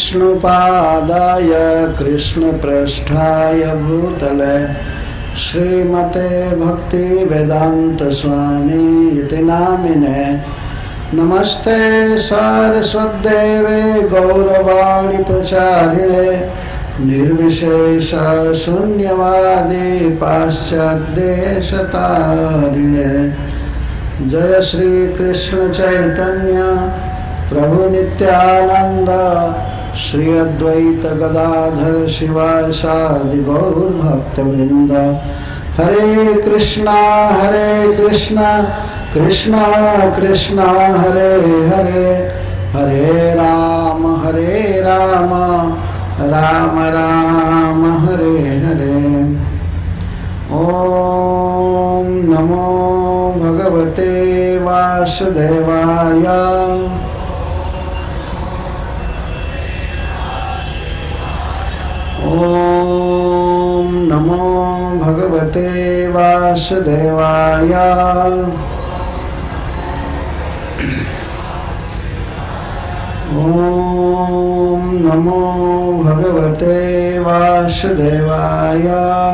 विष्णुपादाय कृष्णप्रेष्ठाय भूतले श्रीमते भक्तिवेदांत स्वामी इति नामिने नमस्ते सारस्वतदेवे गौरवाणी प्रचारिणे निर्विशेष शून्यवादी पाश्चात्यदेशतारिणे जय श्री कृष्ण चैतन्य प्रभु नित्यानंद श्री अद्वैत गदाधर शिवासादि गौर भक्तवृंद हरे कृष्णा कृष्णा कृष्णा हरे हरे हरे राम राम राम हरे हरे। ओम नमो भगवते वासुदेवाय ओम नमो भगवते वासुदेवाय ओम नमो भगवते वासुदेवाय।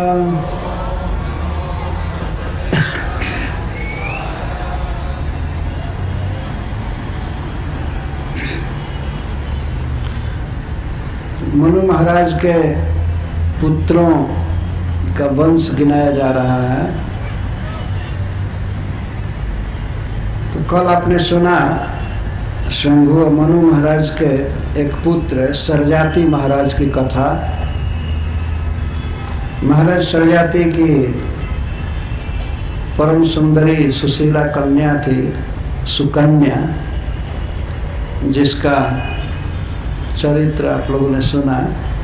मनु महाराज के पुत्रों का वंश गिनाया जा रहा है। तो कल आपने सुना शंभु और मनु महाराज के एक पुत्र सरजाति महाराज की कथा। महाराज सरजाति की परम सुंदरी सुशीला कन्या थी, सुकन्या, जिसका चरित्र आप लोगों ने सुना।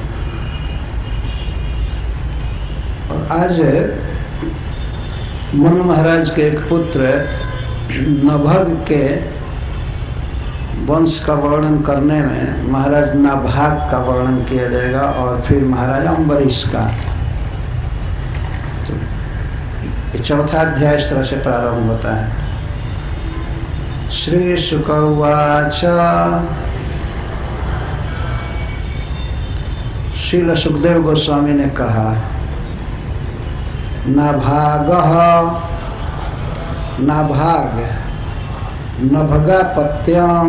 और आज मनु महाराज के एक पुत्र नभग के वंश का वर्णन करने में महाराज नाभाग का वर्णन किया जाएगा और फिर महाराज अम्बरीश का। तो चौथा अध्याय इस तरह से प्रारंभ होता है। श्री शुक उवाच श्रील सुखदेव गोस्वामी ने कहा नाभाग नभगापत्यम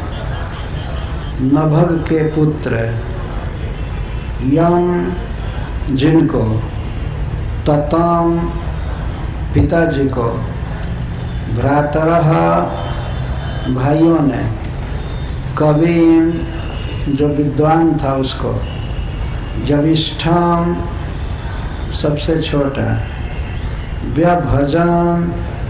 नभग के पुत्र यम जिनको ततम पिताजी को भ्रातरः भाइयों ने कविम जो विद्वान था उसको जविष्ठम सबसे छोटा व्यभजन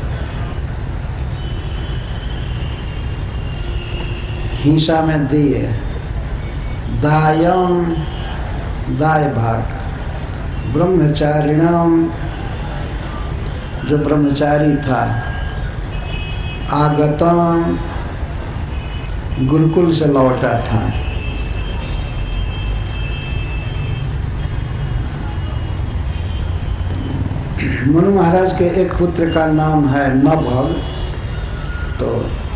हिंसा में दिए दायम दाय भाग ब्रह्मचारिणम जो ब्रह्मचारी था आगतम गुरुकुल से लौटा था। मनु महाराज के एक पुत्र का नाम है नभग। तो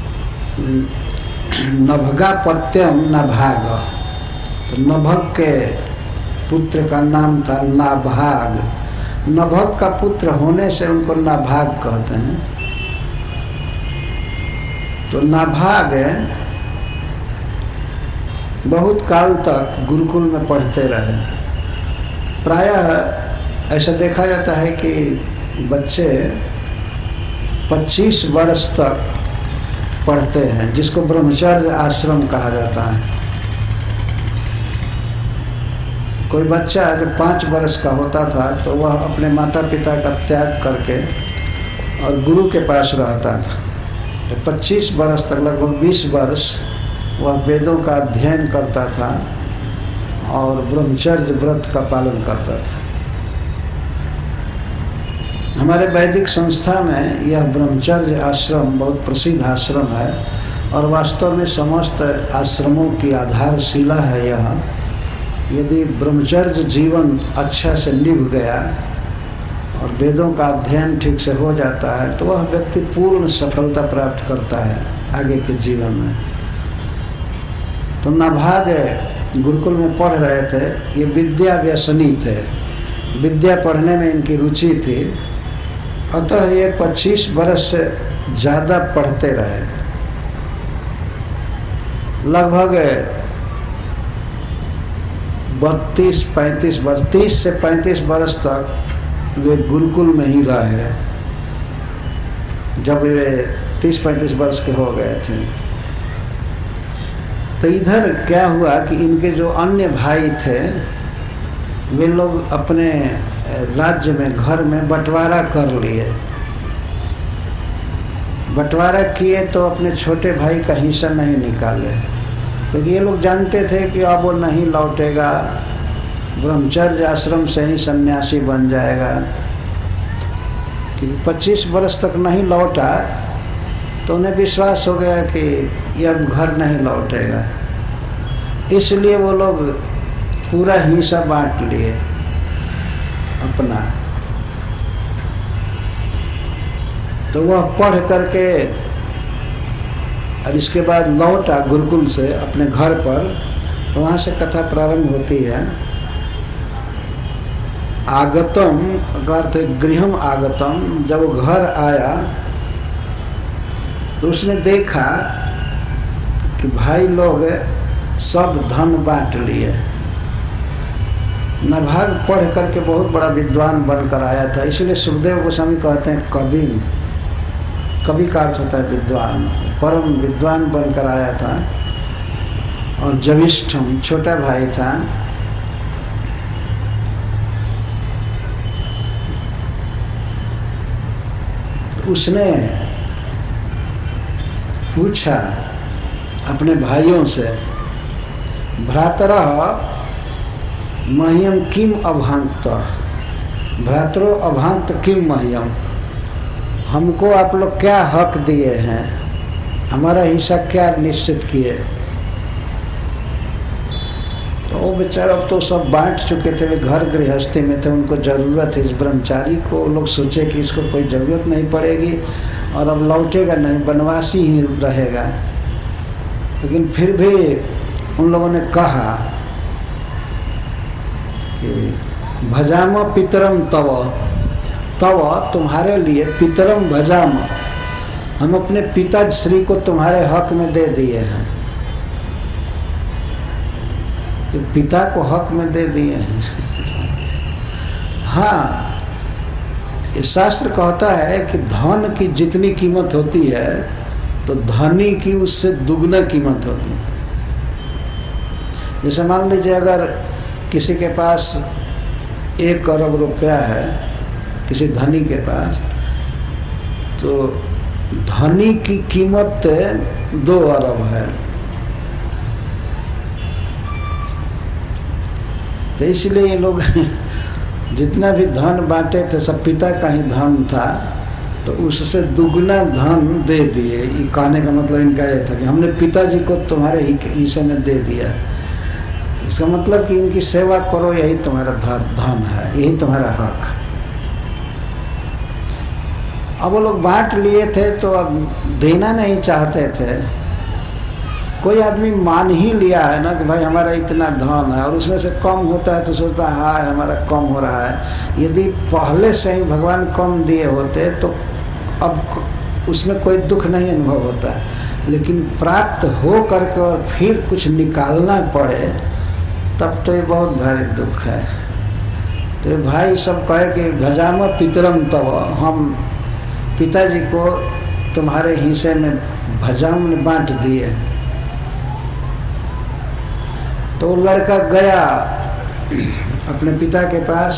नभगापत्यम नाभाग, तो नभग के पुत्र का नाम था नाभाग। नभग का पुत्र होने से उनको नाभाग कहते हैं। तो नाभाग बहुत काल तक गुरुकुल में पढ़ते रहे। प्रायः ऐसा देखा जाता है कि बच्चे 25 वर्ष तक पढ़ते हैं, जिसको ब्रह्मचर्य आश्रम कहा जाता है। कोई बच्चा जब 5 वर्ष का होता था तो वह अपने माता पिता का त्याग करके और गुरु के पास रहता था। तो 25 वर्ष तक, लगभग 20 वर्ष वह वेदों का अध्ययन करता था और ब्रह्मचर्य व्रत का पालन करता था। हमारे वैदिक संस्था में यह ब्रह्मचर्य आश्रम बहुत प्रसिद्ध आश्रम है और वास्तव में समस्त आश्रमों की आधारशिला है यह। यदि ब्रह्मचर्य जीवन अच्छा से निभ गया और वेदों का अध्ययन ठीक से हो जाता है तो वह व्यक्ति पूर्ण सफलता प्राप्त करता है आगे के जीवन में। तो नाभाग गुरुकुल में पढ़ रहे थे, ये विद्या व्यसनी थे, विद्या पढ़ने में इनकी रुचि थी, अतः ये 25 वर्ष से ज़्यादा पढ़ते रहे। लगभग 32-35 वर्ष, 30 से 35 वर्ष तक वे गुरुकुल में ही रहे। जब वे 30-35 वर्ष के हो गए थे तो इधर क्या हुआ कि इनके जो अन्य भाई थे वे लोग अपने राज्य में, घर में बंटवारा कर लिए। बंटवारा किए तो अपने छोटे भाई का हिस्सा नहीं निकाले, क्योंकि ये लोग जानते थे कि अब वो नहीं लौटेगा, ब्रह्मचर्य आश्रम से ही सन्यासी बन जाएगा। क्योंकि 25 वर्ष तक नहीं लौटा तो उन्हें विश्वास हो गया कि ये अब घर नहीं लौटेगा, इसलिए वो लोग पूरा हिस्सा बांट लिए अपना। तो वह पढ़ करके और इसके बाद लौटा गुरुकुल से अपने घर पर। तो वहाँ से कथा प्रारंभ होती है। आगतम का अर्थ गृहम आगतम, जब वो घर आया तो उसने देखा कि भाई लोग सब धन बांट लिए। नभाग पढ़ करके बहुत बड़ा विद्वान बनकर आया था, इसलिए सुखदेव गोस्वामी कहते हैं कवि। कवि का अर्थ होता है विद्वान, परम विद्वान बनकर आया था। और ज्येष्ठम छोटा भाई था। उसने पूछा अपने भाइयों से, भ्रातरः मह्यम किम अभांत, भ्रातरो अभांत किम मह्यम, हमको आप लोग क्या हक दिए हैं, हमारा हिस्सा क्या निश्चित किए। तो वो बेचारा अब तो सब बांट चुके थे, वे घर गृहस्थी में थे, उनको ज़रूरत है इस ब्रह्मचारी को। वो लोग सोचे कि इसको कोई ज़रूरत नहीं पड़ेगी और अब लौटेगा नहीं, बनवासी ही रहेगा। लेकिन फिर भी उन लोगों ने कहा कि भजाम पितरम तव, तव तुम्हारे लिए, पितरम भजाम, हम अपने पिता श्री को तुम्हारे हक में दे दिए हैं। तो पिता को हक में दे दिए हैं। हाँ, इस शास्त्र कहता है कि धन की जितनी कीमत होती है तो धनी की उससे दुगना कीमत होती है। जैसे मान लीजिए अगर किसी के पास 1 अरब रुपया है, किसी धनी के पास, तो धनी की कीमत 2 अरब है। तो इसलिए ये लोग जितना भी धन बांटे थे सब पिता का ही धन था, तो उससे दुगना धन दे दिए। ये कहने का मतलब इनका ये था कि हमने पिताजी को तुम्हारे हिस्से में दे दिया। इसका मतलब कि इनकी सेवा करो, यही तुम्हारा धन है, यही तुम्हारा हक। अब वो लोग बांट लिए थे तो अब देना नहीं चाहते थे। कोई आदमी मान ही लिया है ना कि भाई हमारा इतना धन है, और उसमें से कम होता है तो सोचता है हाँ हमारा कम हो रहा है। यदि पहले से ही भगवान कम दिए होते तो अब उसमें कोई दुख नहीं अनुभव होता, लेकिन प्राप्त हो करके और फिर कुछ निकालना पड़े तब तो ये बहुत भारी दुख है। तो ये भाई सब कहे कि भजाम पितरम तव, हम पिताजी को तुम्हारे हिस्से में भजाम ने बांट दिए। तो वो लड़का गया अपने पिता के पास,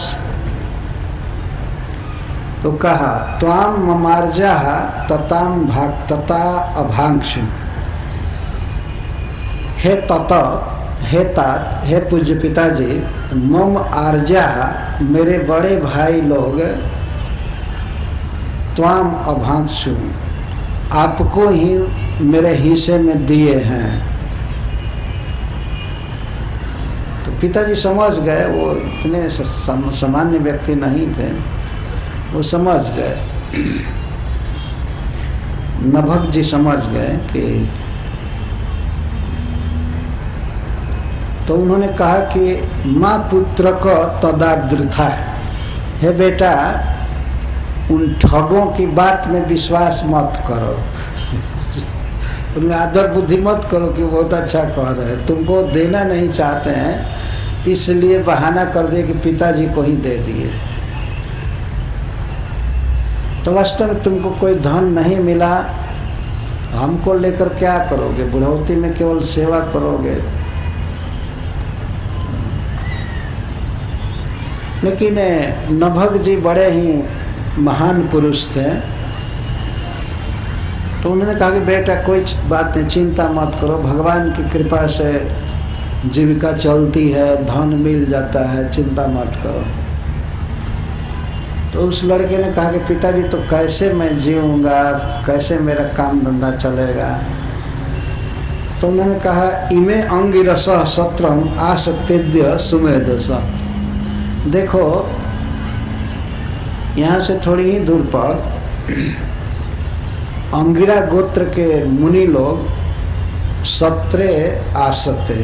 तो कहा त्वाम ममार्जा तताम भाग तता अभांक्षु, हे तत, हे तात, हे पूज्य पिताजी, मम आर्जा, मेरे बड़े भाई लोग, त्वाम अभांक्षु, आपको ही मेरे हिस्से में दिए हैं। पिताजी समझ गए, वो इतने सामान्य व्यक्ति नहीं थे, वो समझ गए, नभग जी समझ गए कि तो उन्होंने कहा कि माँ पुत्र को तदाद्रथा, हे बेटा उन ठगों की बात में विश्वास मत करो, उनमें आदर बुद्धि मत करो कि बहुत अच्छा कह रहे हैं, तुमको देना नहीं चाहते हैं इसलिए बहाना कर दिए कि पिताजी को ही दे दिए। तो वास्तव में तुमको कोई धन नहीं मिला, हमको लेकर क्या करोगे, बुढ़ौती में केवल सेवा करोगे। लेकिन नभग जी बड़े ही महान पुरुष थे, तो उन्होंने कहा कि बेटा कोई बात नहीं, चिंता मत करो, भगवान की कृपा से जीविका चलती है, धन मिल जाता है, चिंता मत करो। तो उस लड़के ने कहा कि पिताजी तो कैसे मैं जीऊँगा, कैसे मेरा काम धंधा चलेगा। तो उन्होंने कहा इमे अंगिरस सत्रम आसतेद्य सुमेधस। देखो यहाँ से थोड़ी ही दूर पर अंगिरा गोत्र के मुनि लोग सत्रे आसते,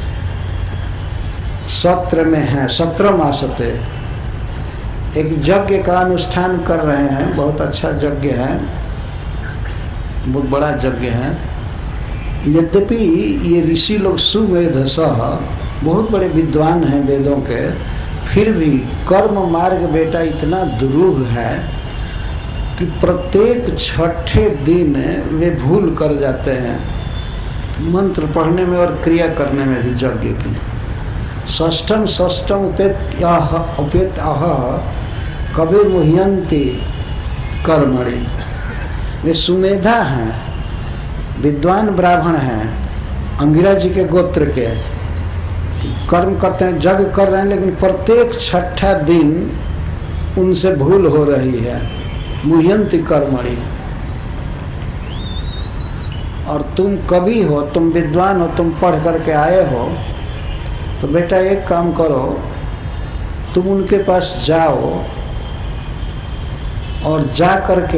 सत्र में हैं, सत्रम आसते, एक यज्ञ का अनुष्ठान कर रहे हैं। बहुत अच्छा यज्ञ है, बहुत बड़ा यज्ञ है। यद्यपि ये ऋषि लोग सुमेधसः बहुत बड़े विद्वान हैं वेदों के, फिर भी कर्म मार्ग बेटा इतना दुरूह है कि प्रत्येक छठे दिन वे भूल कर जाते हैं मंत्र पढ़ने में और क्रिया करने में भी यज्ञ की। षष्ठम षष्ठम उपेत्याह कबे मुह्यंती कर्मणि। वे सुमेधा हैं, विद्वान ब्राह्मण हैं, अंगिरा जी के गोत्र के, कर्म करते हैं, यज्ञ कर रहे हैं, लेकिन प्रत्येक छठा दिन उनसे भूल हो रही है, मुह्यंती कर्मणि। और तुम कवि हो, तुम विद्वान हो, तुम पढ़ करके आए हो, तो बेटा एक काम करो, तुम उनके पास जाओ और जा करके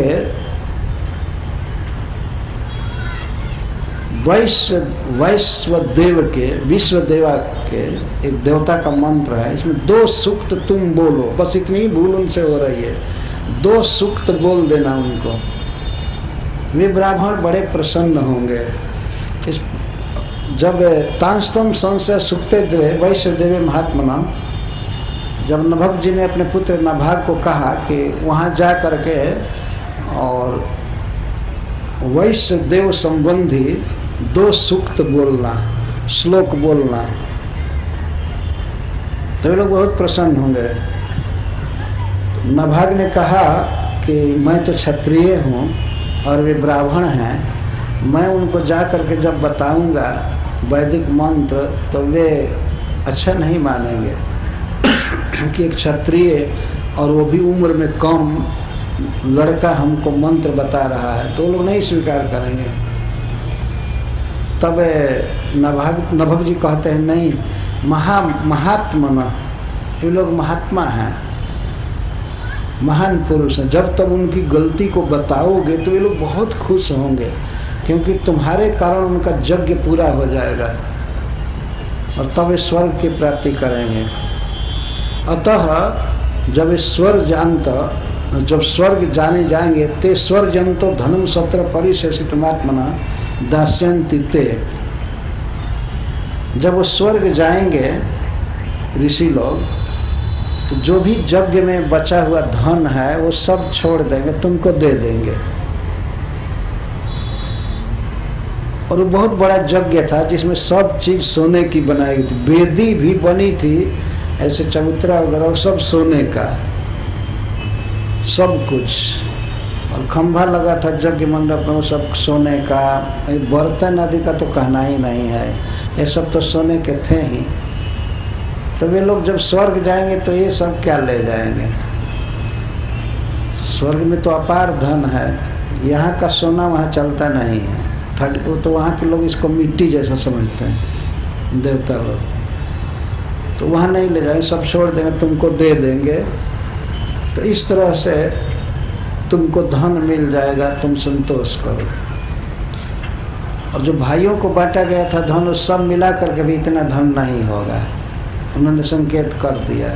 वैश्वदेव के, विश्वदेवा के एक देवता का मंत्र है, इसमें 2 सूक्त तुम बोलो, बस इतनी ही भूल उनसे हो रही है, 2 सूक्त बोल देना उनको, वे ब्राह्मण बड़े प्रसन्न होंगे। इस जब तांस्तम संशय सुक्ते द्वे वैश्वदेवे महात्मना, जब नभग जी ने अपने पुत्र नभाग को कहा कि वहाँ जा करके और वैश्वदेव संबंधी 2 सूक्त बोलना, श्लोक बोलना, तो वे लोग बहुत प्रसन्न होंगे। नभाग ने कहा कि मैं तो क्षत्रिय हूँ और वे ब्राह्मण हैं, मैं उनको जा करके जब बताऊंगा वैदिक मंत्र तो वे अच्छा नहीं मानेंगे कि एक क्षत्रिय और वो भी उम्र में कम लड़का हमको मंत्र बता रहा है, तो वो लोग नहीं स्वीकार करेंगे। तब नभग जी कहते हैं नहीं, महात्मा, ये लोग महात्मा हैं, महान पुरुष हैं, जब तब उनकी गलती को बताओगे तो ये लोग बहुत खुश होंगे, क्योंकि तुम्हारे कारण उनका यज्ञ पूरा हो जाएगा और तब वे स्वर्ग की प्राप्ति करेंगे। अतः जब जब स्वर्ग जाने जाएंगे, ते स्वर्जंतो धनम सत्र परिशेषितमात्मना दास्यन्ति ते। जब वो स्वर्ग जाएंगे ऋषि लोग, तो जो भी यज्ञ में बचा हुआ धन है वो सब छोड़ देंगे, तुमको दे देंगे। और वो बहुत बड़ा यज्ञ था जिसमें सब चीज़ सोने की बनाई थी, वेदी भी बनी थी, ऐसे चबूतरा वगैरह सब सोने का, सब कुछ, और खंभा लगा था यज्ञ मंडप में, वो सब सोने का, बर्तन आदि का तो कहना ही नहीं है, ये सब तो सोने के थे ही। तो वे लोग जब स्वर्ग जाएंगे तो ये सब क्या ले जाएंगे, स्वर्ग में तो अपार धन है, यहाँ का सोना वहाँ चलता नहीं है, वो तो वहाँ के लोग इसको मिट्टी जैसा समझते हैं, देवता लोग, तो वहाँ नहीं ले जाएंगे, सब छोड़ देंगे, तुमको दे देंगे। तो इस तरह से तुमको धन मिल जाएगा, तुम संतोष करो। और जो भाइयों को बांटा गया था धन, उस सब मिला करके भी इतना धन नहीं होगा। उन्होंने संकेत कर दिया।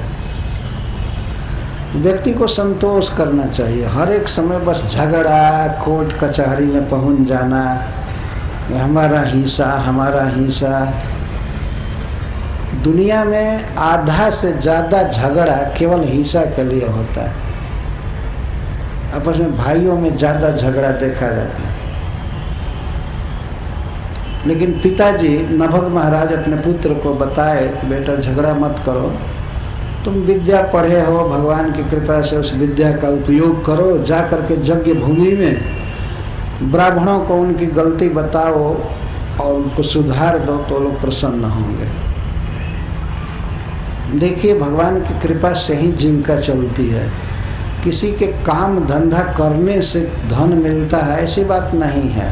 व्यक्ति को संतोष करना चाहिए। हर एक समय बस झगड़ा, कोर्ट कचहरी में पहुंच जाना, हमारा हिस्सा, हमारा हिस्सा। दुनिया में आधा से ज़्यादा झगड़ा केवल हिस्सा के लिए होता है। आपस में भाइयों में ज़्यादा झगड़ा देखा जाता है। लेकिन पिताजी नभग महाराज अपने पुत्र को बताए कि बेटा झगड़ा मत करो, तुम विद्या पढ़े हो, भगवान की कृपा से उस विद्या का उपयोग करो, जा करके यज्ञ भूमि में ब्राह्मणों को उनकी गलती बताओ और उनको सुधार दो, तो लोग प्रसन्न होंगे। देखिए, भगवान की कृपा से ही जीविका चलती है। किसी के काम धंधा करने से धन मिलता है ऐसी बात नहीं है।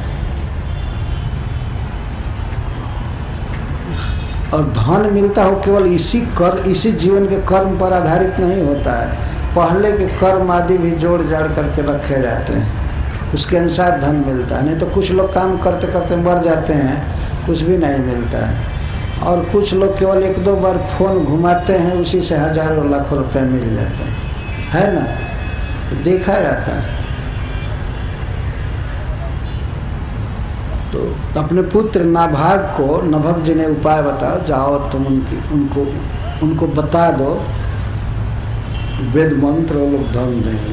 और धन मिलता हो केवल इसी जीवन के कर्म पर आधारित नहीं होता है। पहले के कर्म आदि भी जोड़ जाड़ करके रखे जाते हैं, उसके अनुसार धन मिलता है। नहीं तो कुछ लोग काम करते करते मर जाते हैं, कुछ भी नहीं मिलता है। और कुछ लोग केवल 1-2 बार फोन घुमाते हैं, उसी से हजारों लाखों रुपए मिल जाते हैं, है ना, देखा जाता है। तो अपने पुत्र नाभाग को नभग जी ने उपाय बताओ, जाओ तुम उनको बता दो वेद मंत्र, वो लोग धन देंगे।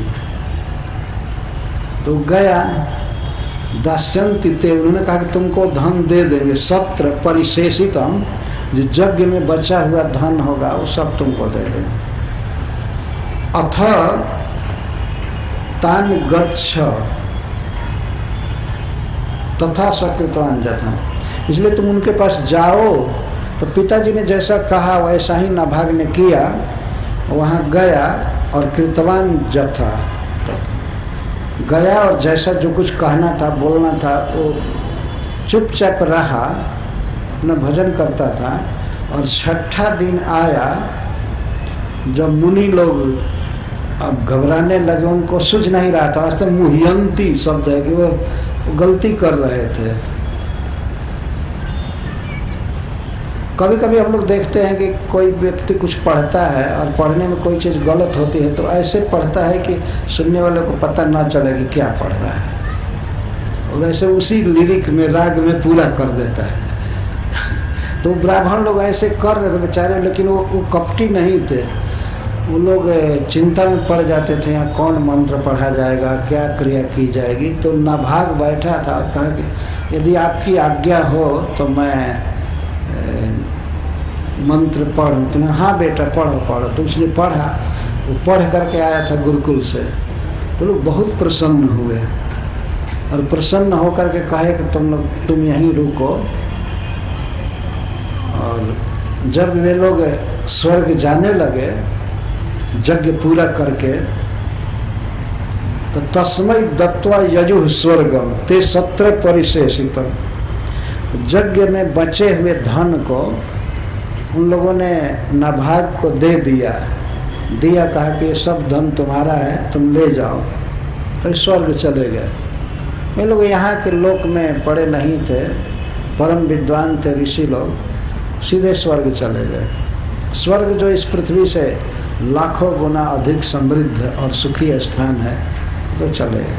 तो गया दास्यंति ते, उन्होंने कहा कि तुमको धन दे देंगे, सत्र परिशेषितम, जो यज्ञ में बचा हुआ धन होगा वो सब तुमको दे देंगे। अथ तान गच्छ तथा सकृतवान जथा, इसलिए तुम उनके पास जाओ। तो पिताजी ने जैसा कहा वैसा ही नाभाग ने किया, वहाँ गया और कृतवान जथा गया, और जैसा जो कुछ कहना था, बोलना था, वो चुपचाप रहा, अपना भजन करता था। और 6ठा दिन आया जब मुनि लोग अब घबराने लगे, उनको सूझ नहीं रहा था। आज तक मुह्यंती शब्द है कि वो गलती कर रहे थे। कभी कभी हम लोग देखते हैं कि कोई व्यक्ति कुछ पढ़ता है और पढ़ने में कोई चीज़ गलत होती है, तो ऐसे पढ़ता है कि सुनने वाले को पता ना चले कि क्या पढ़ रहा है, और ऐसे उसी लिरिक में, राग में पूरा कर देता है। तो ब्राह्मण लोग ऐसे कर रहे थे बेचारे, लेकिन वो कपटी नहीं थे। वो लोग चिंता में पड़ जाते थे, यहाँ कौन मंत्र पढ़ा जाएगा, क्या क्रिया की जाएगी। तो नाभाग बैठा था और कहा कि यदि आपकी आज्ञा हो तो मैं मंत्र पढ़ूं। तुमने हाँ बेटा पढ़ो। तो उसने पढ़ा, वो पढ़ करके आया था गुरुकुल से। तो लोग बहुत प्रसन्न हुए और प्रसन्न होकर के कहे कि तुम यहीं रुको। और जब वे लोग स्वर्ग जाने लगे यज्ञ पूरा करके, तो तस्मै दत्वा यजुः स्वर्गम ते सत्र परिशेषितम, यज्ञ में बचे हुए धन को उन लोगों ने नाभाग को दे दिया। कहा कि सब धन तुम्हारा है, तुम ले जाओ। और स्वर्ग चले गए। वे लोग यहाँ के लोक में पड़े नहीं थे, परम विद्वान थे ऋषि लोग, सीधे स्वर्ग चले गए। स्वर्ग जो इस पृथ्वी से लाखों गुना अधिक समृद्ध और सुखी स्थान है, तो चले गए।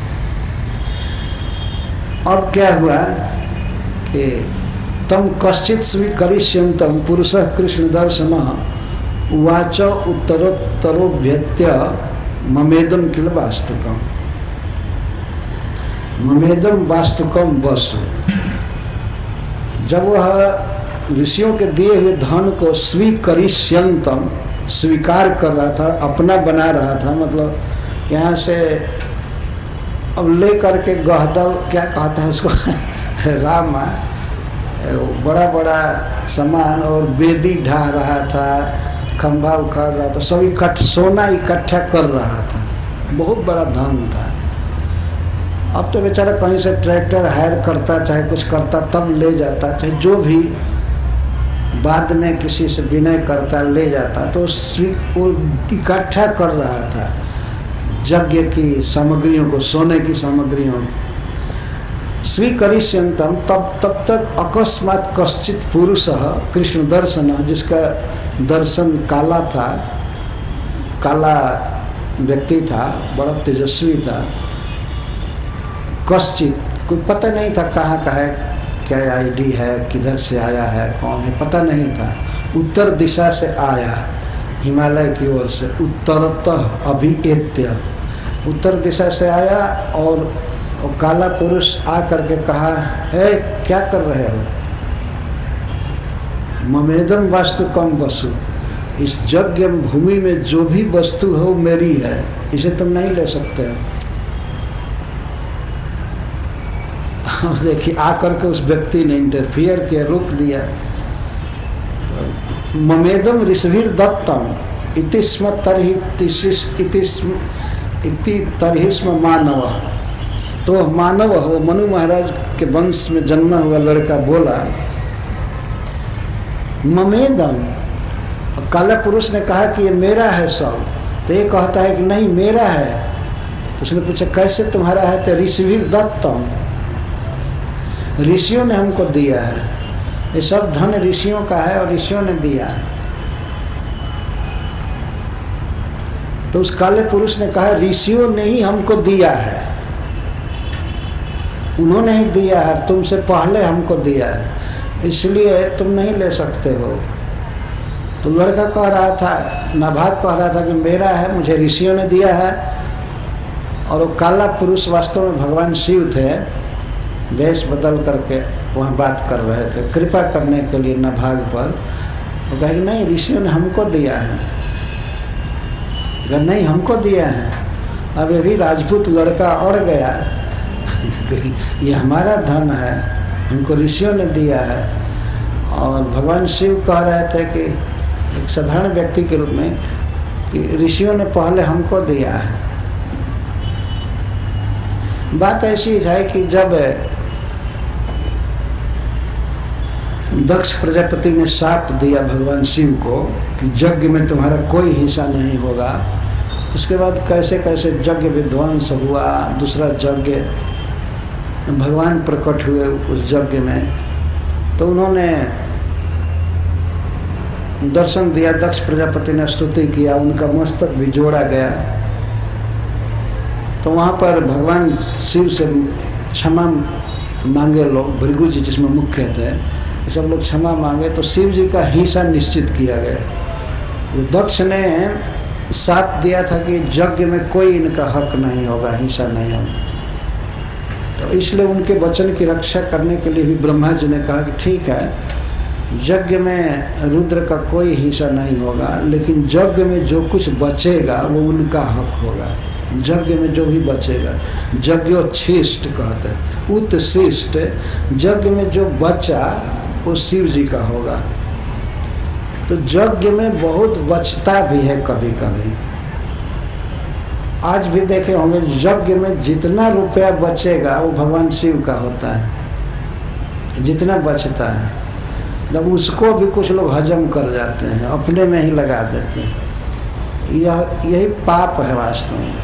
अब क्या हुआ कि तम कश्चित स्वीकरिष्यन्तम पुरुषः कृष्ण दर्शन उवाच उत्तरोत्तरोभ्यत्य ममेदम किल वास्तुकम, ममेदम वास्तुकम वसु। जब वह ऋषियों के दिए हुए धन को स्वीकरिष्यन्तम, स्वीकार कर रहा था, अपना बना रहा था, मतलब यहाँ से अब ले करके गहदल, क्या कहते हैं उसको रामा, बड़ा बड़ा सामान और बेदी ढा रहा था, खंभा उखाड़ रहा था, सब सोना इकट्ठा कर रहा था, बहुत बड़ा धन था। अब तो बेचारा कहीं से ट्रैक्टर हायर करता, चाहे कुछ करता, तब ले जाता, चाहे जो भी बाद में किसी से विनय करता ले जाता, तो वो इकट्ठा कर रहा था यज्ञ की सामग्रियों को, सोने की सामग्रियों। स्वीकरिष्यन्तम, तब तक अकस्मात कश्चित पुरुषः कृष्ण दर्शन, जिसका दर्शन काला था, काला व्यक्ति था, बड़ा तेजस्वी था, कश्चित, कोई पता नहीं था कहाँ का है, क्या आईडी है, किधर से आया है, कौन है, पता नहीं था। उत्तर दिशा से आया, हिमालय की ओर से, उत्तरतः अभिएत्य, उत्तर दिशा से आया और काला पुरुष आ करके कहा, ए क्या कर रहे हो? ममेदम वास्तु कम वसु, इस यज्ञ भूमि में जो भी वस्तु हो मेरी है, इसे तुम नहीं ले सकते हो। और देखिए आकर के उस व्यक्ति ने इंटरफियर किया, रोक दिया। ममेदम ऋषभिर दत्तम इतिस्म तर्हिस्म मानव, तो मानव वो मनु महाराज के वंश में जन्मा हुआ लड़का बोला ममेदम, काला पुरुष ने कहा कि ये मेरा है सब, तो ये कहता है कि नहीं मेरा है। तो उसने पूछा कैसे तुम्हारा है? तो ऋषभिर दत्तम, ऋषियों ने हमको दिया है, ये सब धन ऋषियों का है और ऋषियों ने दिया है। तो उस काले पुरुष ने कहा ऋषियों ने ही हमको दिया है, उन्होंने ही दिया है, तुमसे पहले हमको दिया है, इसलिए तुम नहीं ले सकते हो। तो लड़का कह रहा था, नाभाग कह रहा था कि मेरा है, मुझे ऋषियों ने दिया है। और वो काला पुरुष वास्तव में भगवान शिव थे, वेश बदल करके वहाँ बात कर रहे थे कृपा करने के लिए नाभाग पर। वो कहे कि नहीं ऋषियों ने हमको दिया है। अगर नहीं हमको दिया है, अब ये भी राजपूत लड़का अड़ गया ये हमारा धन है, हमको ऋषियों ने दिया है। और भगवान शिव कह रहे थे कि एक साधारण व्यक्ति के रूप में कि ऋषियों ने पहले हमको दिया है। बात ऐसी है कि जब दक्ष प्रजापति ने शाप दिया भगवान शिव को कि यज्ञ में तुम्हारा कोई हिस्सा नहीं होगा, उसके बाद कैसे कैसे यज्ञ विध्वंस हुआ, दूसरा यज्ञ भगवान प्रकट हुए उस यज्ञ में। तो उन्होंने दर्शन दिया, दक्ष प्रजापति ने स्तुति किया, उनका मस्तक भी जोड़ा गया। तो वहाँ पर भगवान शिव से क्षमा मांगे लोग, भृगु जी जिसमें मुख्य थे, सब लोग क्षमा मांगे। तो शिव जी का हिस्सा निश्चित किया गया। दक्ष ने साथ दिया था कि यज्ञ में कोई इनका हक नहीं होगा, हिस्सा नहीं होगा। तो इसलिए उनके वचन की रक्षा करने के लिए भी ब्रह्मा जी ने कहा कि ठीक है, यज्ञ में रुद्र का कोई हिस्सा नहीं होगा, लेकिन यज्ञ में जो कुछ बचेगा वो उनका हक होगा। यज्ञ में जो भी बचेगा, यज्ञोच्छिष्ट कहते हैं, उत्शिष्ट, यज्ञ में जो बचा वो शिव जी का होगा। तो यज्ञ में बहुत बचता भी है कभी कभी। आज भी देखे होंगे यज्ञ में जितना रुपया बचेगा वो भगवान शिव का होता है, जितना बचता है। जब उसको भी कुछ लोग हजम कर जाते हैं, अपने में ही लगा देते हैं। यही पाप है वास्तव में।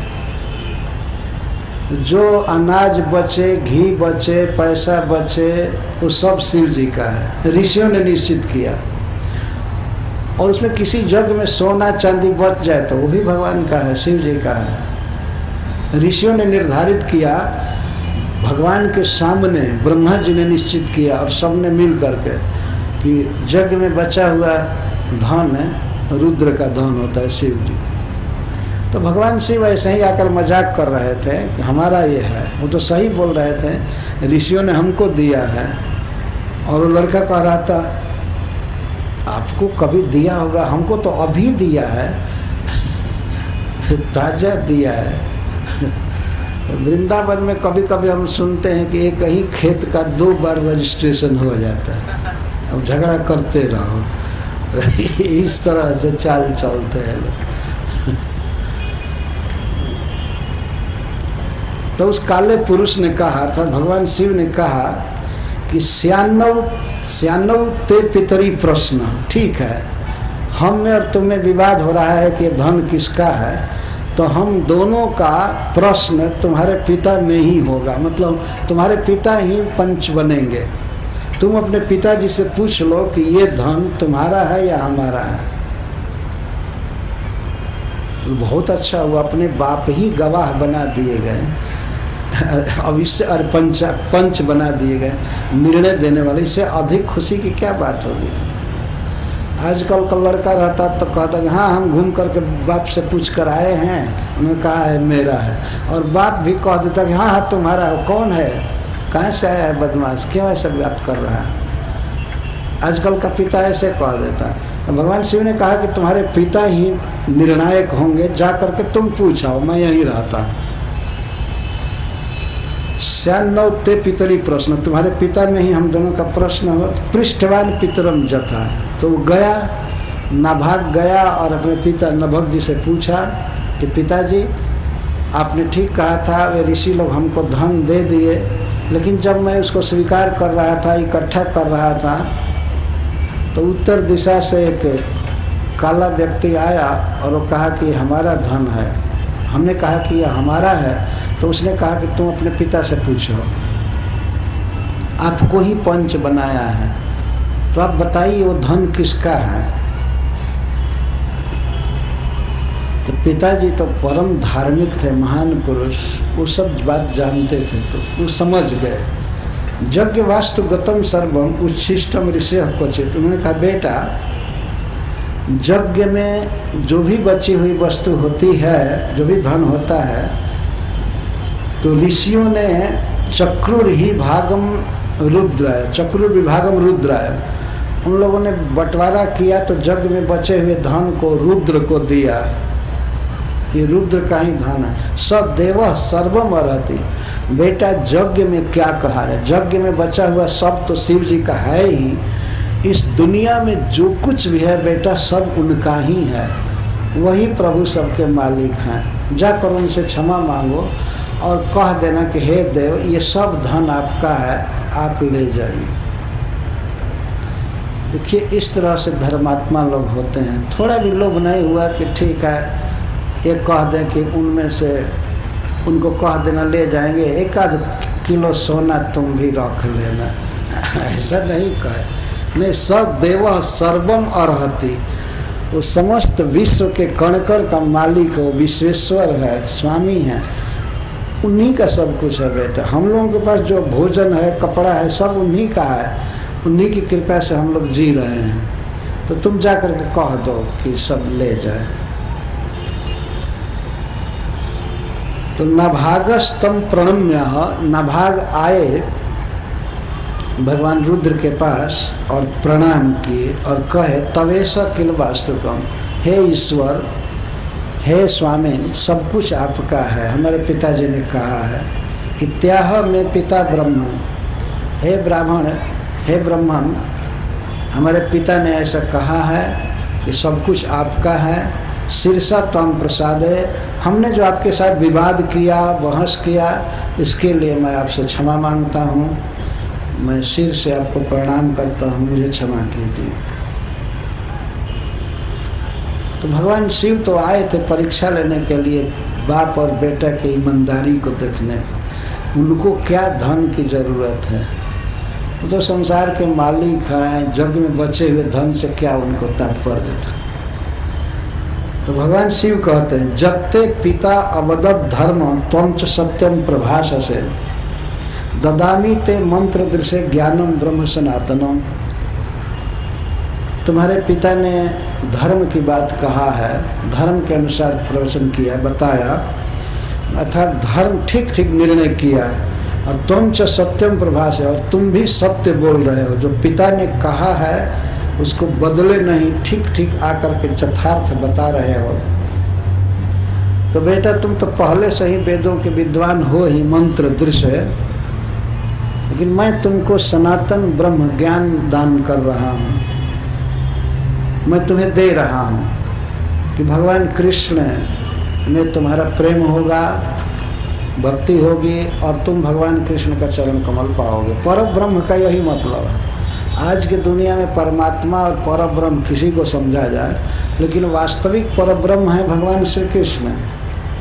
जो अनाज बचे, घी बचे, पैसा बचे, वो सब शिव जी का है, ऋषियों ने निश्चित किया। और उसमें किसी यज्ञ में सोना चांदी बच जाए तो वो भी भगवान का है, शिव जी का है। ऋषियों ने निर्धारित किया, भगवान के सामने ब्रह्मा जी ने निश्चित किया और सबने मिल करके कि यज्ञ में बचा हुआ धन रुद्र का धन होता है, शिव जी। तो भगवान शिव ऐसे ही आकर मजाक कर रहे थे कि हमारा ये है, वो तो सही बोल रहे थे, ऋषियों ने हमको दिया है। और वो लड़का कह रहा था आपको कभी दिया होगा, हमको तो अभी दिया है ताजा दिया है। वृंदावन में कभी कभी हम सुनते हैं कि एक ही खेत का 2 बार रजिस्ट्रेशन हो जाता है, अब झगड़ा करते रहो इस तरह से चाल चलते हैं लोग। तो उस काले पुरुष ने कहा, अर्थात भगवान शिव ने कहा कि श्यानव ते पितरी प्रश्न, ठीक है, हम में और तुम में विवाद हो रहा है कि धन किसका है, तो हम दोनों का प्रश्न तुम्हारे पिता में ही होगा, मतलब तुम्हारे पिता ही पंच बनेंगे। तुम अपने पिताजी से पूछ लो कि ये धन तुम्हारा है या हमारा है। बहुत अच्छा हुआ, अपने बाप ही गवाह बना दिए गए, अब इससे और पंच बना दिए गए, निर्णय देने वाले। इससे अधिक खुशी की क्या बात होगी। आजकल का लड़का रहता तो कहता कि हाँ हम घूम करके बाप से पूछ कर आए हैं, उन्होंने कहा है मेरा है, और बाप भी कह देता कि हाँ हाँ तुम्हारा है। कौन है, कहाँ से आया है बदमाश, क्यों ऐसा बात कर रहा है। आजकल का पिता ऐसे कह देता है। भगवान शिव ने कहा कि तुम्हारे पिता ही निर्णायक होंगे, जा करके तुम पूछाओ, मैं यहीं रहता। श्यान्नव ते पितरी प्रश्न, तुम्हारे पिता में ही हम दोनों का प्रश्न हो। पृष्ठवान पितरम जथा, तो वो गया, नाभाग गया और अपने पिता नभग जी से पूछा कि पिताजी आपने ठीक कहा था, वे ऋषि लोग हमको धन दे दिए, लेकिन जब मैं उसको स्वीकार कर रहा था, इकट्ठा कर रहा था, तो उत्तर दिशा से एक काला व्यक्ति आया और वो कहा कि हमारा धन है। हमने कहा कि यह हमारा है, तो उसने कहा कि तुम अपने पिता से पूछो, आपको ही पंच बनाया है, तो आप बताइए वो धन किसका है। तो पिताजी तो परम धार्मिक थे, महान पुरुष, वो सब बात जानते थे, तो वो समझ गए। यज्ञ वास्तु गतम सर्वम उच्छिष्टम ऋषय क्वचित, उन्होंने कहा बेटा यज्ञ में जो भी बची हुई वस्तु होती है, जो भी धन होता है, तो ऋषियों ने चक्रुर ही भागम रुद्राय, चक्रुर विभागम रुद्राय, उन लोगों ने बंटवारा किया, तो यज्ञ में बचे हुए धन को रुद्र को दिया। ये रुद्र का ही धन है। सदेव सर्वम अर्हति, बेटा यज्ञ में क्या कहा है, यज्ञ में बचा हुआ सब तो शिव जी का है ही। इस दुनिया में जो कुछ भी है बेटा सब उनका ही है, वही प्रभु सबके मालिक हैं। जाकर उनसे क्षमा मांगो और कह देना कि हे देव ये सब धन आपका है, आप ले जाइए। देखिए इस तरह से धर्मात्मा लोग होते हैं। थोड़ा भी लोभ नहीं हुआ कि ठीक है ये कह दें कि उनमें से उनको कह देना ले जाएंगे, एक आध किलो सोना तुम भी रख लेना, ऐसा नहीं कहे। नहीं, सदेव सर्वम अर्हति, वो समस्त विश्व के कण कण का मालिक हो, विश्वेश्वर है, स्वामी है, उन्हीं का सब कुछ है बेटा। हम लोगों के पास जो भोजन है, कपड़ा है, सब उन्हीं का है, उन्हीं की कृपा से हम लोग जी रहे हैं। तो तुम जा करके कह दो कि सब ले जाए। तो नाभागस्तम प्रणम्य, नाभाग आए भगवान रुद्र के पास और प्रणाम किए और कहे तवेश किल वास्तुकम, हे ईश्वर, हे स्वामी, सब कुछ आपका है, हमारे पिताजी ने कहा है। इत्याह में पिता ब्रह्मण, हे ब्राह्मण, हे ब्रह्मण, हमारे पिता ने ऐसा कहा है कि सब कुछ आपका है। शीर्षा त्वं प्रसादे, हमने जो आपके साथ विवाद किया, बहस किया, इसके लिए मैं आपसे क्षमा मांगता हूँ। मैं सिर से आपको प्रणाम करता हूँ, मुझे क्षमा कीजिए। तो भगवान शिव तो आए थे परीक्षा लेने के लिए, बाप और बेटा की ईमानदारी को देखने। उनको क्या धन की ज़रूरत है, वो तो संसार के मालिक हैं, जग में बचे हुए धन से क्या उनको तात्पर्य था। तो भगवान शिव कहते हैं जत्ते पिता अवदत् धर्म त्वं च सत्यम प्रभाषसे, ददामी ते मंत्र दृश्य ज्ञानम ब्रह्म सनातनम। तुम्हारे पिता ने धर्म की बात कहा है, धर्म के अनुसार प्रवचन किया, बताया, अर्थात धर्म ठीक ठीक निर्णय किया। और तुम च सत्यम प्रभाष है, और तुम भी सत्य बोल रहे हो, जो पिता ने कहा है उसको बदले नहीं, ठीक ठीक आकर के यथार्थ बता रहे हो। तो बेटा तुम तो पहले से ही वेदों के विद्वान हो ही, मंत्र दृश्य, लेकिन मैं तुमको सनातन ब्रह्म ज्ञान दान कर रहा हूँ, मैं तुम्हें दे रहा हूँ कि भगवान कृष्ण में तुम्हारा प्रेम होगा, भक्ति होगी और तुम भगवान कृष्ण का चरण कमल पाओगे। परब्रह्म का यही मतलब है। आज की दुनिया में परमात्मा और परब्रह्म किसी को समझा जाए, लेकिन वास्तविक परब्रह्म है भगवान श्री कृष्ण।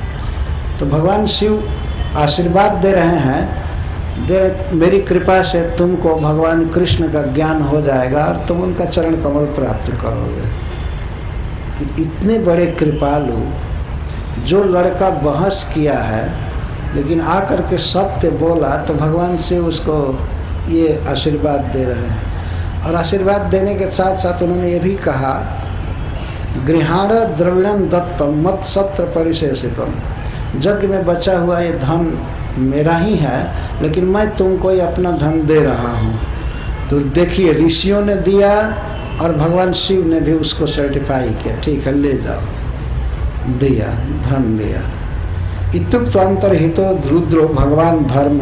तो भगवान शिव आशीर्वाद दे रहे हैं, मेरी कृपा से तुमको भगवान कृष्ण का ज्ञान हो जाएगा और तुम उनका चरण कमल प्राप्त करोगे। इतने बड़े कृपालु, जो लड़का बहस किया है लेकिन आकर के सत्य बोला, तो भगवान शिव उसको ये आशीर्वाद दे रहे हैं। और आशीर्वाद देने के साथ साथ उन्होंने ये भी कहा, गृहाण द्रव्यम दत्तम मत सत्र परिशेषितम, यज्ञ में बचा हुआ ये धन मेरा ही है, लेकिन मैं तुमको ये अपना धन दे रहा हूँ। तो देखिए, ऋषियों ने दिया और भगवान शिव ने भी उसको सर्टिफाई किया, ठीक है ले जाओ, दिया, धन दिया। इत्युक्त अंतर्हितो रुद्रो भगवान धर्म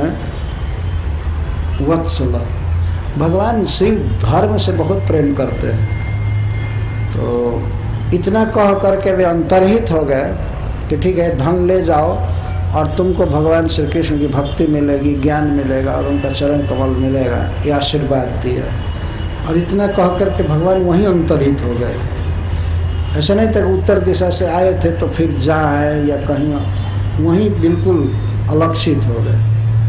वत्सल, भगवान शिव धर्म से बहुत प्रेम करते हैं। तो इतना कह करके वे अंतर्हित हो गए कि ठीक है धन ले जाओ और तुमको भगवान श्री कृष्ण की भक्ति मिलेगी, ज्ञान मिलेगा और उनका चरण कमल मिलेगा, ये आशीर्वाद दिया। और इतना कह करके भगवान वहीं अंतर्हित हो गए। ऐसा नहीं था उत्तर दिशा से आए थे तो फिर जाए या कहीं, वहीं बिल्कुल अलक्षित हो गए।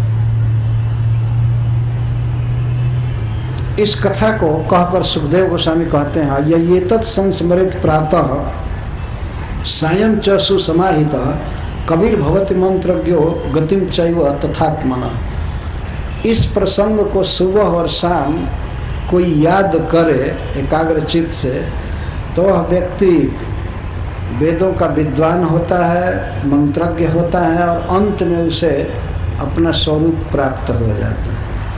इस कथा को कहकर सुखदेव गोस्वामी कहते हैं, ये तत् संस्मृत प्रातः सायं च सुसमाहितः कबीर भवति मंत्रज्ञो गतिम चैव तथात्मना। इस प्रसंग को सुबह और शाम कोई याद करे एकाग्र चित्त से, तो वह व्यक्ति वेदों का विद्वान होता है, मंत्रज्ञ होता है और अंत में उसे अपना स्वरूप प्राप्त हो जाता है,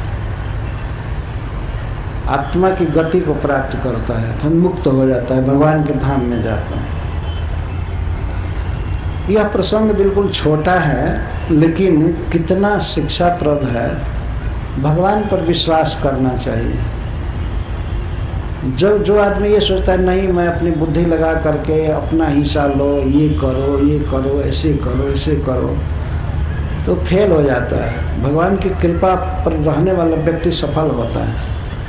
आत्मा की गति को प्राप्त करता है, तो मुक्त हो जाता है, भगवान के धाम में जाता है। यह प्रसंग बिल्कुल छोटा है लेकिन कितना शिक्षाप्रद है। भगवान पर विश्वास करना चाहिए। जब जो आदमी ये सोचता है नहीं मैं अपनी बुद्धि लगा करके अपना हिस्सा लो, ये करो, ऐसे करो, तो फेल हो जाता है। भगवान की कृपा पर रहने वाला व्यक्ति सफल होता है।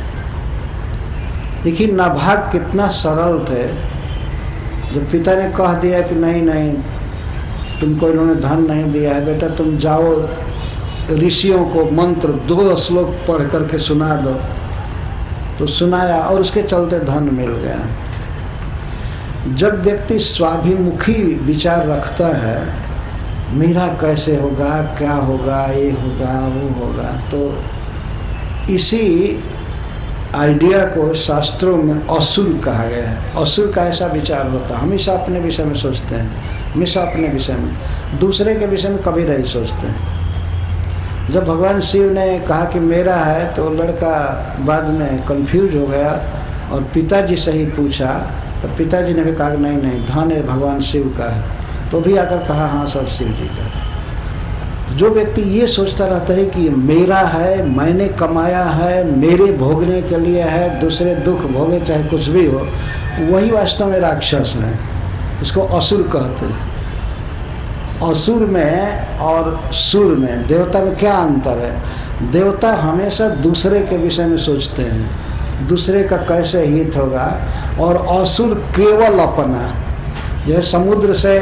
देखिए नाभाग कितना सरल थे। जब पिता ने कह दिया कि नहीं तुमको इन्होंने धन नहीं दिया है बेटा, तुम जाओ ऋषियों को मंत्र 2 श्लोक पढ़ करके सुना दो, तो सुनाया और उसके चलते धन मिल गया। जब व्यक्ति स्वाभिमुखी विचार रखता है, मेरा कैसे होगा, क्या होगा, ये होगा, वो होगा, तो इसी आइडिया को शास्त्रों में असुर कहा गया है। असुर का ऐसा विचार होता है, हमेशा अपने विषय में सोचते हैं, हमेशा अपने विषय में, दूसरे के विषय में कभी नहीं सोचते हैं। जब भगवान शिव ने कहा कि मेरा है, तो लड़का बाद में कंफ्यूज हो गया और पिताजी से ही पूछा, तो पिताजी ने भी कहा नहीं धन है भगवान शिव का है, तो भी आकर कहा हाँ सब शिव जी का है। जो व्यक्ति ये सोचता रहता है कि मेरा है, मैंने कमाया है, मेरे भोगने के लिए है, दूसरे दुख भोगे चाहे कुछ भी हो, वही वास्तव में राक्षस है। इसको असुर कहते हैं। असुर में और सुर में, देवता में क्या अंतर है? देवता हमेशा दूसरे के विषय में सोचते हैं, दूसरे का कैसे हित होगा, और असुर केवल अपना। यह समुद्र से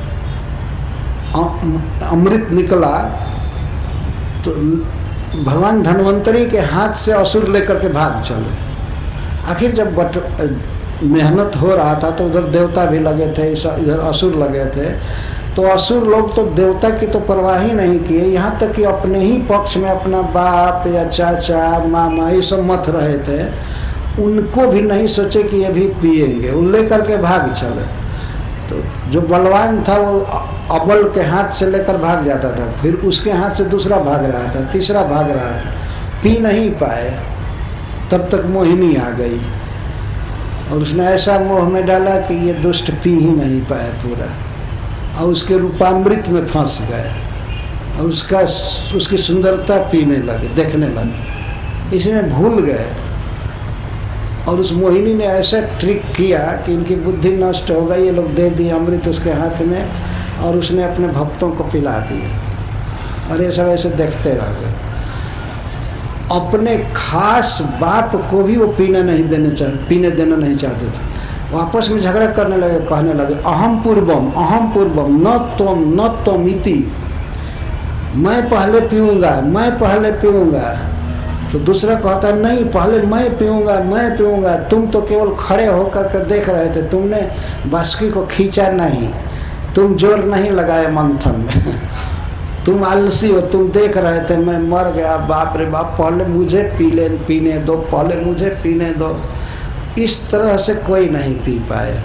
अमृत निकला तो भगवान धन्वंतरी के हाथ से असुर लेकर के भाग चले। आखिर जब मेहनत हो रहा था तो उधर देवता भी लगे थे, इधर असुर लगे थे, तो असुर लोग तो देवता की तो परवाह ही नहीं किए, यहाँ तक कि अपने ही पक्ष में अपना बाप या चाचा मामा ये सब मत रहे थे, उनको भी नहीं सोचे कि ये भी पिएंगे, वो लेकर के भाग चले। तो जो बलवान था वो अबल के हाथ से लेकर भाग जाता था, फिर उसके हाथ से दूसरा भाग रहा था, तीसरा भाग रहा था, पी नहीं पाए, तब तक मोहिनी आ गई और उसने ऐसा मोह में डाला कि ये दुष्ट पी ही नहीं पाए पूरा, और उसके रूपामृत में फंस गए और उसकी सुंदरता पीने लगे, देखने लगे, इसमें भूल गए। और उस मोहिनी ने ऐसा ट्रिक किया कि इनकी बुद्धि नष्ट हो गई, ये लोग दे दिए अमृत उसके हाथ में और उसने अपने भक्तों को पिला दिए, और ये सब ऐसे देखते रह गए। अपने खास बाप को भी वो पीने देना नहीं चाहते थे, वापस में झगड़ा करने लगे, कहने लगे अहम पूर्वम न त्वम इति, मैं पहले पीऊँगा। तो दूसरा कहता नहीं, पहले मैं पीऊँगा। तुम तो केवल खड़े होकर के देख रहे थे, तुमने बास्की को खींचा नहीं, तुम जोर नहीं लगाए मंथन में। तुम आलसी हो, तुम देख रहे थे मैं मर गया, बाप रे बाप, पहले मुझे पीने दो। इस तरह से कोई नहीं पी पाए।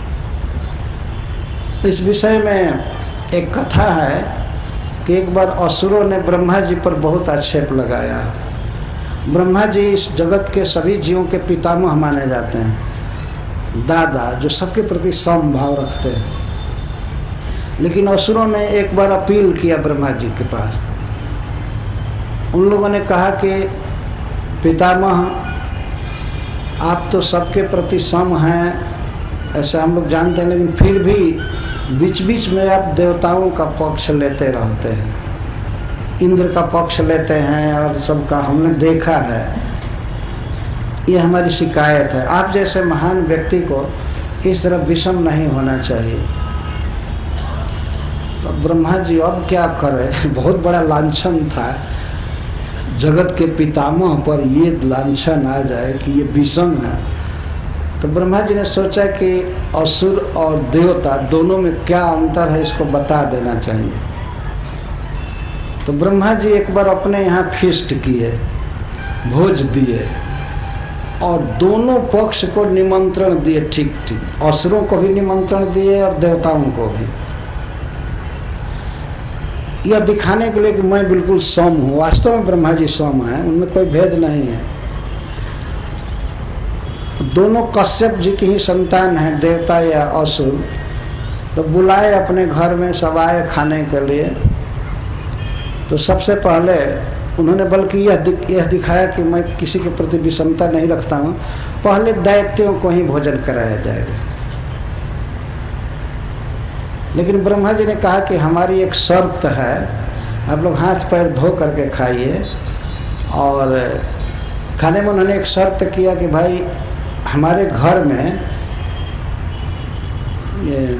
इस विषय में एक कथा है कि एक बार असुरों ने ब्रह्मा जी पर बहुत आक्षेप लगाया। ब्रह्मा जी इस जगत के सभी जीवों के पितामह माने जाते हैं, दादा, जो सबके प्रति समभाव रखते हैं। लेकिन असुरों ने एक बार अपील किया ब्रह्मा जी के पास। उन लोगों ने कहा कि पितामह, आप तो सबके प्रति सम हैं, ऐसा हम लोग जानते हैं, लेकिन फिर भी बीच बीच में आप देवताओं का पक्ष लेते रहते हैं, इंद्र का पक्ष लेते हैं और सबका हमने देखा है। ये हमारी शिकायत है। आप जैसे महान व्यक्ति को इस तरह विषम नहीं होना चाहिए। तो ब्रह्मा जी अब क्या करें, बहुत बड़ा लांछन था, जगत के पितामह पर ये लांछन आ जाए कि ये विषम है। तो ब्रह्मा जी ने सोचा कि असुर और देवता दोनों में क्या अंतर है, इसको बता देना चाहिए। तो ब्रह्मा जी एक बार अपने यहाँ फीस्ट किए, भोज दिए और दोनों पक्ष को निमंत्रण दिए, ठीक, असुरों को भी निमंत्रण दिए और देवताओं को भी, यह दिखाने के लिए कि मैं बिल्कुल सम हूँ। वास्तव में ब्रह्मा जी सम हैं, उनमें कोई भेद नहीं है। दोनों कश्यप जी की ही संतान हैं, देवता या असुर। तो बुलाए अपने घर में, सब आए खाने के लिए। तो सबसे पहले उन्होंने बल्कि यह दिखाया कि मैं किसी के प्रति विषमता नहीं रखता हूँ, पहले दैत्यों को ही भोजन कराया जाएगा। लेकिन ब्रह्मा जी ने कहा कि हमारी एक शर्त है, आप लोग हाथ पैर धो करके खाइए। और खाने में उन्होंने एक शर्त किया कि भाई हमारे घर में ये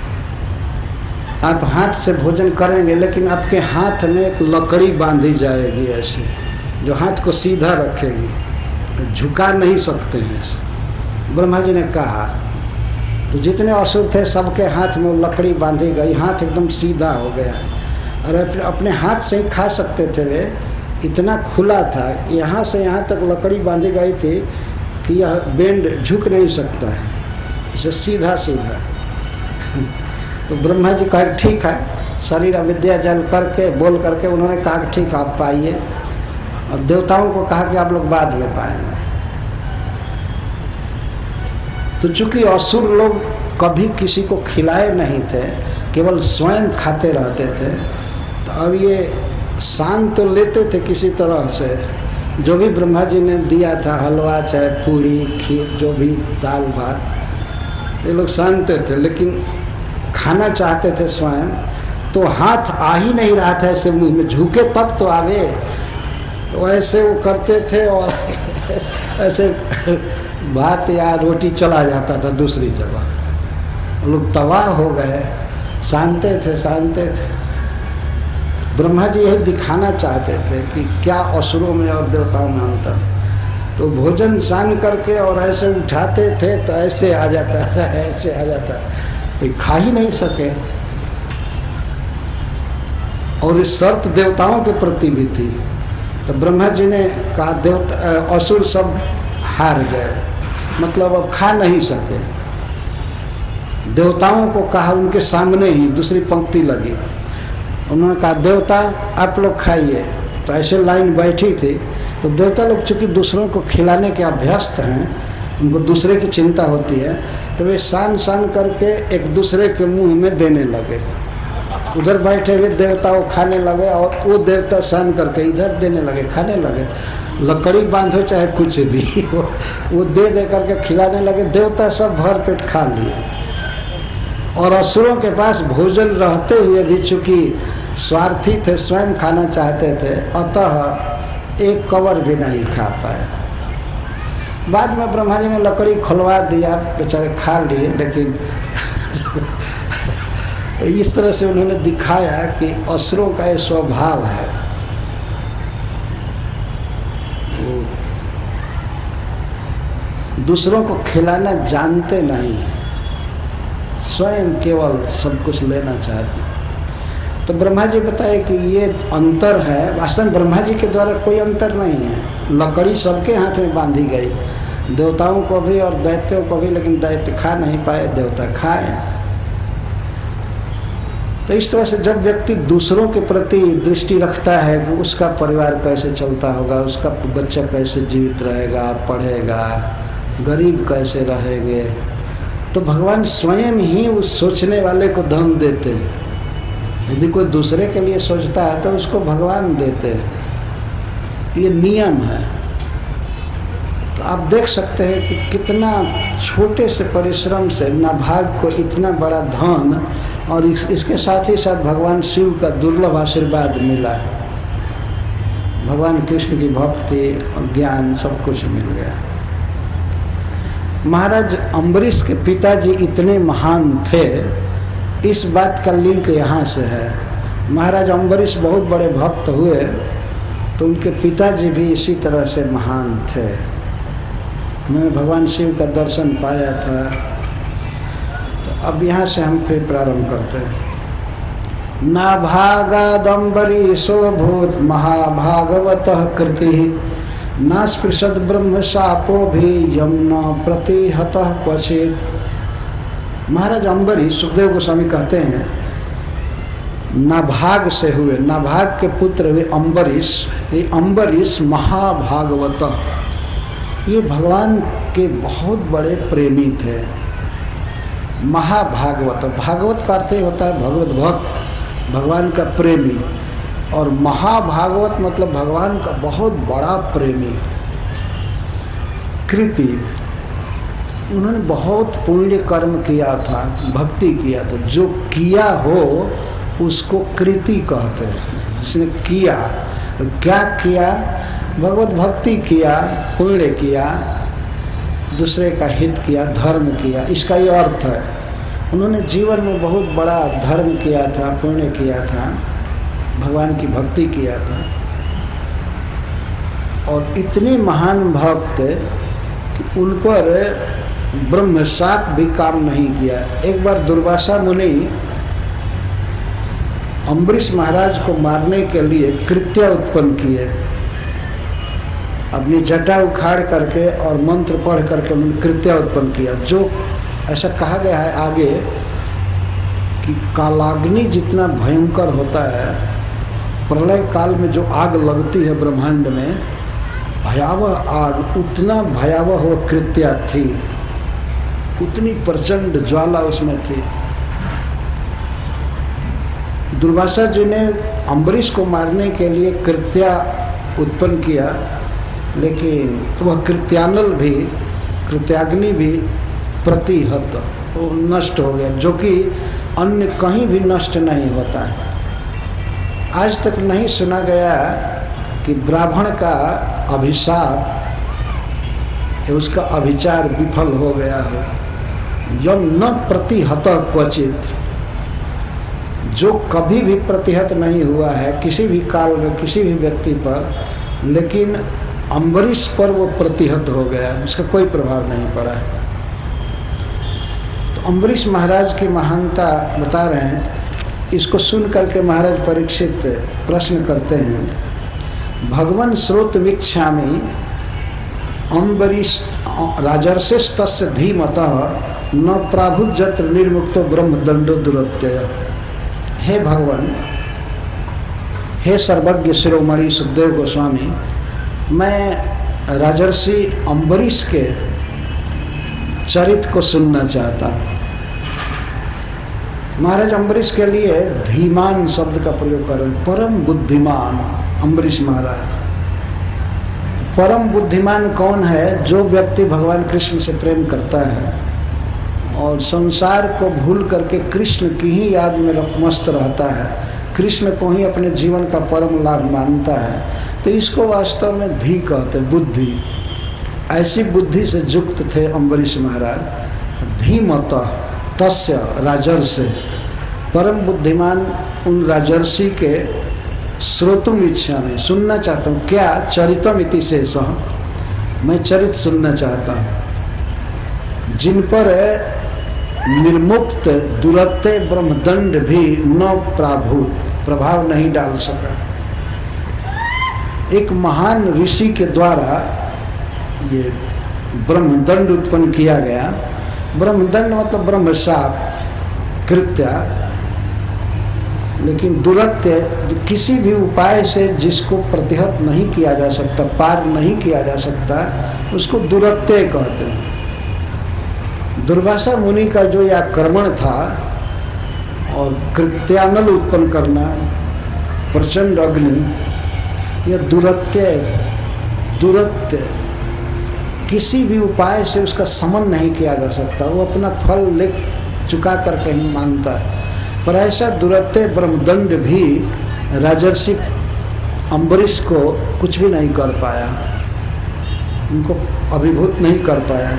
आप हाथ से भोजन करेंगे, लेकिन आपके हाथ में एक लकड़ी बांधी जाएगी ऐसी, जो हाथ को सीधा रखेगी, झुका नहीं सकते हैं। ब्रह्मा जी ने कहा। तो जितने असुर थे सबके हाथ में वो लकड़ी बांधी गई, हाथ एकदम सीधा हो गया। और अपने हाथ से ही खा सकते थे वे, इतना खुला था, यहाँ से यहाँ तक लकड़ी बांधी गई थी कि यह बेंड झुक नहीं सकता है, इसे सीधा सीधा। तो ब्रह्मा जी कहा ठीक है, शरीर अविद्या जल करके बोल करके उन्होंने कहा कि ठीक है आप पाइए। और देवताओं को कहा कि आप लोग बाद में पाएंगे। तो चूंकि असुर लोग कभी किसी को खिलाए नहीं थे, केवल स्वयं खाते रहते थे, तो अब ये शान तो लेते थे किसी तरह से, जो भी ब्रह्मा जी ने दिया था, हलवा चाहे पूड़ी खीर, जो भी दाल भात, ये लोग शानते थे। लेकिन खाना चाहते थे स्वयं, तो हाथ आ ही नहीं रहा था ऐसे मुंह में, झुके तब तो आवे, तो ऐसे वो करते थे और ऐसे भात या रोटी चला जाता था दूसरी जगह। लोग तबाह हो गए, शानते थे। ब्रह्मा जी यही दिखाना चाहते थे कि क्या असुरों में और देवताओं में अंतर। तो भोजन शान करके और ऐसे उठाते थे तो ऐसे आ जाता था, ऐसे आ जाता, कोई खा ही नहीं सके। और इस शर्त देवताओं के प्रति भी थी। तो ब्रह्मा जी ने कहा देवता असुर सब हार गए, मतलब अब खा नहीं सके। देवताओं को कहा, उनके सामने ही दूसरी पंक्ति लगी, उन्होंने कहा देवता आप लोग खाइए। तो ऐसे लाइन बैठी थी। तो देवता लोग चूँकि दूसरों को खिलाने के अभ्यस्त हैं, उनको दूसरे की चिंता होती है, तो वे शान करके एक दूसरे के मुंह में देने लगे। उधर बैठे हुए देवता वो खाने लगे और वो देवता शान करके इधर देने लगे, खाने लगे। लकड़ी बांधो चाहे कुछ भी वो दे करके खिलाने लगे। देवता सब भर पेट खा लिए। और असुरों के पास भोजन रहते हुए भी चूँकि स्वार्थी थे, स्वयं खाना चाहते थे, अतः एक कवर भी नहीं खा पाए। बाद में ब्रह्मा जी ने लकड़ी खुलवा दिया, बेचारे खा लिए, लेकिन इस तरह से उन्होंने दिखाया कि असुरों का ये स्वभाव है, वो दूसरों को खिलाना जानते नहीं, स्वयं केवल सब कुछ लेना चाहते। तो ब्रह्मा जी बताए कि ये अंतर है। वास्तव में ब्रह्मा जी के द्वारा कोई अंतर नहीं है, लकड़ी सबके हाथ में बांधी गई, देवताओं को भी और दैत्यों को भी, लेकिन दैत्य खा नहीं पाए, देवता खाए। तो इस तरह से जब व्यक्ति दूसरों के प्रति दृष्टि रखता है कि उसका परिवार कैसे चलता होगा, उसका बच्चा कैसे जीवित रहेगा, पढ़ेगा, गरीब कैसे रहेंगे, तो भगवान स्वयं ही उस सोचने वाले को धन देते हैं। यदि कोई दूसरे के लिए सोचता है तो उसको भगवान देते हैं, ये नियम है। तो आप देख सकते हैं कि कितना छोटे से परिश्रम से नाभाग को इतना बड़ा धन और इसके साथ ही साथ भगवान शिव का दुर्लभ आशीर्वाद मिला, भगवान कृष्ण की भक्ति और ज्ञान सब कुछ मिल गया। महाराज अम्बरीश के पिताजी इतने महान थे, इस बात का लिंक यहाँ से है। महाराज अम्बरीश बहुत बड़े भक्त हुए तो उनके पिताजी भी इसी तरह से महान थे, उन्होंने भगवान शिव का दर्शन पाया था। तो अब यहाँ से हम फिर प्रारंभ करते हैं। नाभागादम्बरीशो भूत महाभागवतः कृतिः नास्पृशद ब्रह्म शापो भी यमुना प्रतिहतः क्वचित्। महाराज अम्बरीश, सुखदेव गोस्वामी कहते हैं, नाभाग से हुए, नाभाग के पुत्र हुए अम्बरीश। ये अम्बरीश महाभागवत, ये भगवान के बहुत बड़े प्रेमी थे। महाभागवत, भागवत का अर्थ ही होता है भगवत भक्त, भगवान का प्रेमी, और महाभागवत मतलब भगवान का बहुत बड़ा प्रेमी। कृति, उन्होंने बहुत पुण्य कर्म किया था, भक्ति किया था। जो किया हो उसको कृति कहते हैं। इसने किया, क्या किया? भगवत भक्ति किया, पुण्य किया, दूसरे का हित किया, धर्म किया, इसका ये अर्थ है। उन्होंने जीवन में बहुत बड़ा धर्म किया था, पुण्य किया था, भगवान की भक्ति किया था, और इतने महान भक्त कि उन पर ब्रह्म शाप भी काम नहीं किया। एक बार दुर्वासा मुनि अम्बरीश महाराज को मारने के लिए कृत्या उत्पन्न किए, अपनी जटा उखाड़ करके और मंत्र पढ़ करके उन्होंने कृत्या उत्पन्न किया। जो ऐसा कहा गया है आगे कि कालाग्नि जितना भयंकर होता है, प्रलय काल में जो आग लगती है ब्रह्मांड में, भयावह आग, उतना भयावह वो कृत्या थी, उतनी प्रचंड ज्वाला उसमें थी। दुर्वासा जी ने अम्बरीश को मारने के लिए कृत्या उत्पन्न किया, लेकिन वह कृत्यानल भी, कृत्याग्नि भी प्रतिहत, वो नष्ट हो गया, जो कि अन्य कहीं भी नष्ट नहीं होता है। आज तक नहीं सुना गया कि ब्राह्मण का अभिशाप, उसका अभिचार विफल हो गया हो। यम न प्रतिहत क्वचित, जो कभी भी प्रतिहत नहीं हुआ है किसी भी काल में किसी भी व्यक्ति पर, लेकिन अम्बरीश पर वो प्रतिहत हो गया, उसका कोई प्रभाव नहीं पड़ा। तो अम्बरीश महाराज की महानता बता रहे हैं। इसको सुन करके महाराज परीक्षित प्रश्न करते हैं, भगवन् श्रोत वीक्षामि अम्बरीश राजर्षिस्तस्य धीमतः न प्राभुजत्र निर्मुक्तो ब्रह्मदंडो दुरत्यय। हे भगवान, हे सर्वज्ञ शिरोमणि सुखदेव गोस्वामी, मैं राजर्षि अम्बरीश के चरित्र को सुनना चाहता हूँ। महाराज अम्बरीश के लिए धीमान शब्द का प्रयोग कर रहे हैं, परम बुद्धिमान अम्बरीश महाराज। परम बुद्धिमान कौन है? जो व्यक्ति भगवान कृष्ण से प्रेम करता है और संसार को भूल करके कृष्ण की ही याद में मस्त रहता है, कृष्ण को ही अपने जीवन का परम लाभ मानता है, तो इसको वास्तव में धी कहते हैं, बुद्धि। ऐसी बुद्धि से युक्त थे अम्बरीश महाराज। धीमत तस्य राजर्षि, परम बुद्धिमान उन राजर्षि के श्रोतुम इच्छा में, सुनना चाहता हूँ। क्या? चरितम इति शेष, मैं चरित सुनना चाहता हूँ। जिन पर निर्मुक्त दुरत्ते ब्रह्मदंड भी न प्रभाव नहीं डाल सका। एक महान ऋषि के द्वारा ये ब्रह्मदंड उत्पन्न किया गया। ब्रह्मदंड मतलब ब्रह्मशाप कृत्या, लेकिन दुरत्य किसी भी उपाय से जिसको प्रतिहत नहीं किया जा सकता, पार नहीं किया जा सकता, उसको दुरत्य कहते हैं। दुर्वासा मुनि का जो यह आक्रमण था और कृत्यानल उत्पन्न करना, प्रचंड अग्नि, यह दुरत्य दुरत्य किसी भी उपाय से उसका समन नहीं किया जा सकता। वो अपना फल ले चुका कर कहीं मानता है। पर ऐसा दुरत्य ब्रह्मदंड भी राजर्षि अम्बरीश को कुछ भी नहीं कर पाया, उनको अभिभूत नहीं कर पाया।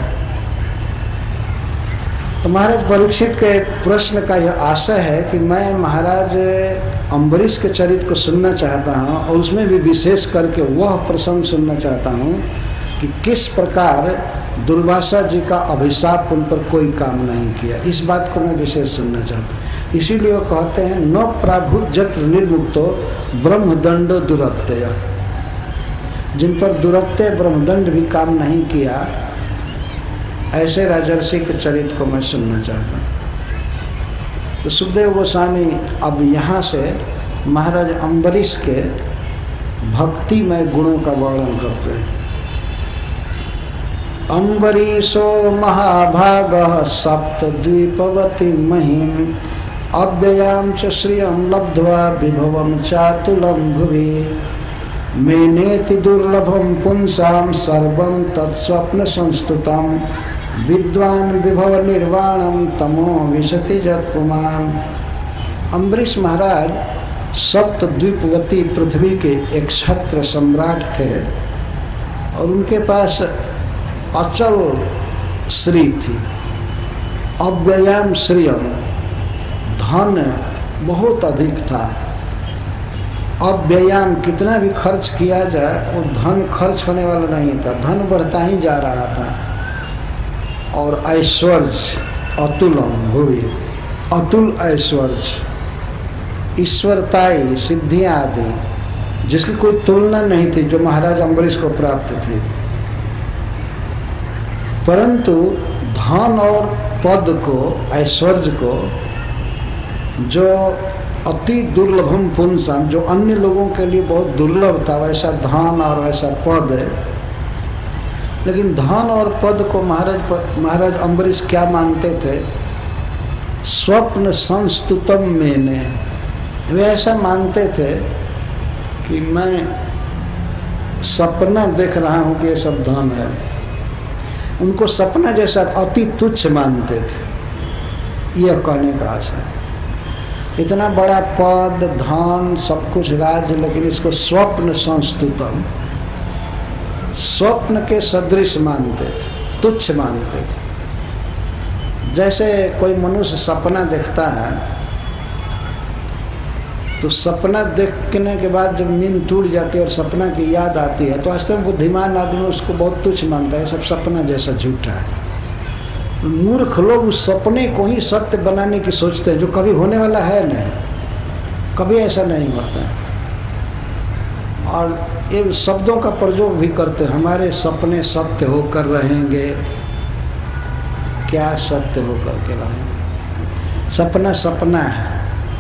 तो महाराज परीक्षित के प्रश्न का यह आशय है कि मैं महाराज अम्बरीश के चरित्र को सुनना चाहता हूँ, और उसमें भी विशेष करके वह प्रसंग सुनना चाहता हूँ कि किस प्रकार दुर्वासा जी का अभिशाप उन पर कोई काम नहीं किया। इस बात को मैं विशेष सुनना चाहता हूँ। इसीलिए वो कहते हैं न प्राभुत जत्र निर्मुक्तो ब्रह्मदंड दुरत्यय, जिन पर दुरत्य ब्रह्मदंड भी काम नहीं किया, ऐसे राजर्षि के चरित्र को मैं सुनना चाहता हूँ। तो सुखदेव गोस्वामी अब यहाँ से महाराज अम्बरीश के भक्तिमय गुणों का वर्णन करते हैं। अम्बरीशो महाभागः सप्तद्वीपवती महिम अव्ययां च श्रियं लब्ध्वा विभवं चातुलं भुवि मेनेति दुर्लभं पुंसां सर्वं तत्स्वप्न संस्तुतं विद्वान विभव निर्वाणं तमो विशति जत्पुमान्। अम्बरीश महाराज सप्तद्वीपवती पृथ्वी के एक छत्र सम्राट थे, और उनके पास अचल श्री थी। अव्ययाम श्रियम, धन बहुत अधिक था। अव्ययाम, कितना भी खर्च किया जाए वो धन खर्च होने वाला नहीं था, धन बढ़ता ही जा रहा था। और ऐश्वर्य अतुलम भुवि, अतुल ऐश्वर्य, ईश्वरताई सिद्धियाँ आदि जिसकी कोई तुलना नहीं थी, जो महाराज अम्बरीश को प्राप्त थी। परंतु धन और पद को, ऐश्वर्य को, जो अति दुर्लभम पुंसम, जो अन्य लोगों के लिए बहुत दुर्लभ था, वैसा धन और वैसा पद है। लेकिन धन और पद को महाराज अम्बरीश क्या मानते थे? स्वप्न संस्तुतम मैंने, वे ऐसा मानते थे कि मैं सपना देख रहा हूँ कि ये सब धन है। उनको सपना जैसा अति तुच्छ मानते थे। यह कहने का आशय, इतना बड़ा पद, धन, सब कुछ राज्य, लेकिन इसको स्वप्न संस्तुतम, स्वप्न के सदृश मानते थे, तुच्छ मानते थे। जैसे कोई मनुष्य सपना देखता है, तो सपना देखने के बाद जब नींद टूट जाती है और सपना की याद आती है, तो वास्तव में बुद्धिमान आदमी उसको बहुत तुच्छ मानता है, सब सपना जैसा झूठा है। मूर्ख लोग उस सपने को ही सत्य बनाने की सोचते हैं, जो कभी होने वाला है नहीं, कभी ऐसा नहीं होता है। और ये शब्दों का प्रयोग भी करते हैं, हमारे सपने सत्य होकर रहेंगे। क्या सत्य होकर के रहेंगे? सपना सपना है।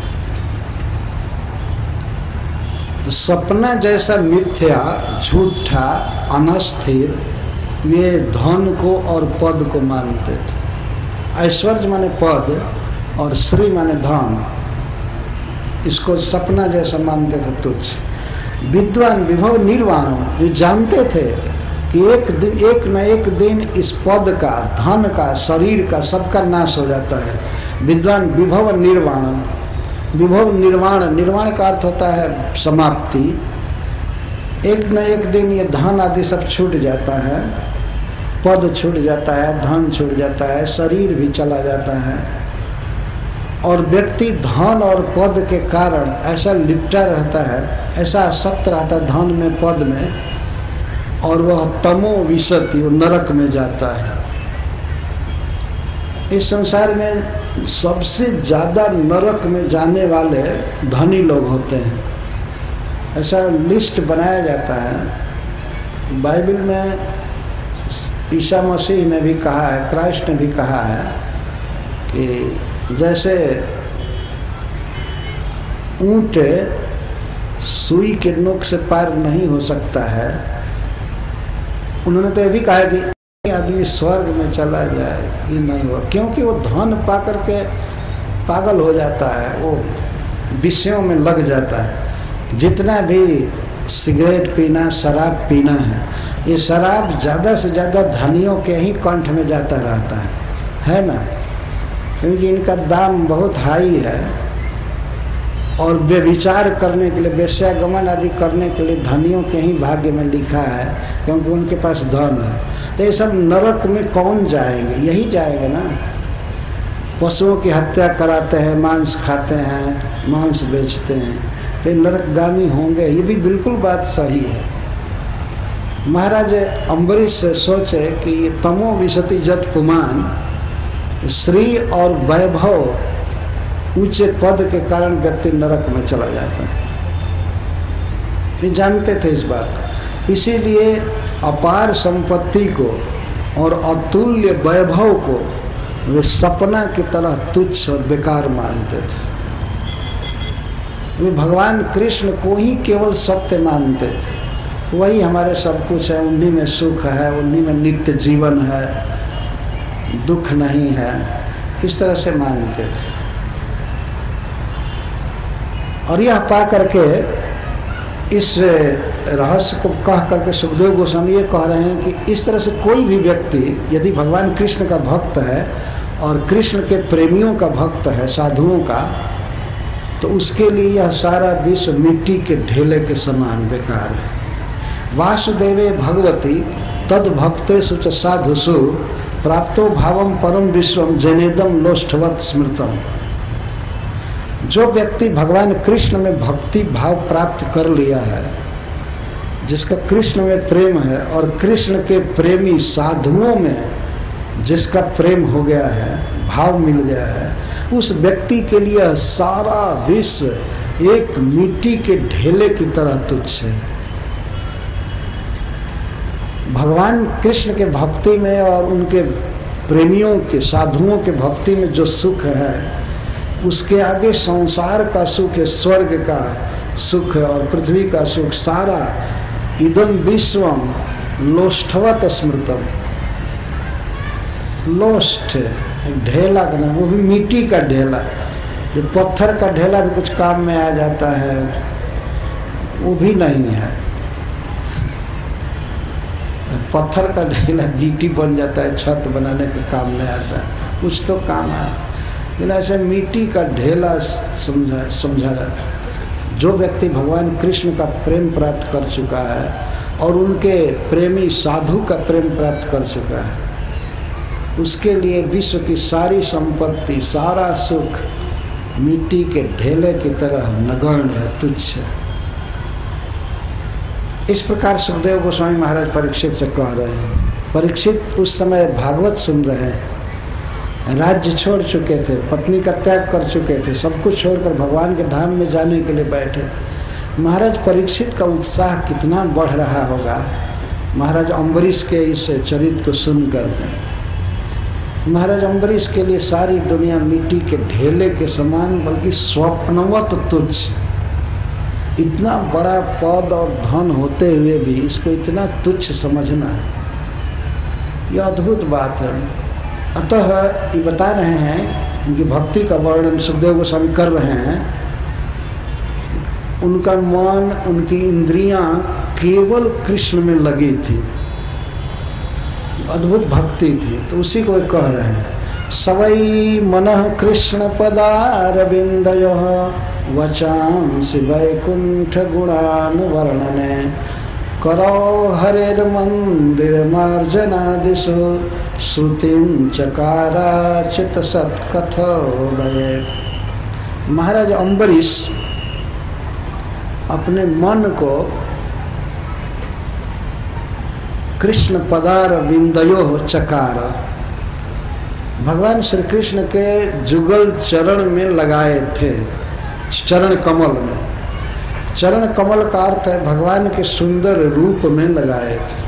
तो सपना जैसा मिथ्या, झूठा, अनस्थिर, वे धन को और पद को मानते थे। ऐश्वर्य माने पद और श्री माने धन, इसको सपना जैसा मानते थे, तुच्छ। विद्वान विभव निर्वाणम, ये जानते थे कि एक न एक दिन इस पद का, धन का, शरीर का, सबका नाश हो जाता है। विद्वान विभव निर्वाणम, विभव निर्वाण, निर्वाण का अर्थ होता है समाप्ति। एक न एक दिन ये धन आदि सब छूट जाता है, पद छूट जाता है, धन छूट जाता है, शरीर भी चला जाता है, और व्यक्ति धन और पद के कारण ऐसा लिपटा रहता है, ऐसा आसक्त रहता है धन में, पद में, और वह तमो विशति, वो नरक में जाता है। इस संसार में सबसे ज़्यादा नरक में जाने वाले धनी लोग होते हैं, ऐसा लिस्ट बनाया जाता है। बाइबल में ईसा मसीह ने भी कहा है, क्राइस्ट ने भी कहा है कि जैसे ऊंट सुई के नोक से पार नहीं हो सकता है, उन्होंने तो ये भी कहा है कि आदमी स्वर्ग में चला जाए, ये नहीं हुआ, क्योंकि वो धन पा करके पागल हो जाता है, वो विषयों में लग जाता है। जितना भी सिगरेट पीना, शराब पीना है, ये शराब ज़्यादा से ज़्यादा धनियों के ही कंठ में जाता रहता है ना, क्योंकि इनका दाम बहुत हाई है, और व्यभिचार करने के लिए, वेश्यागमन आदि करने के लिए धनियों के ही भाग्य में लिखा है, क्योंकि उनके पास धन है। तो ये सब नरक में कौन जाएंगे? यही जाएंगे ना। पशुओं की हत्या कराते हैं, मांस खाते हैं, मांस बेचते हैं, तो नरकगामी होंगे, ये भी बिल्कुल बात सही है। महाराज अम्बरीश से सोचे कि ये तमो विशति जत पुमान, श्री और वैभव, ऊंचे पद के कारण व्यक्ति नरक में चला जाता है। ये जानते थे इस बात को, इसीलिए अपार संपत्ति को और अतुल्य वैभव को वे सपना की तरह तुच्छ और बेकार मानते थे। वे भगवान कृष्ण को ही केवल सत्य मानते थे, वही हमारे सब कुछ है, उन्हीं में सुख है, उन्हीं में नित्य जीवन है, दुख नहीं है, इस तरह से मानते थे। और यह पा करके इस रहस्य को कह करके सुखदेव गोस्वामी ये कह रहे हैं कि इस तरह से कोई भी व्यक्ति यदि भगवान कृष्ण का भक्त है और कृष्ण के प्रेमियों का भक्त है, साधुओं का, तो उसके लिए यह सारा विश्व मिट्टी के ढेले के समान बेकार है। वासुदेवे भगवती तद भक्तेषु च साधुषु प्राप्तो भावम परम विश्वम जनेदम लोष्ठवत स्मृतम। जो व्यक्ति भगवान कृष्ण में भक्ति भाव प्राप्त कर लिया है, जिसका कृष्ण में प्रेम है, और कृष्ण के प्रेमी साधुओं में जिसका प्रेम हो गया है, भाव मिल गया है, उस व्यक्ति के लिए सारा विश्व एक मिट्टी के ढेले की तरह तुच्छ है। भगवान कृष्ण के भक्ति में और उनके प्रेमियों के, साधुओं के भक्ति में जो सुख है, उसके आगे संसार का सुख है, स्वर्ग का सुख है और पृथ्वी का सुख, सारा इदम विश्वम लोष्ठवत स्मृतम। लोष्ठ एक ढेला का नाम, वो भी मिट्टी का ढेला। जो पत्थर का ढेला भी कुछ काम में आ जाता है, वो भी नहीं है। पत्थर का ढेला गिट्टी बन जाता है, छत बनाने के काम में आता है, कुछ तो काम है, लेकिन ऐसे मिट्टी का ढेला समझा जाता है। जो व्यक्ति भगवान कृष्ण का प्रेम प्राप्त कर चुका है और उनके प्रेमी साधु का प्रेम प्राप्त कर चुका है, उसके लिए विश्व की सारी संपत्ति, सारा सुख मिट्टी के ढेले की तरह नगण्य है, तुच्छ है। इस प्रकार सुखदेव गोस्वामी महाराज परीक्षित से कह रहे हैं। परीक्षित उस समय भागवत सुन रहे हैं, राज्य छोड़ चुके थे, पत्नी का त्याग कर चुके थे, सब कुछ छोड़कर भगवान के धाम में जाने के लिए बैठे। महाराज परीक्षित का उत्साह कितना बढ़ रहा होगा महाराज अम्बरीश के इस चरित्र को सुनकर। महाराज अम्बरीश के लिए सारी दुनिया मिट्टी के ढेले के समान, बल्कि स्वप्नवत तुच्छ। इतना बड़ा पद और धन होते हुए भी इसको इतना तुच्छ समझना, यह अद्भुत बात है। अतः ये बता रहे हैं, उनकी भक्ति का वर्णन सुखदेव गोस्वामी कर रहे हैं। उनका मन, उनकी इंद्रियां केवल कृष्ण में लगी थी, अद्भुत भक्ति थी। तो उसी को कह रहे हैं, सवै मनः कृष्ण पदारविंदयोः वचांसि वैकुंठ गुणानुवर्णने करो हरेर मंदिर मार्जनादिषु श्रुतिम चकारा चित सत्कथोदय। महाराज अम्बरीश अपने मन को कृष्ण पदार विंदयो चकार, भगवान श्री कृष्ण के जुगल चरण में लगाए थे, चरण कमल में। चरण कमल का अर्थ है भगवान के सुंदर रूप में लगाए थे।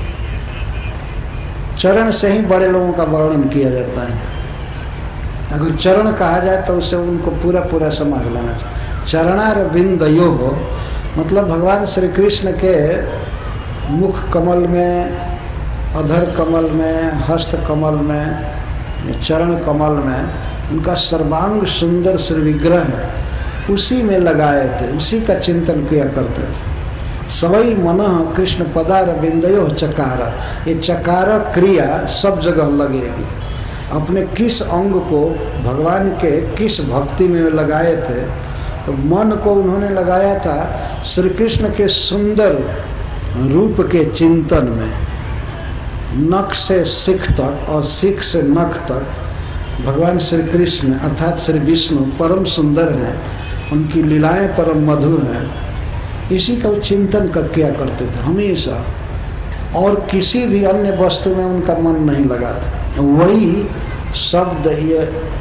चरण से ही बड़े लोगों का वर्णन किया जाता है। अगर चरण कहा जाए तो उसे उनको पूरा पूरा समझ लेना चाहिए। चरणार विंदयो हो मतलब भगवान श्री कृष्ण के मुख कमल में, अधर कमल में, हस्त कमल में, चरण कमल में उनका सर्वांग सुंदर श्री विग्रह है, उसी में लगाए थे, उसी का चिंतन किया करते थे। सवई मनः कृष्ण पदार बिंदयो चकार, ये चकार क्रिया सब जगह लगेगी। अपने किस अंग को भगवान के किस भक्ति में लगाए थे, तो मन को उन्होंने लगाया था श्री कृष्ण के सुंदर रूप के चिंतन में। नख से सिख तक और सिख से नख तक भगवान श्री कृष्ण अर्थात श्री विष्णु परम सुंदर हैं, उनकी लीलाएं परम मधुर हैं। इसी का चिंतन किया करते थे हमेशा, और किसी भी अन्य वस्तु में उनका मन नहीं लगा था। वही शब्द ये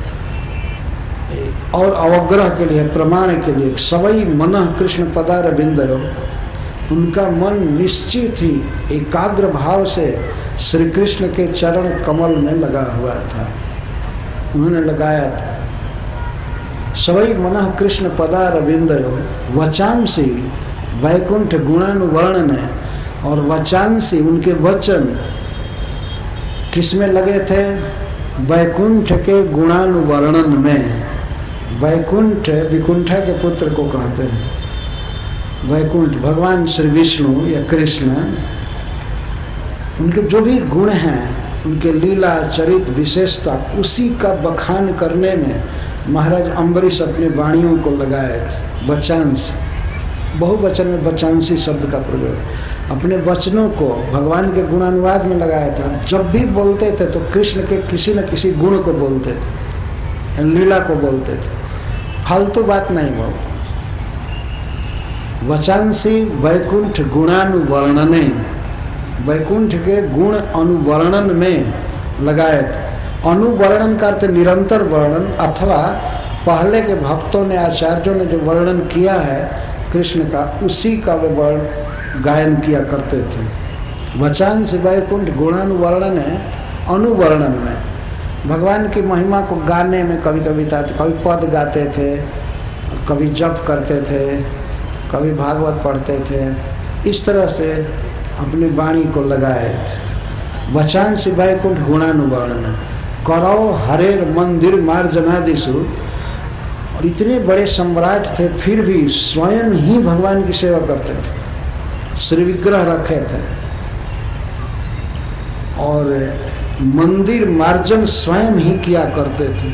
और अवग्रह के लिए, प्रमाण के लिए, सवई मनः कृष्ण पदार बिंदयो, उनका मन निश्चित ही एकाग्र भाव से श्री कृष्ण के चरण कमल में लगा हुआ था, उन्होंने लगाया था। सवई मनः कृष्ण पदार बिंदयो वचांसी वैकुंठ गुणानुवर्णन, और वचांसी उनके वचन किस में लगे थे? वैकुंठ के गुणानुवर्णन में। वैकुंठ विकुंठा के पुत्र को कहते हैं। वैकुंठ भगवान श्री विष्णु या कृष्ण, उनके जो भी गुण हैं, उनके लीला चरित्र विशेषता, उसी का बखान करने में महाराज अम्बरीश अपने वाणियों को लगाए थे। वचांस, बहुवचन में वचांसी शब्द का प्रयोग, अपने वचनों को भगवान के गुणानुवाद में लगाया था। जब भी बोलते थे तो कृष्ण के किसी न किसी गुण को बोलते थे, लीला को बोलते थे, फालतू बात नहीं बोलते। वचांसी वैकुंठ गुणानुवर्णने, वैकुंठ के गुण अनुवर्णन में लगाए थे। अनुवर्णन का अर्थ निरंतर वर्णन, अथवा पहले के भक्तों ने, आचार्यों ने जो वर्णन किया है कृष्ण का, उसी का वे वर्ण गायन किया करते थे। वचांस वैकुंठ गुणानुवर्णन है, अनुवर्णन में भगवान की महिमा को गाने में कभी कभी पद गाते थे, कभी जप करते थे, कभी भागवत पढ़ते थे। इस तरह से अपनी वाणी को लगाए थे। वचांस वैकुंठ गुणानुवर्णन करो हरेर मंदिर मार्जनादिषु, और इतने बड़े सम्राट थे फिर भी स्वयं ही भगवान की सेवा करते थे, श्री विग्रह रखे थे, और मंदिर मार्जन स्वयं ही किया करते थे।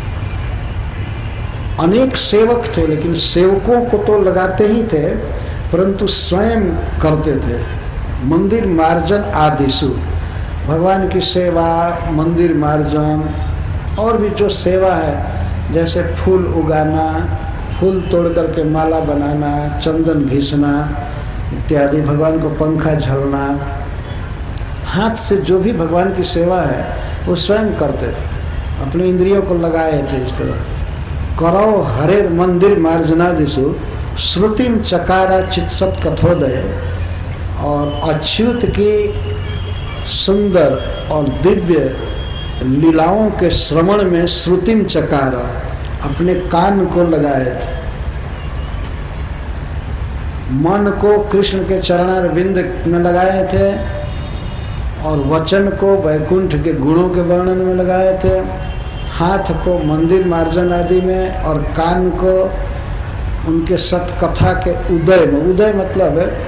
अनेक सेवक थे, लेकिन सेवकों को तो लगाते ही थे, परंतु स्वयं करते थे। मंदिर मार्जन आदिषु, भगवान की सेवा, मंदिर मार्जन, और भी जो सेवा है, जैसे फूल उगाना, फूल तोड़ करके माला बनाना, चंदन घिसना इत्यादि, भगवान को पंखा झलना, हाथ से जो भी भगवान की सेवा है वो स्वयं करते थे, अपने इंद्रियों को लगाए थे। इस तरह करो हरेर मंदिर मार्जनादिषु श्रुतिम चकारा चित्सत कथोदय, और अच्युत की सुंदर और दिव्य लीलाओं के श्रवण में श्रुतिम चकारा, अपने कान को लगाए थे। मन को कृष्ण के चरणारविंद में लगाए थे, और वचन को वैकुंठ के गुणों के वर्णन में लगाए थे, हाथ को मंदिर मार्जन आदि में, और कान को उनके सतकथा के उदय में। उदय मतलब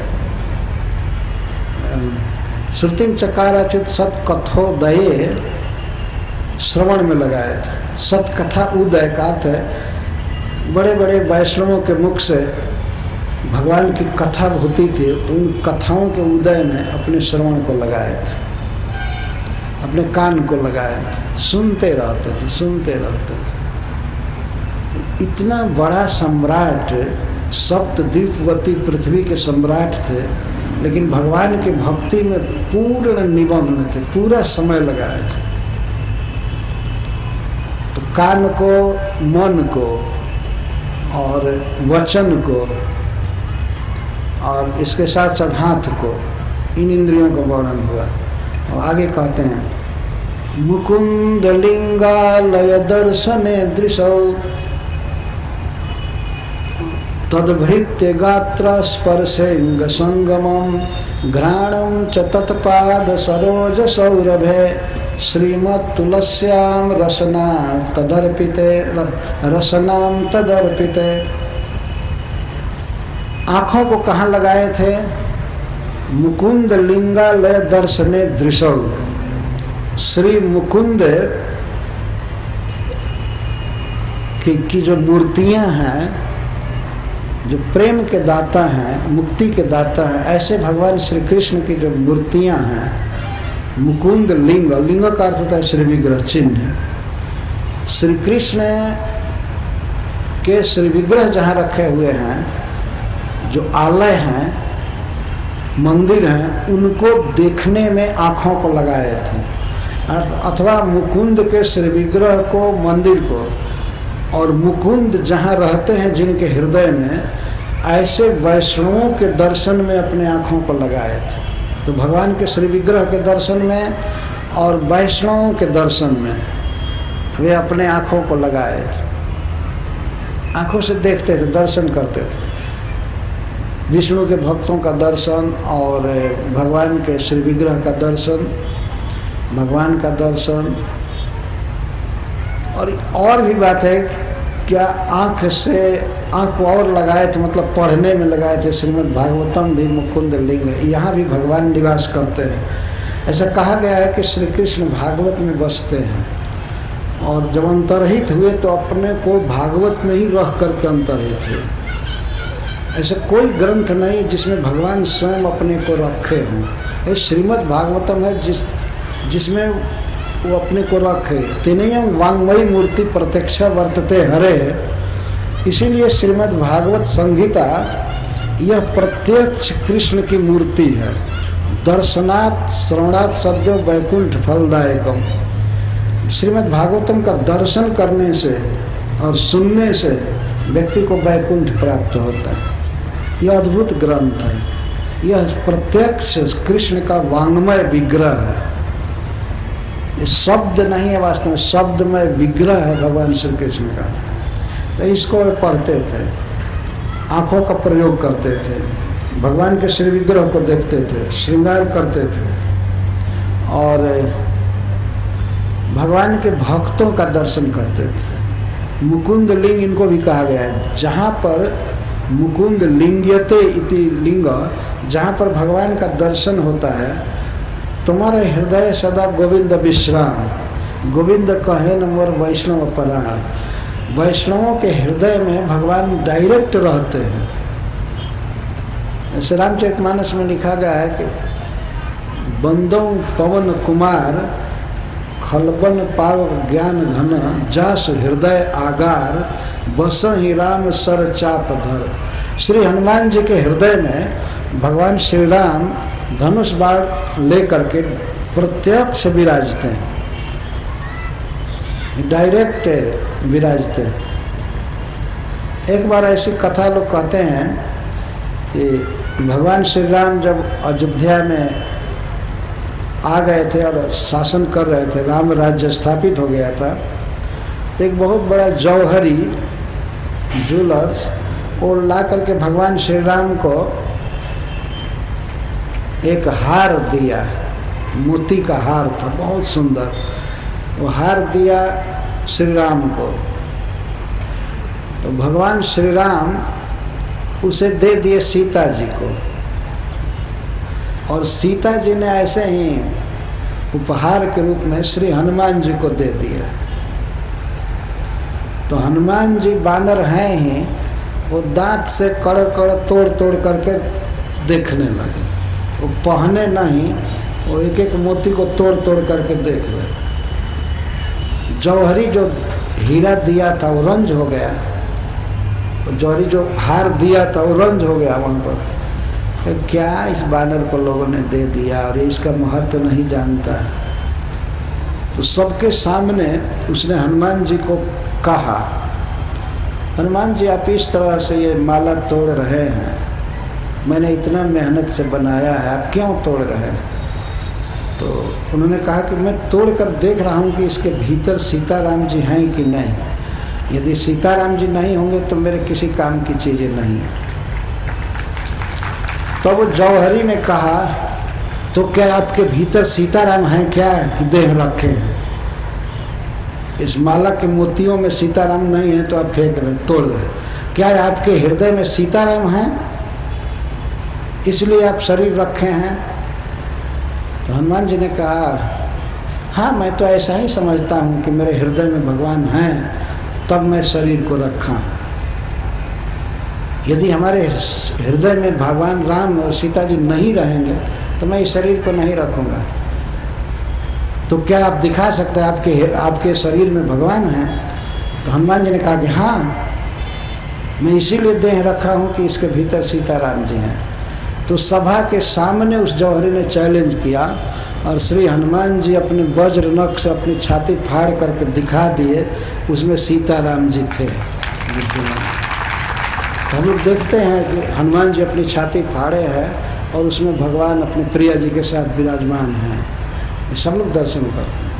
श्रुतिम चकाराच्युत सतकथोदय, श्रवण में लगाए थे। सतकथा उदय का अर्थ है बड़े बड़े वैष्णवों के मुख से भगवान की कथा होती थी तो उन कथाओं के उदय में अपने श्रवण को लगाए थे, अपने कान को लगाए थे, सुनते रहते थे। इतना बड़ा सम्राट, सप्तद्वीपवती पृथ्वी के सम्राट थे, लेकिन भगवान की भक्ति में पूर्ण निमग्न थे, पूरा समय लगाए थे। तो कान को, मन को और वचन को और इसके साथ साथ हाथ को, इन इंद्रियों का वर्णन हुआ। और आगे कहते हैं मुकुंद लिंगालय दर्शने दृशौ तद्भृत्य गात्र स्पर्शेंग संगमम घ्राणम च तत्पाद सरोज सौरभे श्रीमत्तुलस्याम रसना तदर्पिते। आँखों को कहाँ लगाए थे? मुकुंद लिंगालय दर्शने दृशौ। श्री मुकुंद की जो मूर्तियाँ हैं, जो प्रेम के दाता हैं, मुक्ति के दाता हैं, ऐसे भगवान श्री कृष्ण की जो मूर्तियाँ हैं, मुकुंद लिंग, लिंग का अर्थ होता है श्री विग्रह, चिन्ह। श्री कृष्ण के श्री विग्रह जहाँ रखे हुए हैं, जो आलय हैं, मंदिर हैं, उनको देखने में आँखों को लगाए थे। अथवा मुकुंद के श्री विग्रह को, मंदिर को, और मुकुंद जहाँ रहते हैं जिनके हृदय में, ऐसे वैष्णवों के दर्शन में अपने आँखों को लगाए थे। तो भगवान के श्री विग्रह के दर्शन में और वैष्णवों के दर्शन में वे अपने आँखों को लगाए थे। आँखों से देखते थे, दर्शन करते थे। विष्णु के भक्तों का दर्शन और भगवान के श्री विग्रह का दर्शन, भगवान का दर्शन। और भी बात है, क्या आँख से आँख और लगाए थे, मतलब पढ़ने में लगाए थे। श्रीमद् भागवतम भी मुकुंद लिंग है, यहाँ भी भगवान निवास करते हैं। ऐसा कहा गया है कि श्री कृष्ण भागवत में बसते हैं, और जब अंतर्हित हुए तो अपने को भागवत में ही रह करके अंतर्हित हुए। ऐसा कोई ग्रंथ नहीं जिसमें भगवान स्वयं अपने को रखे हों। ये श्रीमद् भागवतम है जिसमें वो अपने को रखे। तेनेयम वांगमयी मूर्ति प्रत्यक्षा वर्तते हरे। इसीलिए श्रीमद् भागवत संहिता यह प्रत्यक्ष कृष्ण की मूर्ति है। दर्शनात् श्रवणात् सद्यो वैकुंठ फलदायकम। श्रीमद् भागवतम का दर्शन करने से और सुनने से व्यक्ति को वैकुंठ प्राप्त होता है। यह अद्भुत ग्रंथ है। यह प्रत्यक्ष कृष्ण का वांग्मय विग्रह है। ये शब्द नहीं है, वास्तव में शब्दमय विग्रह है भगवान श्री कृष्ण का। तो इसको वे पढ़ते थे, आँखों का प्रयोग करते थे, भगवान के श्री विग्रह को देखते थे, श्रृंगार करते थे, और भगवान के भक्तों का दर्शन करते थे। मुकुंद लिंग इनको भी कहा गया है। जहाँ पर मुकुंद लिंग्यते इति लिंग, जहाँ पर भगवान का दर्शन होता है, तुम्हारे हृदय सदा गोविंद विश्राम। गोविंद कहे न मोर वैष्णव पराण। वैष्णवों के हृदय में भगवान डायरेक्ट रहते हैं। ऐसे रामचरितमानस में लिखा गया है कि बंदों पवन कुमार खलबन पाव ज्ञान घन जास हृदय आगार बस ही राम सर चाप धर। श्री हनुमान जी के हृदय में भगवान श्री राम धनुष बाण लेकर के प्रत्यक्ष विराजते हैं, डायरेक्ट विराजते हैं। एक बार ऐसी कथा लोग कहते हैं कि भगवान श्री राम जब अयोध्या में आ गए थे और शासन कर रहे थे, राम राज्य स्थापित हो गया था, तो एक बहुत बड़ा जौहरी ज्वेलर्स वो ला करके भगवान श्री राम को एक हार दिया। मोती का हार था, बहुत सुंदर। वो हार दिया श्री राम को, तो भगवान श्री राम उसे दे दिए सीता जी को, और सीता जी ने ऐसे ही उपहार के रूप में श्री हनुमान जी को दे दिया। तो हनुमान जी बानर हैं ही, वो दांत से कड़ कड़ तोड़ तोड़ करके देखने लगे। वो पहने नहीं, वो एक एक मोती को तोड़ तोड़ करके देख रहे। जौहरी जो हीरा दिया था वो रंज हो गया, जौहरी जो हार दिया था वो रंज हो गया वहाँ पर। क्या इस बानर को लोगों ने दे दिया और इसका महत्व नहीं जानता। तो सबके सामने उसने हनुमान जी को कहा, हनुमान जी आप इस तरह से ये माला तोड़ रहे हैं, मैंने इतना मेहनत से बनाया है, आप क्यों तोड़ रहे हैं? तो उन्होंने कहा कि मैं तोड़ कर देख रहा हूँ कि इसके भीतर सीताराम जी हैं कि नहीं। यदि सीताराम जी नहीं होंगे तो मेरे किसी काम की चीज़ें नहीं है। तो वो जौहरी ने कहा, तो क्या आपके भीतर सीताराम हैं क्या कि देह रखे हैं? इस माला के मोतियों में सीताराम नहीं है तो आप फेंक रहे, तोड़ रहे। क्या आपके हृदय में सीताराम हैं इसलिए आप शरीर रखे हैं? तो हनुमान जी ने कहा, हाँ मैं तो ऐसा ही समझता हूँ कि मेरे हृदय में भगवान हैं तब मैं शरीर को रखा। यदि हमारे हृदय में भगवान राम और सीता जी नहीं रहेंगे तो मैं इस शरीर को नहीं रखूँगा। तो क्या आप दिखा सकते हैं आपके शरीर में भगवान हैं? तो हनुमान जी ने कहा कि हाँ, मैं इसीलिए देह रखा हूँ कि इसके भीतर सीताराम जी हैं। तो सभा के सामने उस जौहरी ने चैलेंज किया और श्री हनुमान जी अपने वज्र नख से अपनी छाती फाड़ करके दिखा दिए, उसमें सीताराम जी थे। हम लोग देखते हैं कि हनुमान जी अपनी छाती फाड़े हैं और उसमें भगवान अपने प्रिया जी के साथ विराजमान हैं, सब लोग दर्शन करते हैं।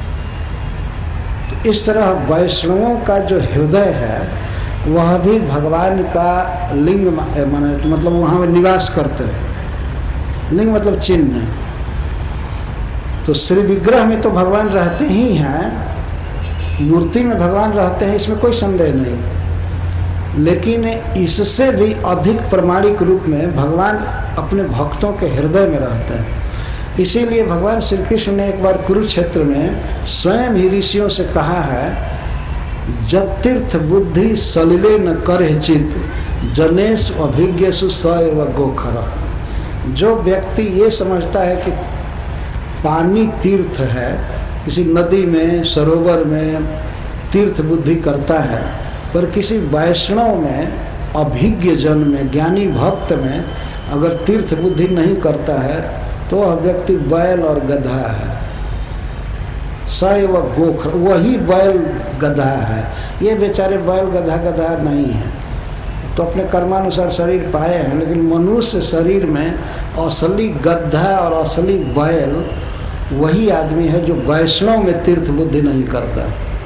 तो इस तरह वैष्णवों का जो हृदय है वह भी भगवान का लिंग माना, मतलब वहाँ निवास करते हैं। लिंग मतलब चिन्ह। तो श्री विग्रह में तो भगवान रहते ही हैं, मूर्ति में भगवान रहते हैं, इसमें कोई संदेह नहीं। लेकिन इससे भी अधिक प्रमाणिक रूप में भगवान अपने भक्तों के हृदय में रहते हैं। इसीलिए भगवान श्री कृष्ण ने एक बार कुरुक्षेत्र में स्वयं ही ऋषियों से कहा है, जब तीर्थ बुद्धि सलिले न करे चित जनेश अभिज्ञसु सएव गोखर। जो व्यक्ति ये समझता है कि पानी तीर्थ है, किसी नदी में सरोवर में तीर्थ बुद्धि करता है, पर किसी वैष्णव में, अभिज्ञ जन में, ज्ञानी भक्त में अगर तीर्थ बुद्धि नहीं करता है तो वह व्यक्ति बैल और गधा है। सएव गोखर, वही बैल गधा है। ये बेचारे बैल गधा नहीं है, तो अपने कर्मानुसार शरीर पाए हैं, लेकिन मनुष्य शरीर में असली गधा और असली बैल वही आदमी है जो वैष्णव में तीर्थ बुद्धि नहीं करता।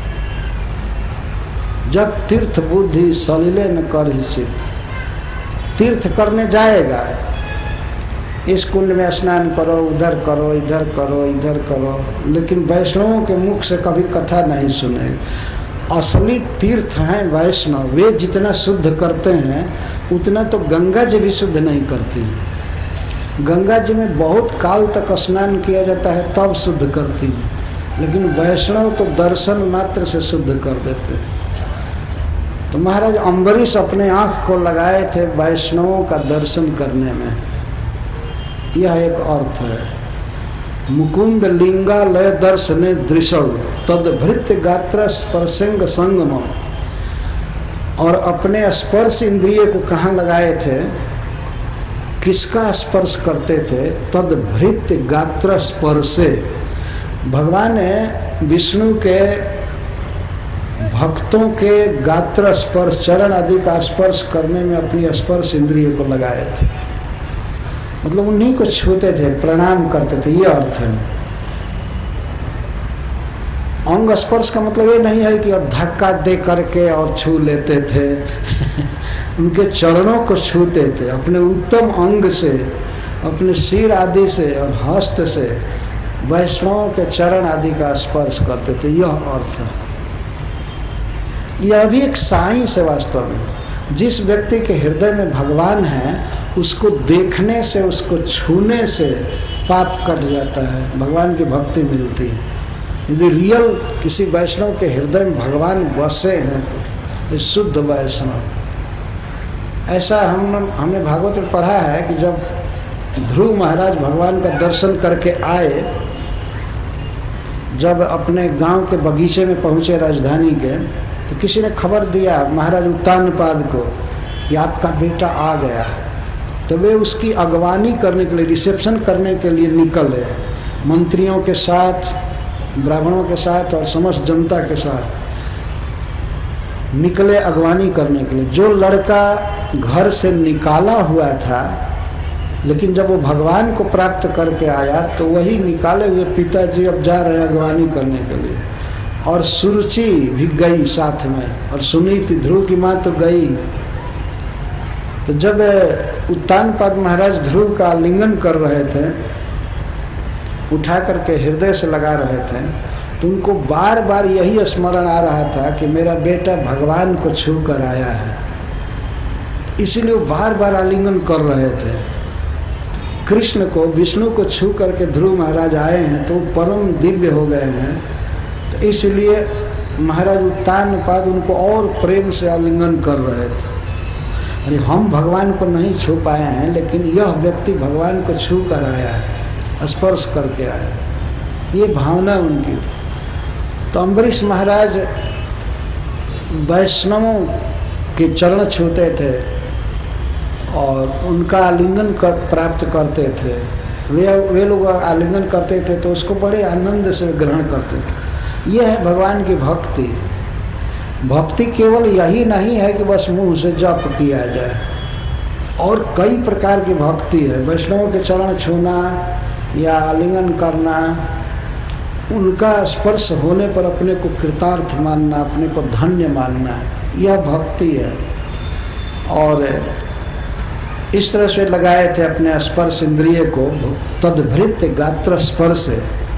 जब तीर्थ बुद्धि सलिले न कर चित, तीर्थ करने जाएगा, इस कुंड में स्नान करो, उधर करो, इधर करो, इधर करो, लेकिन वैष्णवों के मुख से कभी कथा नहीं सुनेगा। असली तीर्थ हैं वैष्णव, वे जितना शुद्ध करते हैं उतना तो गंगा जी भी शुद्ध नहीं करती। गंगा जी में बहुत काल तक स्नान किया जाता है तब शुद्ध करती है, लेकिन वैष्णव तो दर्शन मात्र से शुद्ध कर देते हैं। तो महाराज अम्बरीश अपने आँख को लगाए थे वैष्णवों का दर्शन करने में, यह एक अर्थ है। मुकुंद लिंगालय दर्शने दृशौ तद्भृत्य गात्र स्पर्शंग संगम। और अपने स्पर्श इंद्रिय को कहाँ लगाए थे, किसका स्पर्श करते थे? तद्भृत्य गात्र स्पर्शे। भगवान ने विष्णु के भक्तों के गात्र स्पर्श, चरण आदि का स्पर्श करने में अपनी स्पर्श इंद्रिय को लगाए थे, मतलब उन्हीं को छूते थे, प्रणाम करते थे, ये अर्थ है। अंग स्पर्श का मतलब ये नहीं है कि अब धक्का दे करके और छू लेते थे उनके चरणों को छूते थे, अपने उत्तम अंग से, अपने सिर आदि से और हस्त से वैष्णवों के चरण आदि का स्पर्श करते थे, यह अर्थ है। यह भी एक साइंस है वास्तव में। जिस व्यक्ति के हृदय में भगवान है उसको देखने से, उसको छूने से पाप कट जाता है, भगवान की भक्ति मिलती है। यदि रियल किसी वैष्णव के हृदय में भगवान बसे हैं तो शुद्ध वैष्णव। ऐसा हमने भागवत में पढ़ा है कि जब ध्रुव महाराज भगवान का दर्शन करके आए, जब अपने गांव के बगीचे में पहुँचे राजधानी के, तो किसी ने खबर दिया महाराज उत्तानपाद को कि आपका बेटा आ गया। तो वे उसकी अगवानी करने के लिए, रिसेप्शन करने के लिए निकले, मंत्रियों के साथ, ब्राह्मणों के साथ और समस्त जनता के साथ निकले अगवानी करने के लिए। जो लड़का घर से निकाला हुआ था, लेकिन जब वो भगवान को प्राप्त करके आया तो वही निकाले हुए पिताजी अब जा रहे हैं अगवानी करने के लिए। और सुरुचि भी गई साथ में, और सुनीति ध्रुव की माँ तो गई। तो जब उत्तानपाद महाराज ध्रुव का आलिंगन कर रहे थे, उठा करके हृदय से लगा रहे थे, तो उनको बार बार यही स्मरण आ रहा था कि मेरा बेटा भगवान को छू कर आया है। इसीलिए वो बार बार आलिंगन कर रहे थे। कृष्ण को, विष्णु को छू करके ध्रुव महाराज आए हैं तो परम दिव्य हो गए हैं। तो इसलिए महाराज उत्तानपाद उनको और प्रेम से आलिंगन कर रहे थे। अरे हम भगवान को नहीं छू पाए हैं, लेकिन यह व्यक्ति भगवान को छू कर आया है, स्पर्श करके आया, ये भावना उनकी थी। तो अम्बरीश महाराज वैष्णवों के चरण छूते थे और उनका आलिंगन प्राप्त करते थे। वे लोग आलिंगन करते थे तो उसको बड़े आनंद से ग्रहण करते थे। यह है भगवान की भक्ति। भक्ति केवल यही नहीं है कि बस मुंह से जप किया जाए, और कई प्रकार की भक्ति है। वैष्णवों के चरण छूना या आलिंगन करना, उनका स्पर्श होने पर अपने को कृतार्थ मानना, अपने को धन्य मानना, यह भक्ति है। और इस तरह से लगाए थे अपने स्पर्श इंद्रिय को, तद्भृत गात्र स्पर्श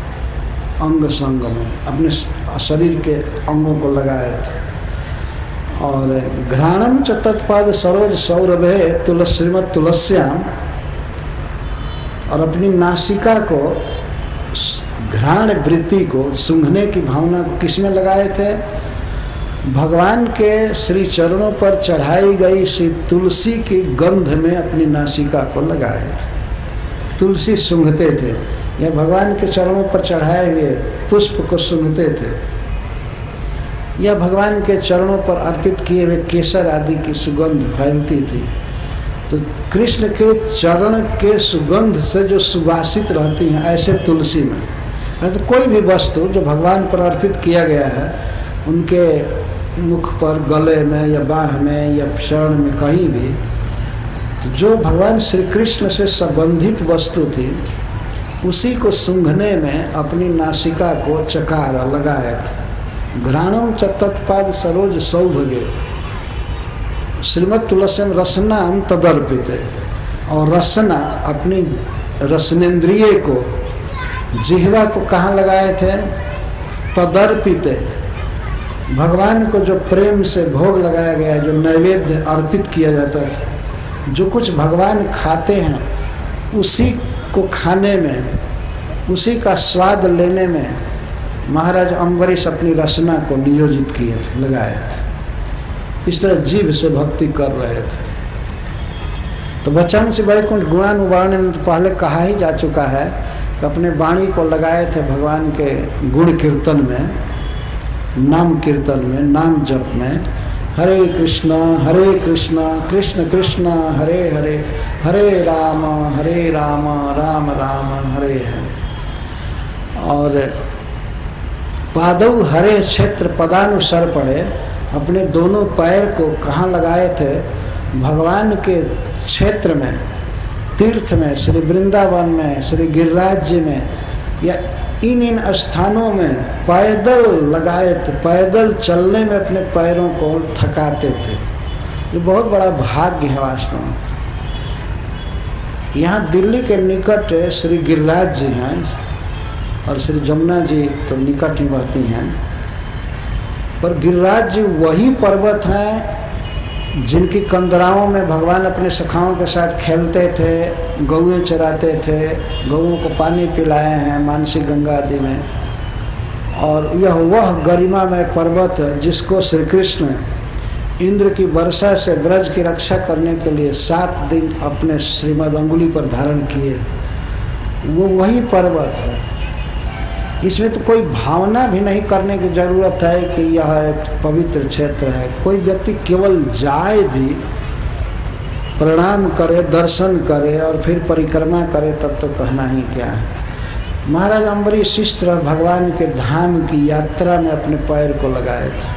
अंग संगम, अपने शरीर के अंगों को लगाए थे। और घ्राणम च तत्पाद सरोज सौरभे तुलसीमत तुलस्याम, और अपनी नासिका को, घ्राण वृत्ति को, सूंघने की भावना को किसमें लगाए थे? भगवान के श्री चरणों पर चढ़ाई गई श्री तुलसी की गंध में अपनी नासिका को लगाए थे। तुलसी सूंघते थे, या भगवान के चरणों पर चढ़ाए हुए पुष्प को सूंघते थे, या भगवान के चरणों पर अर्पित किए हुए केसर आदि की सुगंध फैलती थी। तो कृष्ण के चरण के सुगंध से जो सुवासित रहती हैं, ऐसे तुलसी में, तो कोई भी वस्तु जो भगवान पर अर्पित किया गया है, उनके मुख पर, गले में या बाह में या शरण में, कहीं भी, तो जो भगवान श्री कृष्ण से संबंधित वस्तु थी, उसी को सूंघने में अपनी नासिका को चकार लगाए थे। घ्राणम च तत्पाद सरोज सौभगे श्रीमद तुलसीम रसनाम तदर्पित, और रसना, अपनी रसनेन्द्रिय को, जिह्वा को कहाँ लगाए थे? तदर्पित, भगवान को जो प्रेम से भोग लगाया गया है, जो नैवेद्य अर्पित किया जाता था, जो कुछ भगवान खाते हैं, उसी को खाने में, उसी का स्वाद लेने में महाराज अम्बरीश अपनी रसना को नियोजित किए थे, लगाए थे। इस तरह जीव से भक्ति कर रहे थे। तो वचन से वैकुंठ गुणानुवर्णन में तो पहले कहा ही जा चुका है कि अपने वाणी को लगाए थे भगवान के गुण कीर्तन में, नाम कीर्तन में, नाम जप में। हरे कृष्ण कृष्ण कृष्ण हरे हरे, हरे राम राम राम हरे हरे। और पादौ हरे क्षेत्र पदानुसार पड़े, अपने दोनों पैर को कहाँ लगाए थे? भगवान के क्षेत्र में, तीर्थ में, श्री वृंदावन में, श्री गिरिराज जी में, या इन स्थानों में पैदल लगाए थे। पैदल चलने में अपने पैरों को थकाते थे। ये बहुत बड़ा भाग्य है वास्तव में। यहाँ दिल्ली के निकट श्री गिरिराज जी हैं और श्री जमुना जी तो निकट ही बहती हैं, पर गिरिराज जी वही पर्वत हैं जिनकी कंदराओं में भगवान अपने सखाओं के साथ खेलते थे, गौएं चराते थे, गौओं को पानी पिलाए हैं मानसी गंगा आदि में। और यह वह गरिमामय पर्वत जिसको श्री कृष्ण इंद्र की वर्षा से ब्रज की रक्षा करने के लिए 7 दिन अपने श्रीमद अंगुली पर धारण किए, वो वही पर्वत है। इसमें तो कोई भावना भी नहीं करने की जरूरत है कि यह एक पवित्र क्षेत्र है। कोई व्यक्ति केवल जाए भी, प्रणाम करे, दर्शन करे और फिर परिक्रमा करे, तब तो कहना ही क्या है। महाराज अम्बरीश इस तरह भगवान के धाम की यात्रा में अपने पैर को लगाए थे।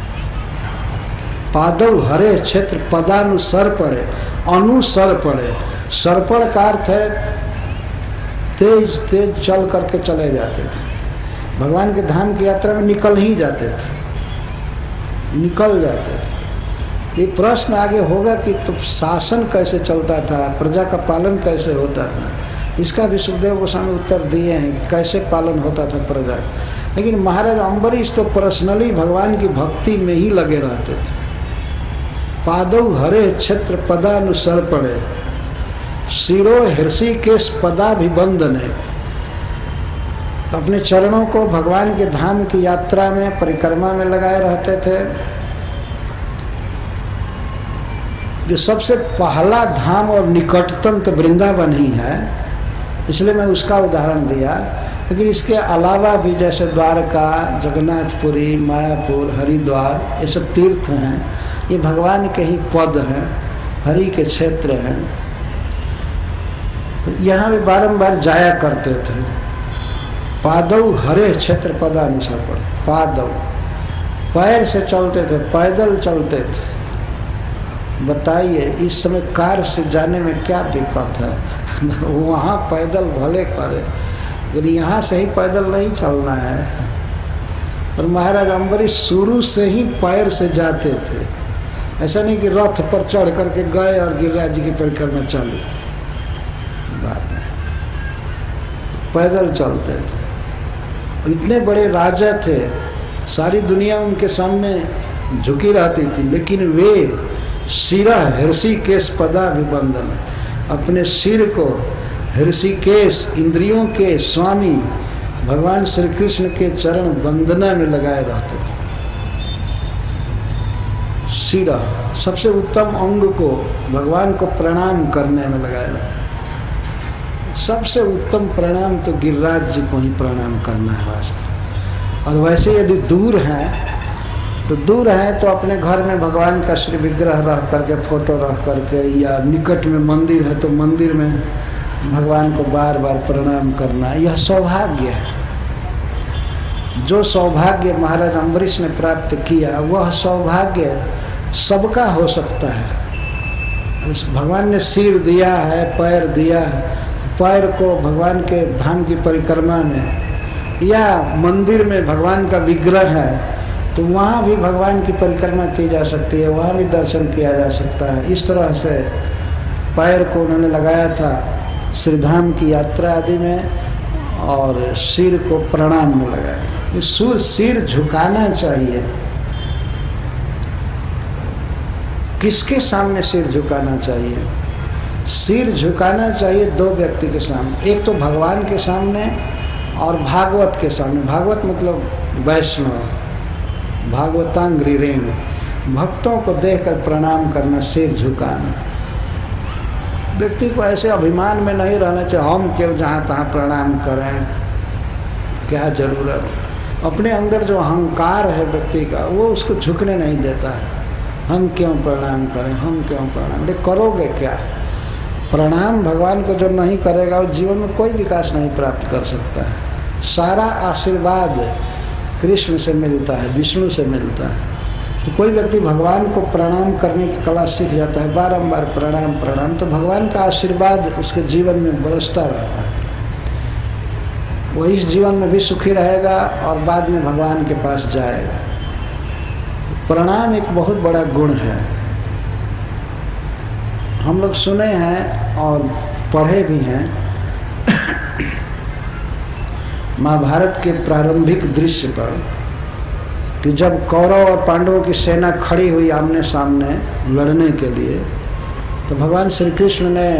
पादव हरे क्षेत्र पदानुसर पड़े, अनुसर पड़े। सर्पण का अर्थ है तेज तेज चल करके चले जाते थे। भगवान के धाम की यात्रा में निकल ही जाते थे, निकल जाते थे। ये प्रश्न आगे होगा कि तो शासन कैसे चलता था, प्रजा का पालन कैसे होता था। इसका भी सुखदेव गोस्वामी उत्तर दिए हैं कि कैसे पालन होता था प्रजा का। लेकिन महाराज अम्बरीश तो पर्सनली भगवान की भक्ति में ही लगे रहते थे। पादौ हरे क्षेत्र पदानुसर पड़े, शिरो हृषि केश पदाभिबंधने। अपने चरणों को भगवान के धाम की यात्रा में, परिक्रमा में लगाए रहते थे। जो सबसे पहला धाम और निकटतम तो वृंदावन ही है, इसलिए मैं उसका उदाहरण दिया। लेकिन इसके अलावा भी जैसे द्वारका, जगन्नाथपुरी, मायापुर, हरिद्वार, ये सब तीर्थ हैं। ये भगवान के ही पद हैं, हरि के क्षेत्र हैं। तो यहाँ भी बारंबार जाया करते थे। पादव हरे क्षेत्र पदानुसार पड़, पादव पैर से चलते थे, पैदल चलते थे। बताइए इस समय कार से जाने में क्या दिक्कत है। वहाँ पैदल भले करे, लेकिन यहाँ से ही पैदल नहीं चलना है। और महाराज अम्बरीश शुरू से ही पैर से जाते थे। ऐसा नहीं कि रथ पर चढ़ करके गए और गिरिराज जी की परिक्रमा चालू की, बाद में पैदल चलते थे। इतने बड़े राजा थे, सारी दुनिया उनके सामने झुकी रहती थी, लेकिन वे शिरा हृषिकेश पदाभिबंधन, अपने सिर को हृषिकेश, इंद्रियों के स्वामी भगवान श्री कृष्ण के चरण वंदना में लगाए रहते थे। शिरा सबसे उत्तम अंग को भगवान को प्रणाम करने में लगाए रहते। सबसे उत्तम प्रणाम तो गिरिराज जी को ही प्रणाम करना है वास्तव। और वैसे यदि दूर हैं तो दूर हैं तो अपने घर में भगवान का श्री विग्रह रख करके, फोटो रख करके, या निकट में मंदिर है तो मंदिर में भगवान को बार बार प्रणाम करना, यह सौभाग्य है। जो सौभाग्य महाराज अम्बरीश ने प्राप्त किया, वह सौभाग्य सबका हो सकता है। भगवान ने सिर दिया है, पैर दिया है। पैर को भगवान के धाम की परिक्रमा में या मंदिर में भगवान का विग्रह है तो वहाँ भी भगवान की परिक्रमा की जा सकती है, वहाँ भी दर्शन किया जा सकता है। इस तरह से पैर को उन्होंने लगाया था श्रीधाम की यात्रा आदि में, और सिर को प्रणाम में लगाया था। ये सिर झुकाना चाहिए। किसके सामने सिर झुकाना चाहिए? सिर झुकाना चाहिए दो व्यक्ति के सामने, एक तो भगवान के सामने और भागवत के सामने। भागवत मतलब वैष्णव, भागवतांग्री, भक्तों को देखकर प्रणाम करना, सिर झुकाना। व्यक्ति को ऐसे अभिमान में नहीं रहना चाहिए हम क्यों जहाँ तहाँ प्रणाम करें, क्या जरूरत। अपने अंदर जो अहंकार है व्यक्ति का, वो उसको झुकने नहीं देता है। हम क्यों प्रणाम करें, हम क्यों प्रणाम, अरे करोगे क्या? प्रणाम भगवान को जो नहीं करेगा वो जीवन में कोई विकास नहीं प्राप्त कर सकता है। सारा आशीर्वाद कृष्ण से मिलता है, विष्णु से मिलता है। तो कोई व्यक्ति भगवान को प्रणाम करने की कला सीख जाता है, बारंबार प्रणाम प्रणाम, तो भगवान का आशीर्वाद उसके जीवन में बरसता रहता है। वो इस जीवन में भी सुखी रहेगा और बाद में भगवान के पास जाएगा। प्रणाम एक बहुत बड़ा गुण है। हम लोग सुने हैं और पढ़े भी हैं महाभारत के प्रारंभिक दृश्य पर कि जब कौरव और पांडवों की सेना खड़ी हुई आमने सामने लड़ने के लिए, तो भगवान श्री कृष्ण ने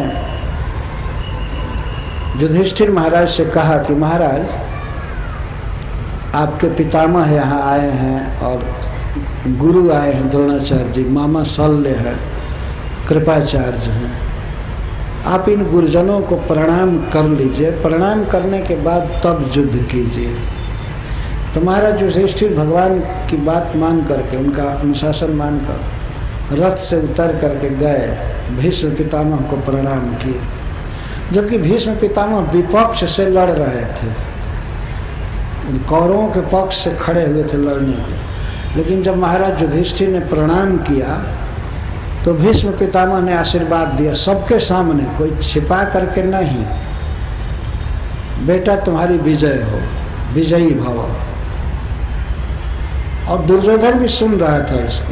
युधिष्ठिर महाराज से कहा कि महाराज आपके पितामह यहाँ आए हैं और गुरु आए हैं द्रोणाचार्य जी, मामा शल्य है, कृपाचार्य हैं, आप इन गुरुजनों को प्रणाम कर लीजिए, प्रणाम करने के बाद तब युद्ध कीजिए। तो महाराज युधिष्ठिर भगवान की बात मान करके, उनका अनुशासन मानकर रथ से उतर करके गए, भीष्म पितामह को प्रणाम किए। जबकि भीष्म पितामह विपक्ष से लड़ रहे थे, कौरवों के पक्ष से खड़े हुए थे लड़ने को, लेकिन जब महाराज युधिष्ठिर ने प्रणाम किया तो भीष्म पितामह ने आशीर्वाद दिया सबके सामने, कोई छिपा करके नहीं, बेटा तुम्हारी विजय हो, विजयी भव। और दुर्योधन भी सुन रहा था इसको,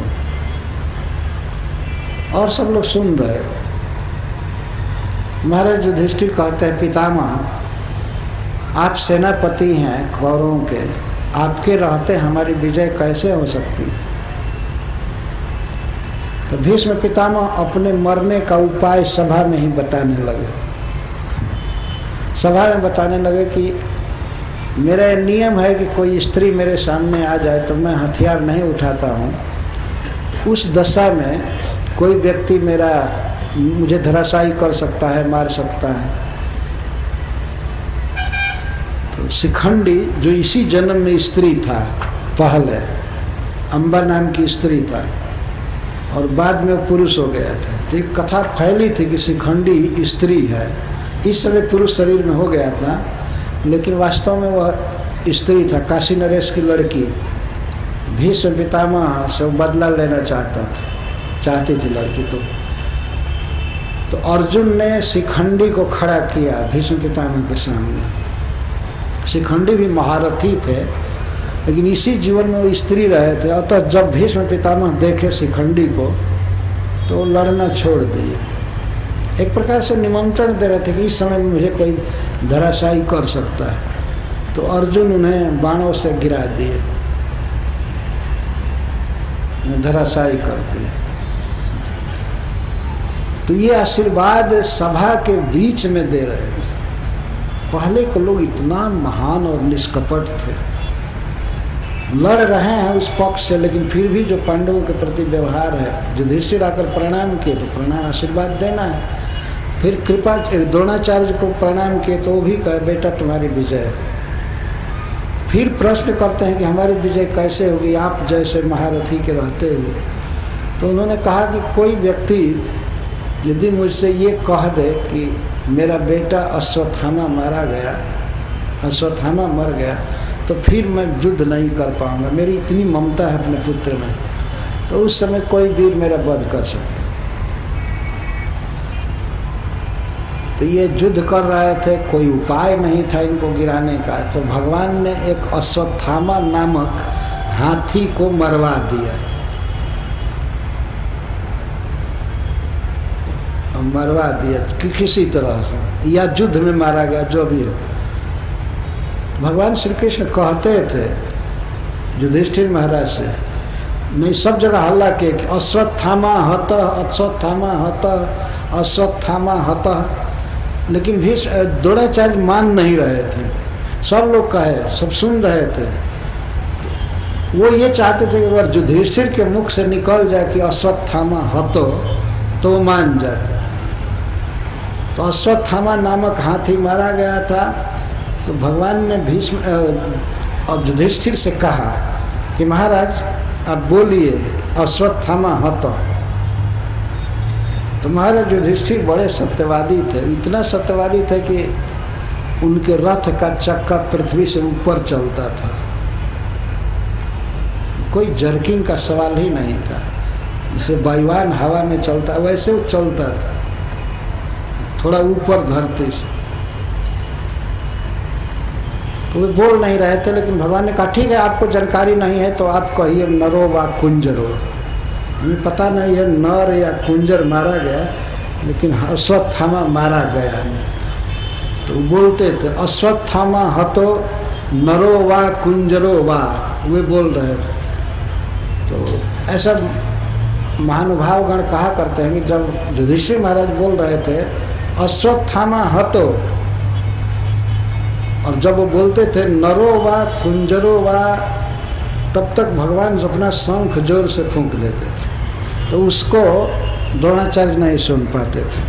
और सब लोग सुन रहे थे। महाराज युधिष्ठिर कहते हैं, पितामह आप सेनापति हैं कौरवों के, आपके रहते हमारी विजय कैसे हो सकती। तो भीष्म पितामह अपने मरने का उपाय सभा में ही बताने लगे। सभा में बताने लगे कि मेरा नियम है कि कोई स्त्री मेरे सामने आ जाए तो मैं हथियार नहीं उठाता हूँ, उस दशा में कोई व्यक्ति मुझे धराशायी कर सकता है, मार सकता है। तो शिखंडी जो इसी जन्म में स्त्री था, पहले अंबर नाम की स्त्री था और बाद में वो पुरुष हो गया था। तो एक कथा फैली थी कि शिखंडी स्त्री है, इस समय पुरुष शरीर में हो गया था, लेकिन वास्तव में वह स्त्री था, काशी नरेश की लड़की। भीष्म पितामह से बदला लेना चाहती थी लड़की। तो अर्जुन ने शिखंडी को खड़ा किया भीष्म पितामह के सामने। शिखंडी भी महारथी थे, लेकिन इसी जीवन में वो स्त्री रहे थे। अतः जब भीष्म पितामह देखे शिखंडी को तो लड़ना छोड़ दिए। एक प्रकार से निमंत्रण दे रहे थे कि इस समय में मुझे कोई धराशायी कर सकता है। तो अर्जुन उन्हें बाणों से गिरा दिए, धराशायी कर दिए। तो ये आशीर्वाद सभा के बीच में दे रहे थे। पहले के लोग इतना महान और निष्कपट थे, लड़ रहे हैं उस पक्ष से, लेकिन फिर भी जो पांडवों के प्रति व्यवहार है, युधिष्ठिर आकर प्रणाम किए तो प्रणाम आशीर्वाद देना है। फिर कृपा द्रोणाचार्य को प्रणाम किए तो वो भी कहे बेटा तुम्हारी विजय है। फिर प्रश्न करते हैं कि हमारी विजय कैसे होगी आप जैसे महारथी के रहते हुए। तो उन्होंने कहा कि कोई व्यक्ति यदि मुझसे ये कह दे कि मेरा बेटा अश्वत्थामा मारा गया, अश्वत्थामा मर गया, तो फिर मैं युद्ध नहीं कर पाऊंगा, मेरी इतनी ममता है अपने पुत्र में, तो उस समय कोई वीर मेरा वध कर सकता। तो ये युद्ध कर रहे थे, कोई उपाय नहीं था इनको गिराने का। तो भगवान ने एक अश्वत्थामा नामक हाथी को मरवा दिया, कि किसी तरह से, या युद्ध में मारा गया, जो भी हो। भगवान श्री कृष्ण कहते थे युधिष्ठिर महाराज से, मैं सब जगह हल्ला किए कि अश्वत्थामा हत, अश्वत्थामा हत, अश्वत्थामा हत, लेकिन भी द्रोणाचार्य मान नहीं रहे थे। सब लोग कहे, सब सुन रहे थे। वो ये चाहते थे कि अगर युधिष्ठिर के मुख से निकल जाए कि अश्वत्थामा हतो तो वो मान जाते। तो अश्वत्थामा नामक हाथी मारा गया था। तो भगवान ने भीष्म और युधिष्ठिर से कहा कि महाराज आप बोलिए अश्वत्थामा हत। तो महाराज युधिष्ठिर बड़े सत्यवादी थे, इतना सत्यवादी थे कि उनके रथ का चक्का पृथ्वी से ऊपर चलता था, कोई जर्किंग का सवाल ही नहीं था। जैसे वायुवान हवा में चलता वैसे वो चलता था, थोड़ा ऊपर धरती से। तो वे बोल नहीं रहे थे, लेकिन भगवान ने कहा ठीक है आपको जानकारी नहीं है तो आप कहिए नरो वा कुंजरो। हमें पता नहीं है नर या कुंजर मारा गया, लेकिन अश्वत्थामा मारा गया। तो बोलते थे अश्वत्थामा हतो नरो वा कुंजरो वा, वे बोल रहे थे। तो ऐसा महानुभावगण कहा करते हैं कि जब युधिष्ठिर महाराज बोल रहे थे अश्वत्थामा हतो, और जब वो बोलते थे नरो वा कुंजरो वा, तब तक भगवान अपना शंख जोर से फूंक देते थे, तो उसको द्रोणाचार्य नहीं सुन पाते थे।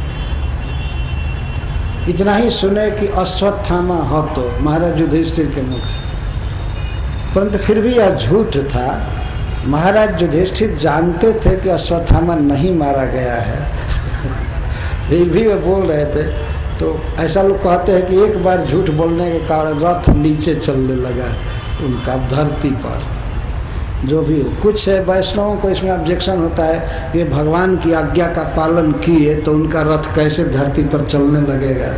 इतना ही सुने कि अश्वत्थामा हो तो महाराज युधिष्ठिर के मुख से, परंतु फिर भी यह झूठ था। महाराज युधिष्ठिर जानते थे कि अश्वत्थामा नहीं मारा गया है फिर भी वे बोल रहे थे। तो ऐसा लोग कहते हैं कि एक बार झूठ बोलने के कारण रथ नीचे चलने लगा उनका धरती पर। जो भी हो, कुछ वैष्णवों को इसमें ऑब्जेक्शन होता है कि भगवान की आज्ञा का पालन किए तो उनका रथ कैसे धरती पर चलने लगेगा।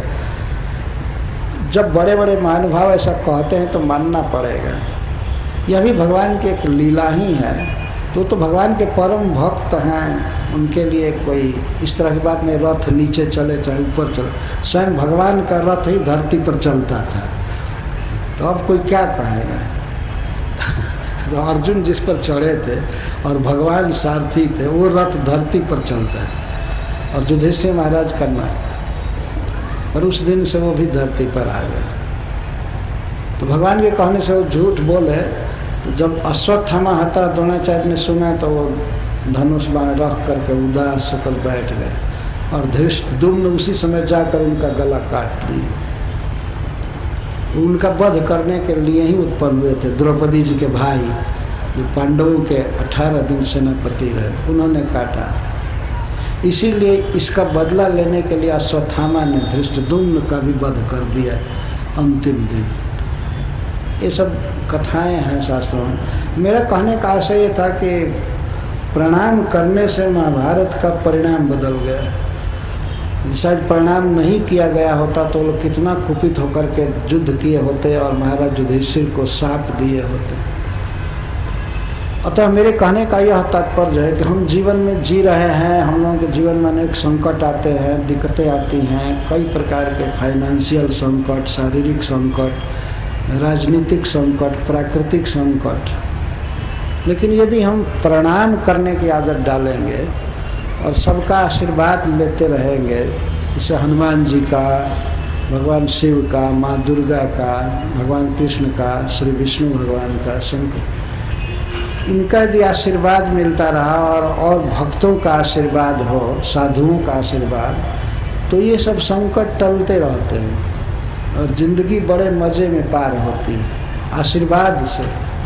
जब बड़े बड़े महानुभाव ऐसा कहते हैं तो मानना पड़ेगा। यह भी भगवान की एक लीला ही है। तो भगवान के परम भक्त हैं, उनके लिए कोई इस तरह की बात नहीं, रथ नीचे चले चाहे ऊपर चले, स्वयं भगवान का रथ ही धरती पर चलता था। तो अब कोई क्या कहेगा तो अर्जुन जिस पर चढ़े थे और भगवान सारथी थे, वो रथ धरती पर चलता था और युधिष्ठिर महाराज करना, और उस दिन से वो भी धरती पर आ गए। तो भगवान के कहने से वो झूठ बोले। तो जब अश्वत्थामा हता द्रोणाचार्य ने सुना तो वो धनुष बाण रख करके उदास होकर बैठ गए और धृष्टद्युम्न उसी समय जाकर उनका गला काट दिया। उनका वध करने के लिए ही उत्पन्न हुए थे। द्रौपदी जी के भाई जो पांडवों के 18 दिन सेनापति रहे, उन्होंने काटा। इसीलिए इसका बदला लेने के लिए अश्वत्थामा ने धृष्टद्युम्न का भी वध कर दिया अंतिम दिन। ये सब कथाएं हैं शास्त्रों में। मेरा कहने का आशय ये था कि प्रणाम करने से महाभारत का परिणाम बदल गया। शायद प्रणाम नहीं किया गया होता तो लोग कितना कुपित होकर के युद्ध किए होते और महाराज युधिष्ठिर को शाप दिए होते। अतः मेरे कहने का यह तात्पर्य है कि हम जीवन में जी रहे हैं, हम लोगों के जीवन में अनेक संकट आते हैं, दिक्कतें आती हैं, कई प्रकार के फाइनेंशियल संकट, शारीरिक संकट, राजनीतिक संकट, प्राकृतिक संकट। लेकिन यदि हम प्रणाम करने की आदत डालेंगे और सबका आशीर्वाद लेते रहेंगे, जैसे हनुमान जी का, भगवान शिव का, माँ दुर्गा का, भगवान कृष्ण का, श्री विष्णु भगवान का, शंकर, इनका यदि आशीर्वाद मिलता रहा और भक्तों का आशीर्वाद हो, साधुओं का आशीर्वाद, तो ये सब संकट टलते रहते हैं और जिंदगी बड़े मज़े में पार होती है आशीर्वाद से।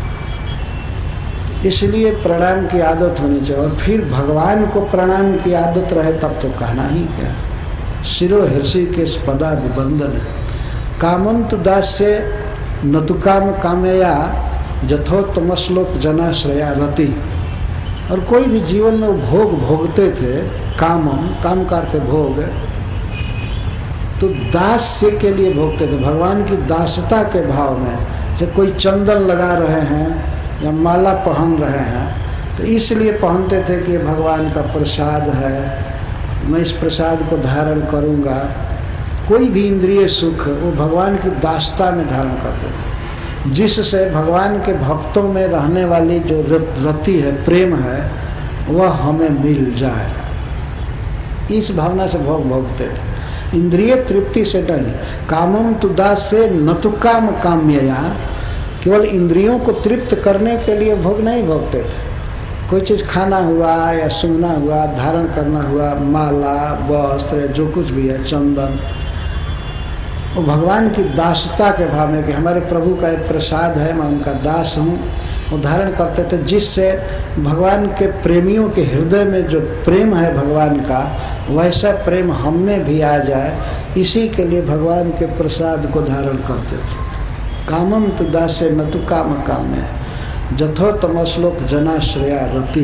इसलिए प्रणाम की आदत होनी चाहिए। और फिर भगवान को प्रणाम की आदत रहे तब तो कहना ही क्या। शिरो हृषिकेश पदा विबंधन कामंत दास्य नतुकाम कामया यथोत्तमश्लोक जनाश्रया रति। और कोई भी जीवन में वो भोग भोगते थे, काम का अर्थ भोग, तो दास्य के लिए भोगते थे, भगवान की दासता के भाव में। जैसे कोई चंदन लगा रहे हैं या माला पहन रहे हैं तो इसलिए पहनते थे कि भगवान का प्रसाद है, मैं इस प्रसाद को धारण करूँगा। कोई भी इंद्रिय सुख वो भगवान की दासता में धारण करते थे, जिससे भगवान के भक्तों में रहने वाली जो रति है, प्रेम है, वह हमें मिल जाए। इस भावना से भोग भोगते थे, इंद्रिय तृप्ति से नहीं। कामम तु दास्य न तु काम काम्यया, केवल इंद्रियों को तृप्त करने के लिए भोग नहीं भोगते थे। कोई चीज़ खाना हुआ या सूंघना हुआ, धारण करना हुआ, माला, वस्त्र, जो कुछ भी है, चंदन, वो भगवान की दासता के भाव में कि हमारे प्रभु का एक प्रसाद है, मैं उनका दास हूँ, वो धारण करते थे। जिससे भगवान के प्रेमियों के हृदय में जो प्रेम है भगवान का, वैसा प्रेम हम में भी आ जाए, इसी के लिए भगवान के प्रसाद को धारण करते थे। कामम तु दासे न तु काम काम्य यथोत्तमश्लोक जनाश्रया रति।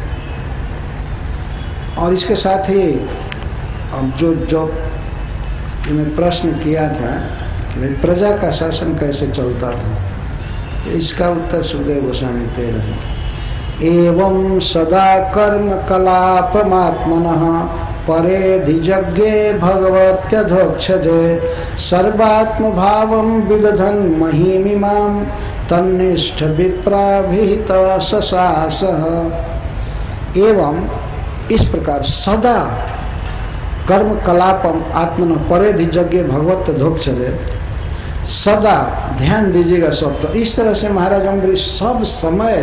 और इसके साथ ही अब जो मैं प्रश्न किया था कि प्रजा का शासन कैसे चलता था, तो इसका उत्तर सुखदेव गोस्वामी दे रहे थे। एवं सदा कर्म कलापमात्मनः परेधिजज्ञे भगवत्यधोक्षजे सर्वात्म भावं विदधन् महीमिमां तन्निष्ठ विप्राभिहित ससासः। एवं इस प्रकार सदा कर्म कलापम आत्मन परेधिजज्ञे भगवत्यधोक्षजे, सदा ध्यान दीजिएगा सब। तो इस तरह से महाराज अम्बरीश सब समय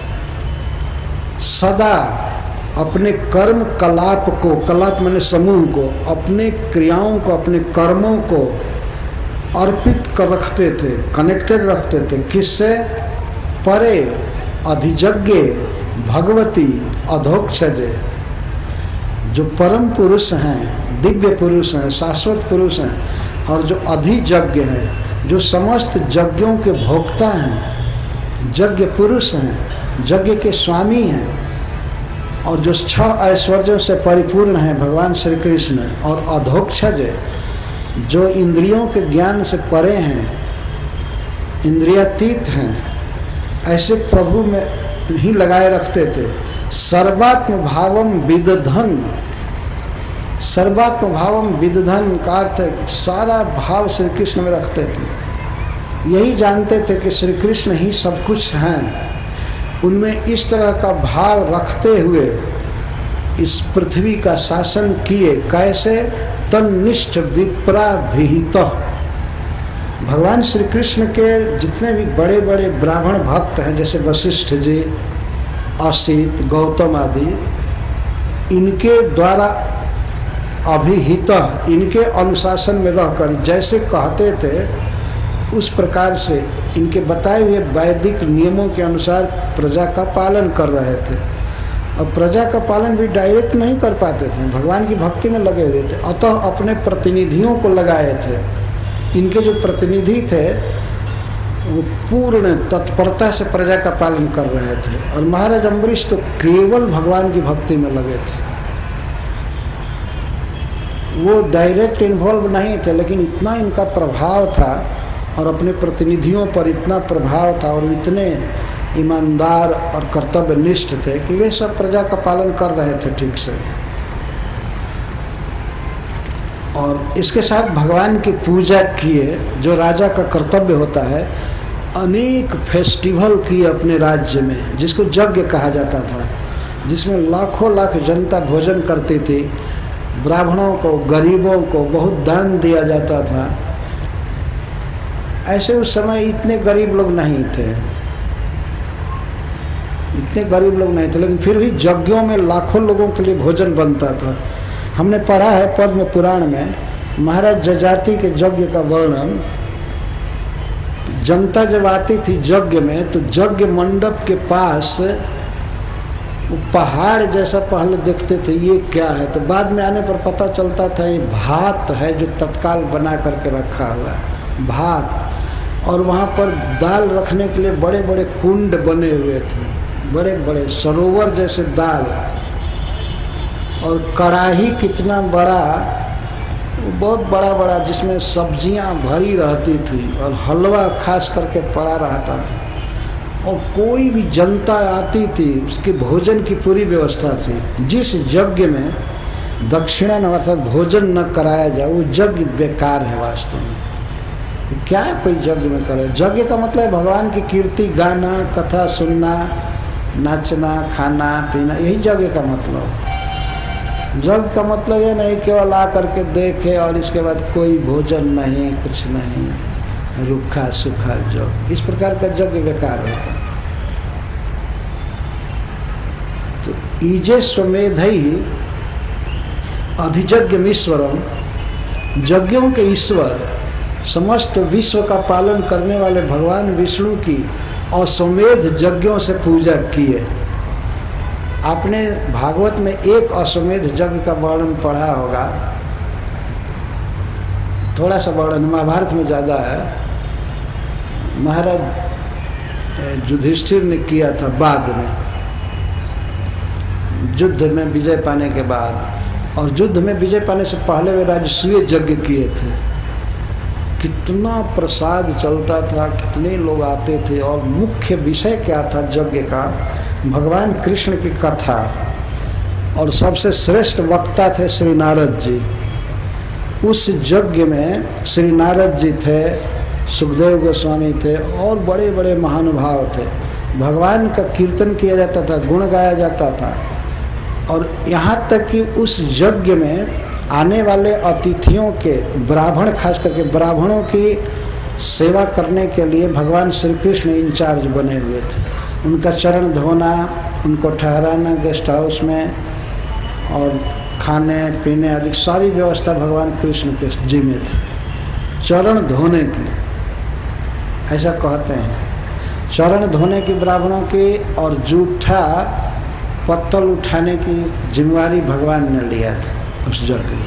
सदा अपने कर्म कलाप को, कलाप माने समूह को, अपने क्रियाओं को, अपने कर्मों को अर्पित कर रखते थे, कनेक्टेड रखते थे। किससे? परे अधिजज्ञ भगवती अधोक्षजे, जो परम पुरुष हैं, दिव्य पुरुष हैं, शाश्वत पुरुष हैं, और जो अधिजज्ञ हैं, जो समस्त यज्ञों के भोक्ता हैं, यज्ञ पुरुष हैं, यज्ञ के स्वामी हैं, और जो 6 ऐश्वर्यों से परिपूर्ण हैं भगवान श्री कृष्ण, और अधोक्षज जो इंद्रियों के ज्ञान से परे हैं, इंद्रियातीत हैं, ऐसे प्रभु में ही लगाए रखते थे। सर्वात्म भावम विदधन, सर्वात्म भावम विदधन का अर्थ है सारा भाव श्री कृष्ण में रखते थे। यही जानते थे कि श्री कृष्ण ही सब कुछ हैं। उनमें इस तरह का भाव रखते हुए इस पृथ्वी का शासन किए। कैसे? तन्निष्ठ विप्राभिहित। भगवान श्री कृष्ण के जितने भी बड़े बड़े ब्राह्मण भक्त हैं, जैसे वशिष्ठ जी, असित, गौतम आदि, इनके द्वारा अभिहित, इनके अनुशासन में रहकर जैसे कहते थे उस प्रकार से इनके बताए हुए वैदिक नियमों के अनुसार प्रजा का पालन कर रहे थे। और प्रजा का पालन भी डायरेक्ट नहीं कर पाते थे, भगवान की भक्ति में लगे हुए थे, अतः अपने प्रतिनिधियों को लगाए थे। इनके जो प्रतिनिधि थे वो पूर्ण तत्परता से प्रजा का पालन कर रहे थे। और महाराज अम्बरीश तो केवल भगवान की भक्ति में लगे थे, वो डायरेक्ट इन्वॉल्व नहीं थे, लेकिन इतना इनका प्रभाव था और अपने प्रतिनिधियों पर इतना प्रभाव था, और इतने ईमानदार और कर्तव्यनिष्ठ थे कि वे सब प्रजा का पालन कर रहे थे ठीक से। और इसके साथ भगवान की पूजा किए, जो राजा का कर्तव्य होता है। अनेक फेस्टिवल किए अपने राज्य में, जिसको यज्ञ कहा जाता था, जिसमें लाखों लाख जनता भोजन करती थी। ब्राह्मणों को, गरीबों को बहुत दान दिया जाता था। ऐसे उस समय इतने गरीब लोग नहीं थे, इतने गरीब लोग नहीं थे, लेकिन फिर भी यज्ञों में लाखों लोगों के लिए भोजन बनता था। हमने पढ़ा है पद्म पुराण में, महाराज जजाति के यज्ञ का वर्णन। जनता जब आती थी यज्ञ में, तो यज्ञ मंडप के पास वो पहाड़ जैसा पहले देखते थे, ये क्या है? तो बाद में आने पर पता चलता था ये भात है जो तत्काल बना करके रखा हुआ है, भात। और वहाँ पर दाल रखने के लिए बड़े बड़े कुंड बने हुए थे, बड़े बड़े सरोवर जैसे दाल। और कढ़ाई कितना बड़ा, बहुत बड़ा बड़ा, जिसमें सब्जियां भरी रहती थी, और हलवा खास करके पड़ा रहता था। और कोई भी जनता आती थी, उसके भोजन की पूरी व्यवस्था थी। जिस यज्ञ में दक्षिणा न अर्थात भोजन न कराया जाए, वो यज्ञ बेकार है वास्तव में। क्या कोई यज्ञ में करे? यज्ञ का मतलब है भगवान की कीर्ति गाना, कथा सुनना, नाचना, खाना पीना, यही यज्ञ का मतलब। यज्ञ का मतलब ये नहीं केवल आ करके देखे और इसके बाद कोई भोजन नहीं, कुछ नहीं, रूखा सूखा यज्ञ, इस प्रकार का यज्ञ बेकार होता है। तो ईजे स्वमेधई अधिजज्ञमीश्वरम, यज्ञों के ईश्वर, समस्त विश्व का पालन करने वाले भगवान विष्णु की अश्वमेध यज्ञों से पूजा किए। आपने भागवत में एक अश्वमेध यज्ञ का वर्णन पढ़ा होगा, थोड़ा सा वर्णन महाभारत में ज़्यादा है। महाराज युधिष्ठिर ने किया था बाद में, युद्ध में विजय पाने के बाद, और युद्ध में विजय पाने से पहले वे राजसूय यज्ञ किए थे। कितना प्रसाद चलता था, कितने लोग आते थे, और मुख्य विषय क्या था यज्ञ का? भगवान कृष्ण की कथा, और सबसे श्रेष्ठ वक्ता थे श्री नारद जी। उस यज्ञ में श्री नारद जी थे, सुखदेव गोस्वामी थे, और बड़े बड़े महानुभाव थे। भगवान का कीर्तन किया जाता था, गुण गाया जाता था। और यहाँ तक कि उस यज्ञ में आने वाले अतिथियों के, ब्राह्मण खास करके ब्राह्मणों की सेवा करने के लिए भगवान श्री कृष्ण इंचार्ज बने हुए थे। उनका चरण धोना, उनको ठहराना गेस्ट हाउस में और खाने पीने आदि सारी व्यवस्था भगवान कृष्ण के जिम्मे थी। चरण धोने की, ऐसा कहते हैं, चरण धोने की ब्राह्मणों की और जूठा पत्तल उठाने की जिम्मेवारी भगवान ने लिया था उस यज्ञ।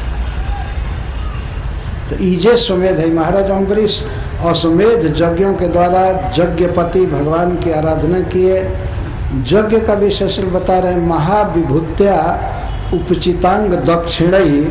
तो ईजे सुमेध है। महाराज अम्बरीश अश्वमेध यज्ञों के द्वारा यज्ञपति भगवान की आराधना किए। यज्ञ का विशेषण बता रहे हैं, महाविभूत्या उपचितांग दक्षिणी।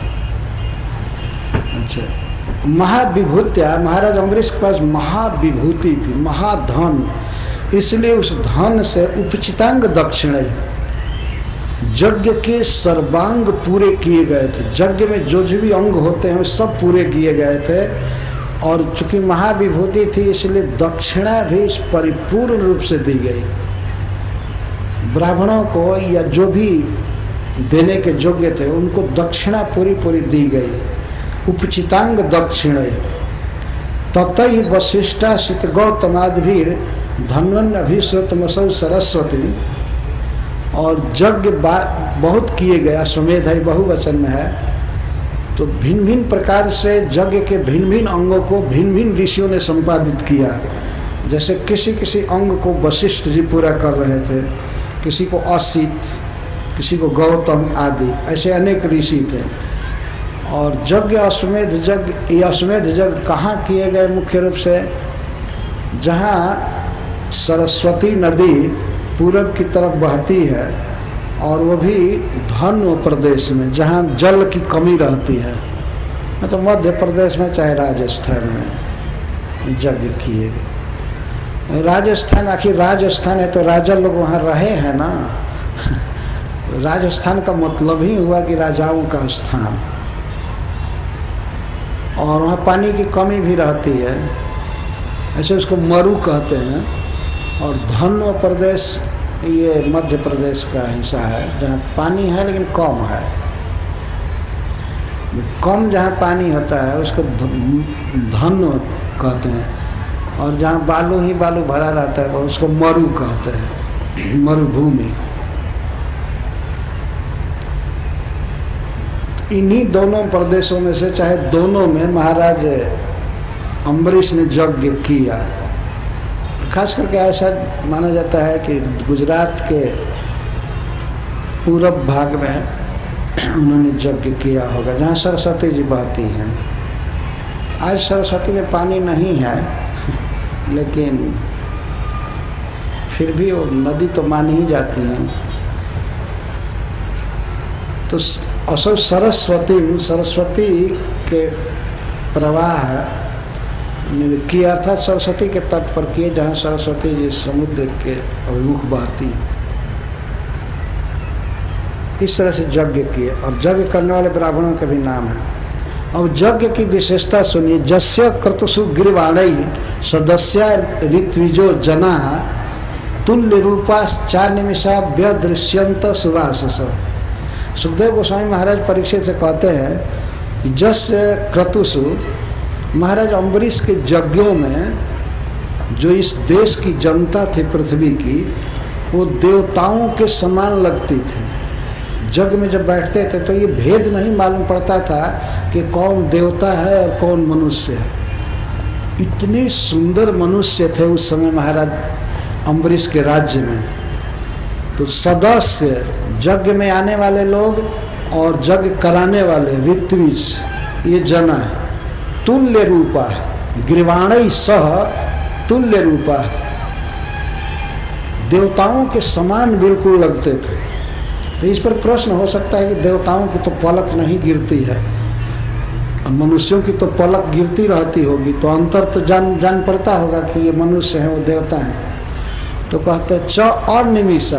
अच्छा, महाविभूत्या, महाराज अम्बरीश के पास महाविभूति थी, महाधन, इसलिए उस धन से उपचितांग दक्षिणी, यज्ञ के सर्वांग पूरे किए गए थे। यज्ञ में जो भी अंग होते हैं वो सब पूरे किए गए थे। और चूंकि महाविभूति थी इसलिए दक्षिणा भी परिपूर्ण रूप से दी गई। ब्राह्मणों को या जो भी देने के योग्य थे उनको दक्षिणा पूरी पूरी दी गई। उपचितांग दक्षिण ततई वशिष्ठा सित गौतमादीर धन्वन अभिश्रुतमसौ सरस्वती। और यज्ञ बहुत किए गए, अश्वमेध है बहुवचन में है, तो भिन्न भिन्न प्रकार से यज्ञ के भिन्न भिन्न अंगों को भिन्न भिन्न ऋषियों ने संपादित किया। जैसे किसी किसी अंग को वशिष्ठ जी पूरा कर रहे थे, किसी को असित, किसी को गौतम आदि, ऐसे अनेक ऋषि थे। और यज्ञ अश्वमेध यज्ञ, ये अश्वमेध यज्ञ कहाँ किए गए? मुख्य रूप से जहाँ सरस्वती नदी पूरब की तरफ बहती है और वो भी धन्व प्रदेश में जहाँ जल की कमी रहती है, मतलब मध्य प्रदेश में चाहे राजस्थान में यज्ञ किए गए। राजस्थान, आखिर राजस्थान है तो राजा लोग वहाँ रहे हैं ना। राजस्थान का मतलब ही हुआ कि राजाओं का स्थान, और वहाँ पानी की कमी भी रहती है, ऐसे उसको मरु कहते हैं। और धन्व प्रदेश ये मध्य प्रदेश का हिस्सा है जहाँ पानी है लेकिन कम है। कम जहाँ पानी होता है उसको धन्व कहते हैं, और जहाँ बालू ही बालू भरा रहता है उसको मरु कहते हैं, मरुभूमि। इन्हीं दोनों प्रदेशों में से चाहे दोनों में महाराज अम्बरीश ने यज्ञ किया। खास करके ऐसा माना जाता है कि गुजरात के पूरब भाग में उन्होंने यज्ञ किया होगा जहाँ सरस्वती जी बहती हैं। आज सरस्वती में पानी नहीं है लेकिन फिर भी वो नदी तो मानी ही जाती है। तो असो सरस्वती, सरस्वती के प्रवाह की अर्थात सरस्वती के तट पर किए जहाँ सरस्वती जी समुद्र के अभिमुख बहती। इस तरह से यज्ञ किए और यज्ञ करने वाले ब्राह्मणों के भी नाम है। अब यज्ञ की विशेषता सुनिए। जस्य क्रतुषु गिरिवाणई सदस्या ऋत्विजो जना तुल्य रूपा चार निमिषा व्यदृश्यंत सुवासस। सुखदेव गोस्वामी महाराज परीक्षित से कहते हैं, जस्य क्रतुषु, महाराज अम्बरीश के यज्ञों में जो इस देश की जनता थी पृथ्वी की, वो देवताओं के समान लगती थी। यज्ञ में जब बैठते थे तो ये भेद नहीं मालूम पड़ता था कि कौन देवता है और कौन मनुष्य है। इतने सुंदर मनुष्य थे उस समय महाराज अम्बरीश के राज्य में। तो सदस्य, यज्ञ में आने वाले लोग और यज्ञ कराने वाले ऋत्विज, ये जना तुल्य रूपा, ग्रीवाणई सह तुल्य रूपा, देवताओं के समान बिल्कुल लगते थे। तो इस पर प्रश्न हो सकता है कि देवताओं की तो पलक नहीं गिरती है, मनुष्यों की तो पलक गिरती रहती होगी, तो अंतर तो जान पड़ता होगा कि ये मनुष्य हैं वो देवता हैं। तो कहते च अनिमिषा,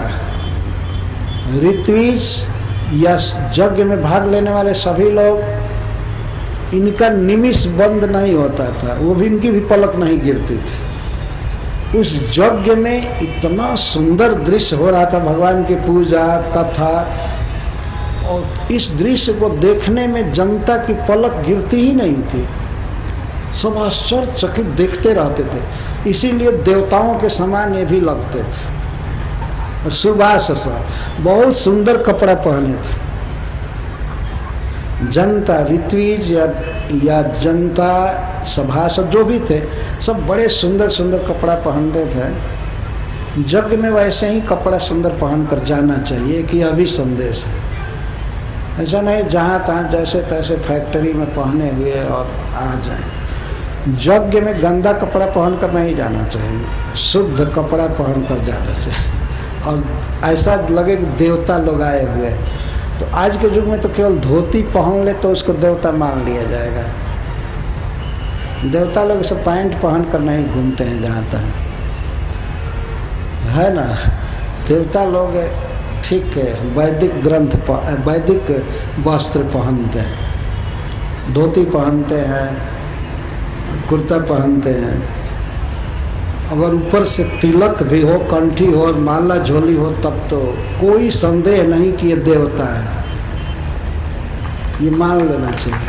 ऋत्विज या यज्ञ में भाग लेने वाले सभी लोग, इनका निमिष बंद नहीं होता था, वो भी, इनकी भी पलक नहीं गिरती थी। उस यज्ञ में इतना सुंदर दृश्य हो रहा था, भगवान की पूजा कथा, और इस दृश्य को देखने में जनता की पलक गिरती ही नहीं थी। सब आश्चर्यचकित देखते रहते थे, इसीलिए देवताओं के समान ये भी लगते थे। सुभाष सा बहुत सुंदर कपड़ा पहने थे। जनता ऋत्विज या जनता सभासद जो भी थे सब बड़े सुंदर सुंदर कपड़ा पहनते थे। यज्ञ में वैसे ही कपड़ा सुंदर पहनकर जाना चाहिए कि यह भी संदेश है। ऐसा नहीं जहाँ तहाँ जैसे तैसे फैक्ट्री में पहने हुए और आ जाएं। यज्ञ में गंदा कपड़ा पहनकर नहीं जाना चाहिए, शुद्ध कपड़ा पहनकर जाना चाहिए और ऐसा लगे कि देवता लोग आए हुए हैं। तो आज के युग में तो केवल धोती पहन ले तो उसको देवता मान लिया जाएगा। देवता लोग सब पैंट पहन कर नहीं घूमते हैं जहाँ तहाँ, है ना। देवता लोग ठीक है वैदिक ग्रंथ वैदिक वस्त्र पहनते हैं, धोती पहनते हैं, कुर्ता पहनते हैं। अगर ऊपर से तिलक भी हो, कंठी हो और माला झोली हो तब तो कोई संदेह नहीं कि ये देवता है, ये मान लेना चाहिए।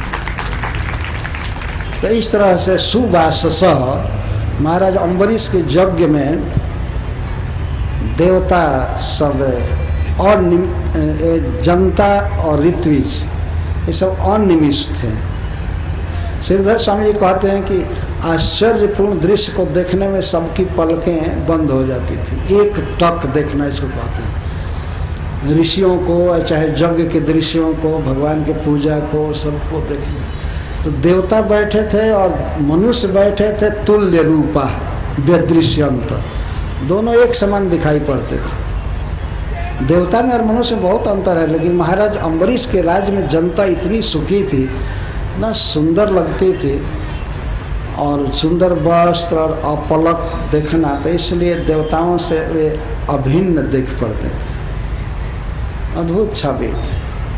तो इस तरह से सुवासस महाराज अम्बरीश के यज्ञ में देवता सब और जनता और ऋत्विज ये सब अनिमिष थे। श्रीधर स्वामी जी कहते हैं कि आश्चर्यपूर्ण दृश्य को देखने में सबकी पलकें बंद हो जाती थी। एक टक देखना इसको कहते हैं। ऋषियों को चाहे यज्ञ के दृश्यों को, भगवान के पूजा को, सबको देखना। तो देवता बैठे थे और मनुष्य बैठे थे तुल्य रूपा व्यदृश्यंत, दोनों एक समान दिखाई पड़ते थे। देवता में और मनुष्य में बहुत अंतर है, लेकिन महाराज अम्बरीश के राज्य में जनता इतनी सुखी थी, ना सुंदर लगती थी और सुंदर वस्त्र और अपलक देखना, तो इसलिए देवताओं से वे अभिन्न दिख पड़ते थे। अद्भुत छवि थी।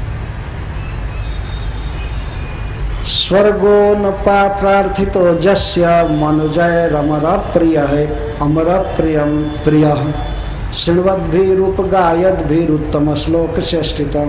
स्वर्गो न प्रार्थितो जस्य मनुजय रमर प्रिय है अमर प्रियम प्रिय श्रृण्वद्भिरुपगायद्भिरुत्तम श्लोक चेष्टितम।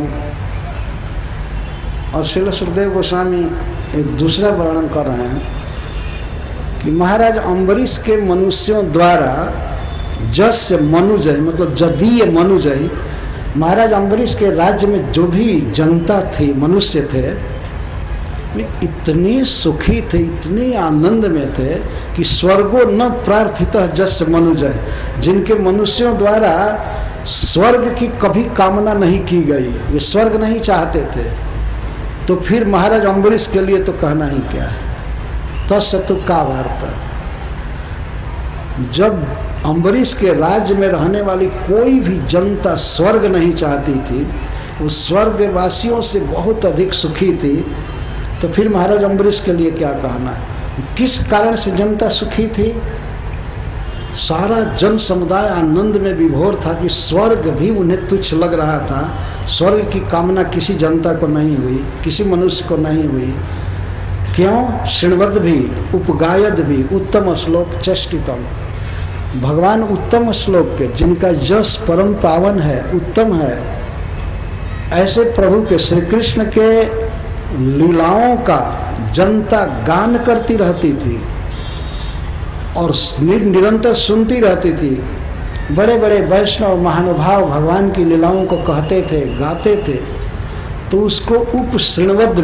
और श्रील सुखदेव गोस्वामी एक दूसरा वर्णन कर रहे हैं कि महाराज अम्बरीश के मनुष्यों द्वारा जस्य मनुजय मतलब जदीय मनुजय, महाराज अम्बरीश के राज्य में जो भी जनता थी, मनुष्य थे, वे इतने सुखी थे, इतने आनंद में थे कि स्वर्गो न प्रार्थित जस्य मनुजय, जिनके मनुष्यों द्वारा स्वर्ग की कभी कामना नहीं की गई, वे स्वर्ग नहीं चाहते थे। तो फिर महाराज अम्बरीश के लिए तो कहना ही क्या है, तस्य तो का वार्ता। जब अम्बरीश के राज्य में रहने वाली कोई भी जनता स्वर्ग नहीं चाहती थी, वो स्वर्गवासियों से बहुत अधिक सुखी थी, तो फिर महाराज अम्बरीश के लिए क्या कहना। किस कारण से जनता सुखी थी? सारा जन समुदाय आनंद में विभोर था कि स्वर्ग भी उन्हें तुच्छ लग रहा था। स्वर्ग की कामना किसी जनता को नहीं हुई, किसी मनुष्य को नहीं हुई। क्यों? शृण्वद् भी उपगायद भी उत्तम श्लोक चेष्टितम। भगवान उत्तम श्लोक के, जिनका यश परम पावन है, उत्तम है, ऐसे प्रभु के श्री कृष्ण के लीलाओं का जनता गान करती रहती थी और निरंतर सुनती रहती थी। बड़े बड़े वैष्णव महानुभाव भगवान की लीलाओं को कहते थे, गाते थे, तो उसको उपशृण्वद्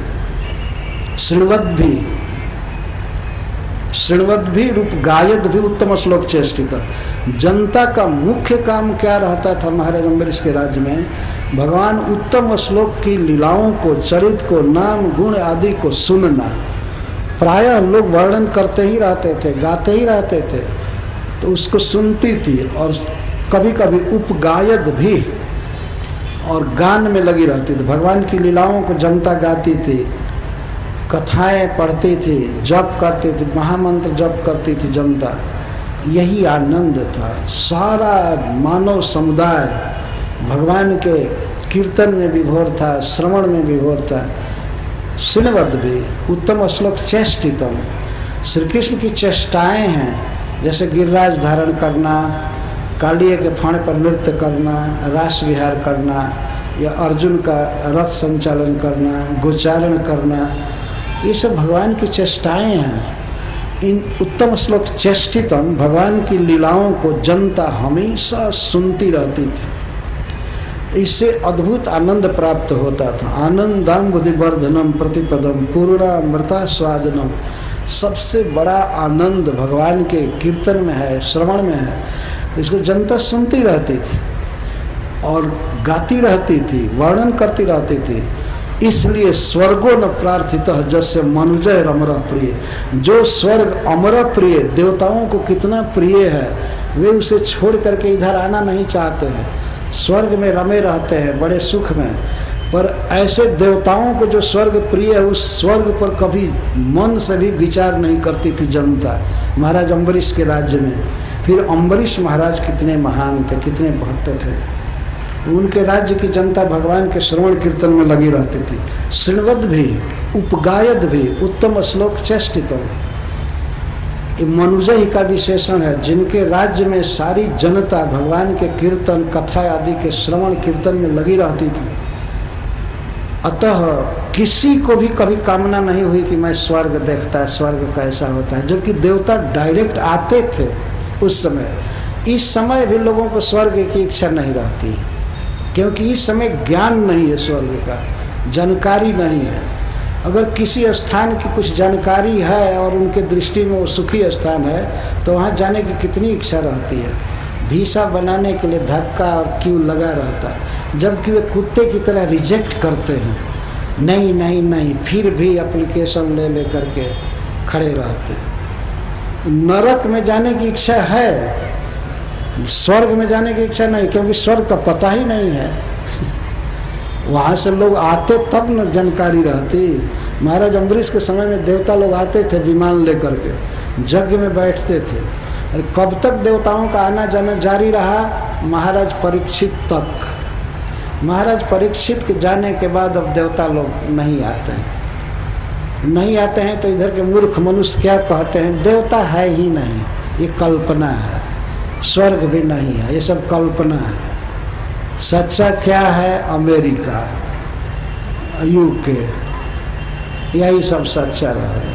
भी रूप गायद भी उत्तम श्लोक चेष्टित। जनता का मुख्य काम क्या रहता था महाराज अम्बरीश के राज्य में? भगवान उत्तम श्लोक की लीलाओं को, चरित को, नाम गुण आदि को सुनना। प्रायः लोग वर्णन करते ही रहते थे, गाते ही रहते थे, तो उसको सुनती थी और कभी कभी उपगायद भी और गान में लगी रहती थी। भगवान की लीलाओं को जनता गाती थी, कथाएं पढ़ती थी, जप करती थी, महामंत्र जप करती थी जनता। यही आनंद था। सारा मानव समुदाय भगवान के कीर्तन में विभोर था, श्रवण में विभोर था। शृण्वद् भी उत्तम श्लोक चेष्टितम। श्री कृष्ण की चेष्टाएँ हैं, जैसे गिरिराज धारण करना, कालिये के फण पर नृत्य करना, रास विहार करना, या अर्जुन का रथ संचालन करना, गोचारण करना, ये सब भगवान की चेष्टाएं हैं। इन उत्तम श्लोक चेष्टितम, भगवान की लीलाओं को जनता हमेशा सुनती रहती थी। इससे अद्भुत आनंद प्राप्त होता था। आनंदम बुद्धिवर्धनम प्रतिपदम पूर्णामृता स्वादनम। सबसे बड़ा आनंद भगवान के कीर्तन में है, श्रवण में है। इसको जनता सुनती रहती थी और गाती रहती थी, वर्णन करती रहती थी। इसलिए स्वर्गो न प्रार्थित जैसे मनुजय अमर प्रिय। जो स्वर्ग अमर प्रिय, देवताओं को कितना प्रिय है, वे उसे छोड़ करके इधर आना नहीं चाहते हैं। स्वर्ग में रमे रहते हैं बड़े सुख में। पर ऐसे देवताओं को जो स्वर्ग प्रिय है, उस स्वर्ग पर कभी मन से भी विचार नहीं करती थी जनता। महाराज अम्बरीश के राज्य में, फिर अम्बरीश महाराज कितने महान थे, कितने भक्त थे। उनके राज्य की जनता भगवान के श्रवण कीर्तन में लगी रहती थी। श्रृणवद भी, उपगायद भी, उत्तम श्लोक चेष्टितम। ये मनुजय का विशेषण है, जिनके राज्य में सारी जनता भगवान के कीर्तन, कथा आदि के श्रवण कीर्तन में लगी रहती थी। अतः किसी को भी कभी कामना नहीं हुई कि मैं स्वर्ग देखता है, स्वर्ग कैसा होता है। जबकि देवता डायरेक्ट आते थे उस समय। इस समय भी लोगों को स्वर्ग की इच्छा नहीं रहती, क्योंकि इस समय ज्ञान नहीं है, स्वर्ग का जानकारी नहीं है। अगर किसी स्थान की कुछ जानकारी है और उनके दृष्टि में वो सुखी स्थान है, तो वहाँ जाने की कितनी इच्छा रहती है। वीसा बनाने के लिए धक्का और क्यों लगा रहता है, जबकि वे कुत्ते की तरह रिजेक्ट करते हैं। नहीं नहीं नहीं, फिर भी एप्लीकेशन ले करके खड़े रहते हैं। नरक में जाने की इच्छा है, स्वर्ग में जाने की इच्छा नहीं, क्योंकि स्वर्ग का पता ही नहीं है। वहाँ से लोग आते तब न जानकारी रहती। महाराज अम्बरीश के समय में देवता लोग आते थे विमान लेकर के, यज्ञ में बैठते थे। और कब तक देवताओं का आना जाना जारी रहा? महाराज परीक्षित तक। महाराज परीक्षित के जाने के बाद अब देवता लोग नहीं आते हैं। नहीं आते हैं तो इधर के मूर्ख मनुष्य क्या कहते हैं? देवता है ही नहीं, ये कल्पना है। स्वर्ग भी नहीं है, ये सब कल्पना है। सच्चा क्या है? अमेरिका, यूके, यही सब सच्चा रह गया।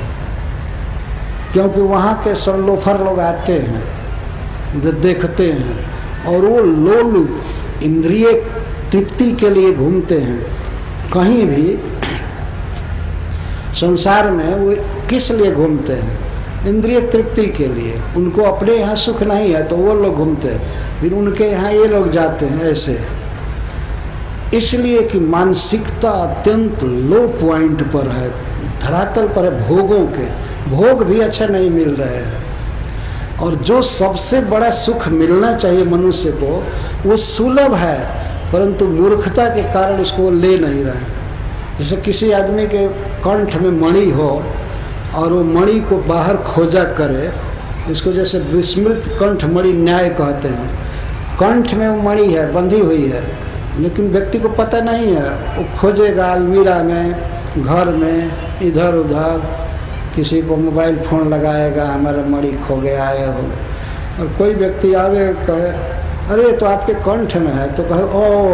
क्योंकि वहाँ के सब लोफर लोग आते हैं, इधर देखते हैं, और वो लोल इंद्रिय तृप्ति के लिए घूमते हैं। कहीं भी संसार में वो किस लिए घूमते हैं? इंद्रिय तृप्ति के लिए। उनको अपने यहाँ सुख नहीं है तो वो लोग घूमते हैं, फिर उनके यहाँ ये लोग जाते हैं ऐसे। इसलिए कि मानसिकता अत्यंत लो पॉइंट पर है, धरातल पर है। भोगों के भोग भी अच्छा नहीं मिल रहे हैं। और जो सबसे बड़ा सुख मिलना चाहिए मनुष्य को, वो सुलभ है, परंतु मूर्खता के कारण उसको ले नहीं रहे। जैसे किसी आदमी के कंठ में मणि हो और वो मणि को बाहर खोजा करे, इसको जैसे विस्मृत कंठ मणि न्याय कहते हैं। कंठ में वो मणि है, बंधी हुई है, लेकिन व्यक्ति को पता नहीं है। वो खोजेगा अलमीरा में, घर में, इधर उधर, किसी को मोबाइल फ़ोन लगाएगा, हमारा मणि खो गया है हो गया। और कोई व्यक्ति आवे कहे अरे तो आपके कंठ में है, तो कहे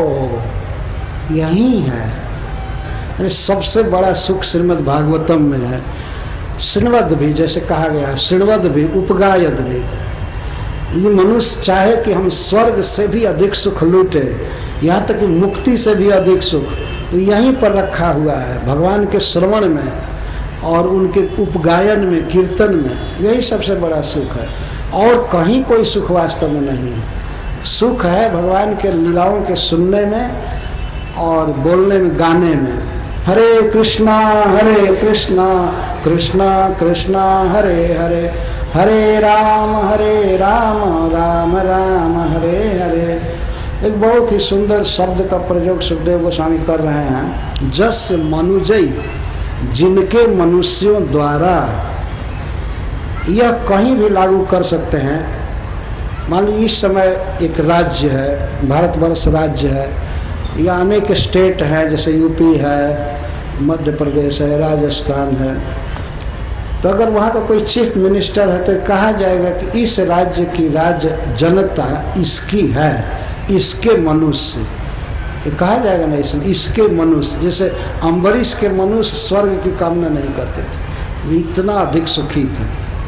ओ यही है। अरे सबसे बड़ा सुख श्रीमद् भागवतम में है। श्रृणवद भी, जैसे कहा गया है, श्रृणवद भी, उपगायद भी। ये मनुष्य चाहे कि हम स्वर्ग से भी अधिक सुख लूटे, यहाँ तक कि मुक्ति से भी अधिक सुख, तो यहीं पर रखा हुआ है, भगवान के श्रवण में और उनके उपगायन में, कीर्तन में। यही सबसे बड़ा सुख है, और कहीं कोई सुख वास्तव में नहीं है। सुख है भगवान के लीलाओं के सुनने में और बोलने में, गाने में। हरे कृष्णा कृष्णा कृष्णा हरे हरे, हरे राम राम राम हरे हरे। एक बहुत ही सुंदर शब्द का प्रयोग सुखदेव गोस्वामी कर रहे हैं। जस मनुजई, जिनके मनुष्यों द्वारा, यह कहीं भी लागू कर सकते हैं। मान लीजिए इस समय एक राज्य है, भारतवर्ष राज्य है, या अनेक स्टेट हैं, जैसे यूपी है, मध्य प्रदेश है, राजस्थान है। तो अगर वहाँ का कोई चीफ मिनिस्टर है तो कहा जाएगा कि इस राज्य की राज्य जनता इसकी है, इसके मनुष्य। ये कहा जाएगा ना इसमें, इसके मनुष्य, जैसे अम्बरीश के मनुष्य स्वर्ग की कामना नहीं करते थे, वे इतना अधिक सुखी थे।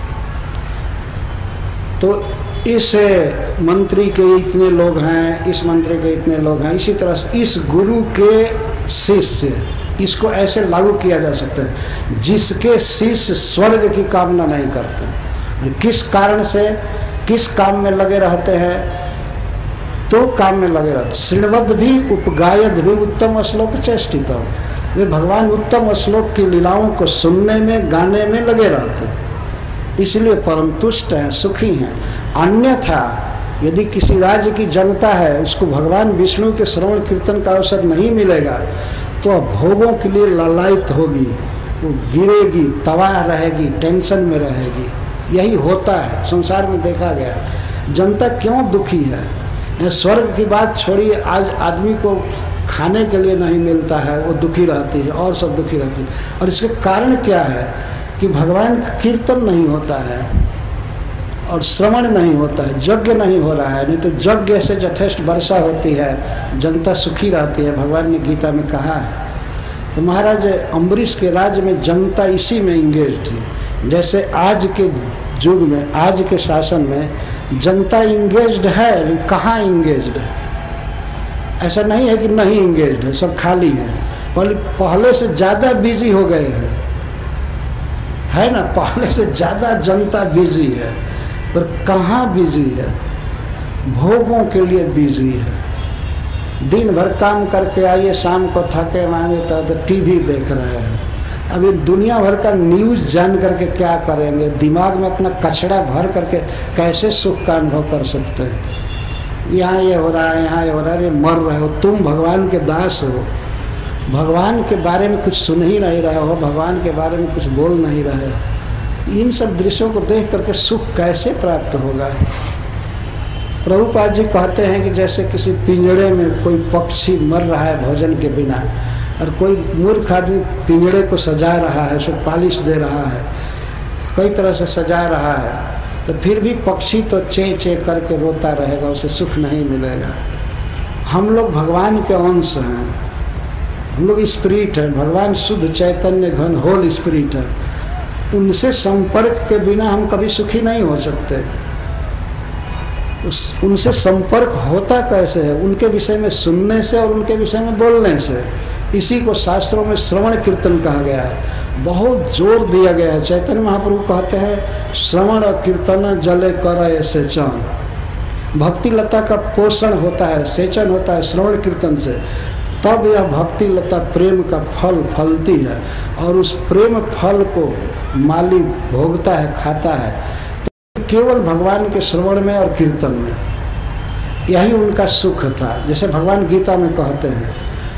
तो इस मंत्री के इतने लोग हैं, इस मंत्री के इतने लोग हैं, इसी तरह से इस गुरु के शिष्य, इसको ऐसे लागू किया जा सकता है जिसके शिष्य स्वर्ग की कामना नहीं करते, किस कारण से, किस काम में लगे रहते हैं, तो काम में लगे रहते। श्रृणवद भी उपगायद भी उत्तम श्लोक चेष्टितम, वे भगवान उत्तम श्लोक की लीलाओं को सुनने में, गाने में लगे रहते हैं, इसलिए परम तुष्ट हैं, सुखी हैं। अन्यथा यदि किसी राज्य की जनता है, उसको भगवान विष्णु के श्रवण कीर्तन का अवसर नहीं मिलेगा तो भोगों के लिए लालायित होगी, वो गिरेगी, तबाह रहेगी, टेंशन में रहेगी। यही होता है, संसार में देखा गया। जनता क्यों दुखी है? स्वर्ग की बात छोड़िए, आज आदमी को खाने के लिए नहीं मिलता है, वो दुखी रहती है, और सब दुखी रहती है। और इसके कारण क्या है कि भगवान का कीर्तन नहीं होता है और श्रवण नहीं होता है, यज्ञ नहीं हो रहा है। नहीं तो यज्ञ से यथेष्ट वर्षा होती है, जनता सुखी रहती है, भगवान ने गीता में कहा है। तो महाराज अम्बरीश के राज्य में जनता इसी में इंगेज थी। जैसे आज के युग में, आज के शासन में जनता इंगेज्ड है, लेकिन कहाँ इंगेज्ड है? ऐसा नहीं है कि नहीं इंगेज्ड है, सब खाली है, पहले से ज़्यादा बिजी हो गए हैं, है ना? पहले से ज़्यादा जनता बिजी है, पर कहाँ बिजी है? भोगों के लिए बिजी है। दिन भर काम करके आइए, शाम को थके माने तो टीवी देख रहे हैं। अभी दुनिया भर का न्यूज़ जान करके क्या करेंगे? दिमाग में अपना कचड़ा भर करके कैसे सुख का अनुभव कर सकते हैं? यहाँ ये हो रहा है, यहाँ ये हो रहा है, ये मर रहे हो। तुम भगवान के दास हो, भगवान के बारे में कुछ सुन ही नहीं रहे हो, भगवान के बारे में कुछ बोल नहीं रहे। इन सब दृश्यों को देख करके सुख कैसे प्राप्त होगा? प्रभुपाद जी कहते हैं कि जैसे किसी पिंजड़े में कोई पक्षी मर रहा है भोजन के बिना, और कोई मूर्ख आदमी पिंजड़े को सजा रहा है, उसको पालिश दे रहा है, कई तरह से सजा रहा है, तो फिर भी पक्षी तो चे चे करके रोता रहेगा, उसे सुख नहीं मिलेगा। हम लोग भगवान के अंश हैं, हम लोग स्पिरिट हैं, भगवान शुद्ध चैतन्य घन होल स्पिरिट है। उनसे संपर्क के बिना हम कभी सुखी नहीं हो सकते। उनसे संपर्क होता कैसे है? उनके विषय में सुनने से और उनके विषय में बोलने से। इसी को शास्त्रों में श्रवण कीर्तन कहा गया है, बहुत जोर दिया गया है। चैतन्य महाप्रभु कहते हैं श्रवण कीर्तन जले कर सेचन। भक्ति लता का पोषण होता है, सेचन होता है श्रवण कीर्तन से, तब यह भक्ति लता प्रेम का फल फलती है, और उस प्रेम फल को माली भोगता है, खाता है। तो केवल भगवान के श्रवण में और कीर्तन में यही उनका सुख था। जैसे भगवान गीता में कहते हैं,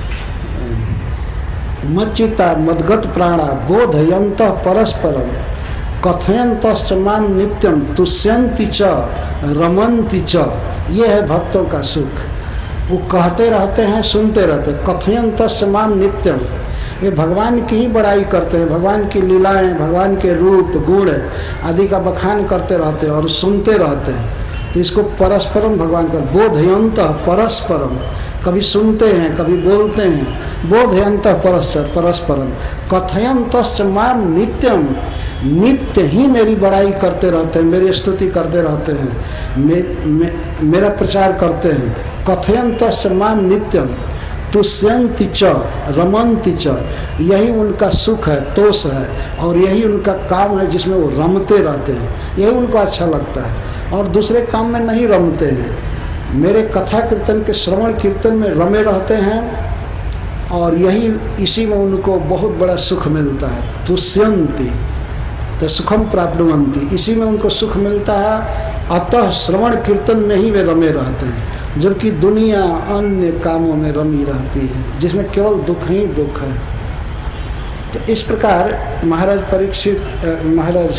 मच्चिता मद्गत प्राणा बोधयंत परस्परम कथयंतश्च माम नित्यम तुष्यन्ति च रमन्ति च। ये है भक्तों का सुख। वो कहते रहते हैं, सुनते रहते हैं। कथयंतश्च माम नित्यम, वे भगवान की ही बड़ाई करते हैं, भगवान की लीलाएं, भगवान के रूप गुण आदि का बखान करते रहते हैं और सुनते रहते हैं। तो इसको परस्परम भगवान का बोधयंत परस्परम, कभी सुनते हैं कभी बोलते हैं। बोधयंत परस्परम कथयंतश्च माम नित्यम, नित्य ही मेरी बड़ाई करते रहते हैं, मेरी स्तुति करते रहते हैं, मेरा प्रचार करते हैं। कथयंतश्च माम नित्यम तुष्यन्ति च रमन्ति च, यही उनका सुख है, तोष है, और यही उनका काम है जिसमें वो रमते रहते हैं। यही उनको अच्छा लगता है, और दूसरे काम में नहीं रमते हैं। मेरे कथा कीर्तन के श्रवण कीर्तन में रमे रहते हैं, और यही इसी में उनको बहुत बड़ा सुख मिलता है। तुष्यन्ति तो सुखम प्राप्नुवन्ति, इसी में उनको सुख मिलता है। अतः श्रवण कीर्तन में ही वे रमे रहते हैं, जबकि दुनिया अन्य कामों में रमी रहती है जिसमें केवल दुख ही दुख है। तो इस प्रकार महाराज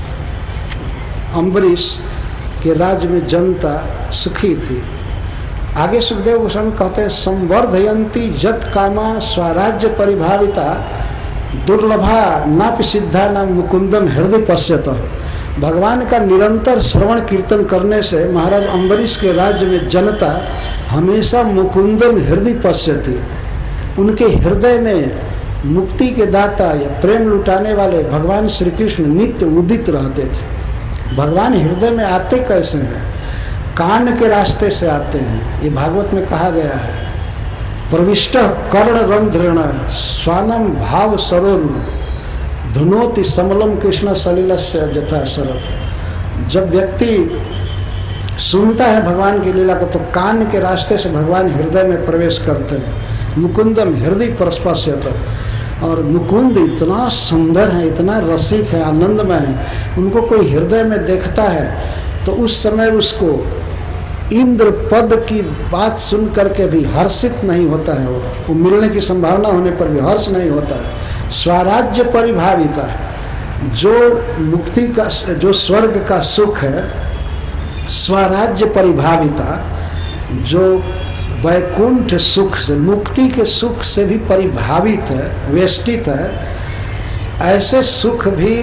अम्बरीश के राज्य में जनता सुखी थी। आगे सुखदेव गोस्वामी कहते हैं, संवर्धयन्ति जत कामा स्वराज्य परिभाविता दुर्लभा नापि सिद्धा न मुकुंदम हृदय पश्यत। भगवान का निरंतर श्रवण कीर्तन करने से महाराज अम्बरीश के राज्य में जनता हमेशा मुकुंदम हृदय पश्यति, उनके हृदय में मुक्ति के दाता या प्रेम लुटाने वाले भगवान श्री कृष्ण नित्य उदित रहते थे। भगवान हृदय में आते कैसे हैं? कान के रास्ते से आते हैं। ये भागवत में कहा गया है, प्रविष्ट कर्ण रंध्रेण स्वानम भाव सरोर धुनोति समलम कृष्ण सलिलस्य यथा सरल। जब व्यक्ति सुनता है भगवान की लीला को तो कान के रास्ते से भगवान हृदय में प्रवेश करते हैं। मुकुंदम हृदय परस्पश्यत, और मुकुंद इतना सुंदर है, इतना रसिक है, आनंदमय है, उनको कोई हृदय में देखता है तो उस समय उसको इंद्र पद की बात सुन करके भी हर्षित नहीं होता है। वो मिलने की संभावना होने पर भी हर्ष नहीं होता है। स्वराज्य परिभाविता, जो मुक्ति का, जो स्वर्ग का सुख है, स्वराज्य परिभाविता, जो वैकुंठ सुख से, मुक्ति के सुख से भी परिभावित है, वेष्टित है, ऐसे सुख भी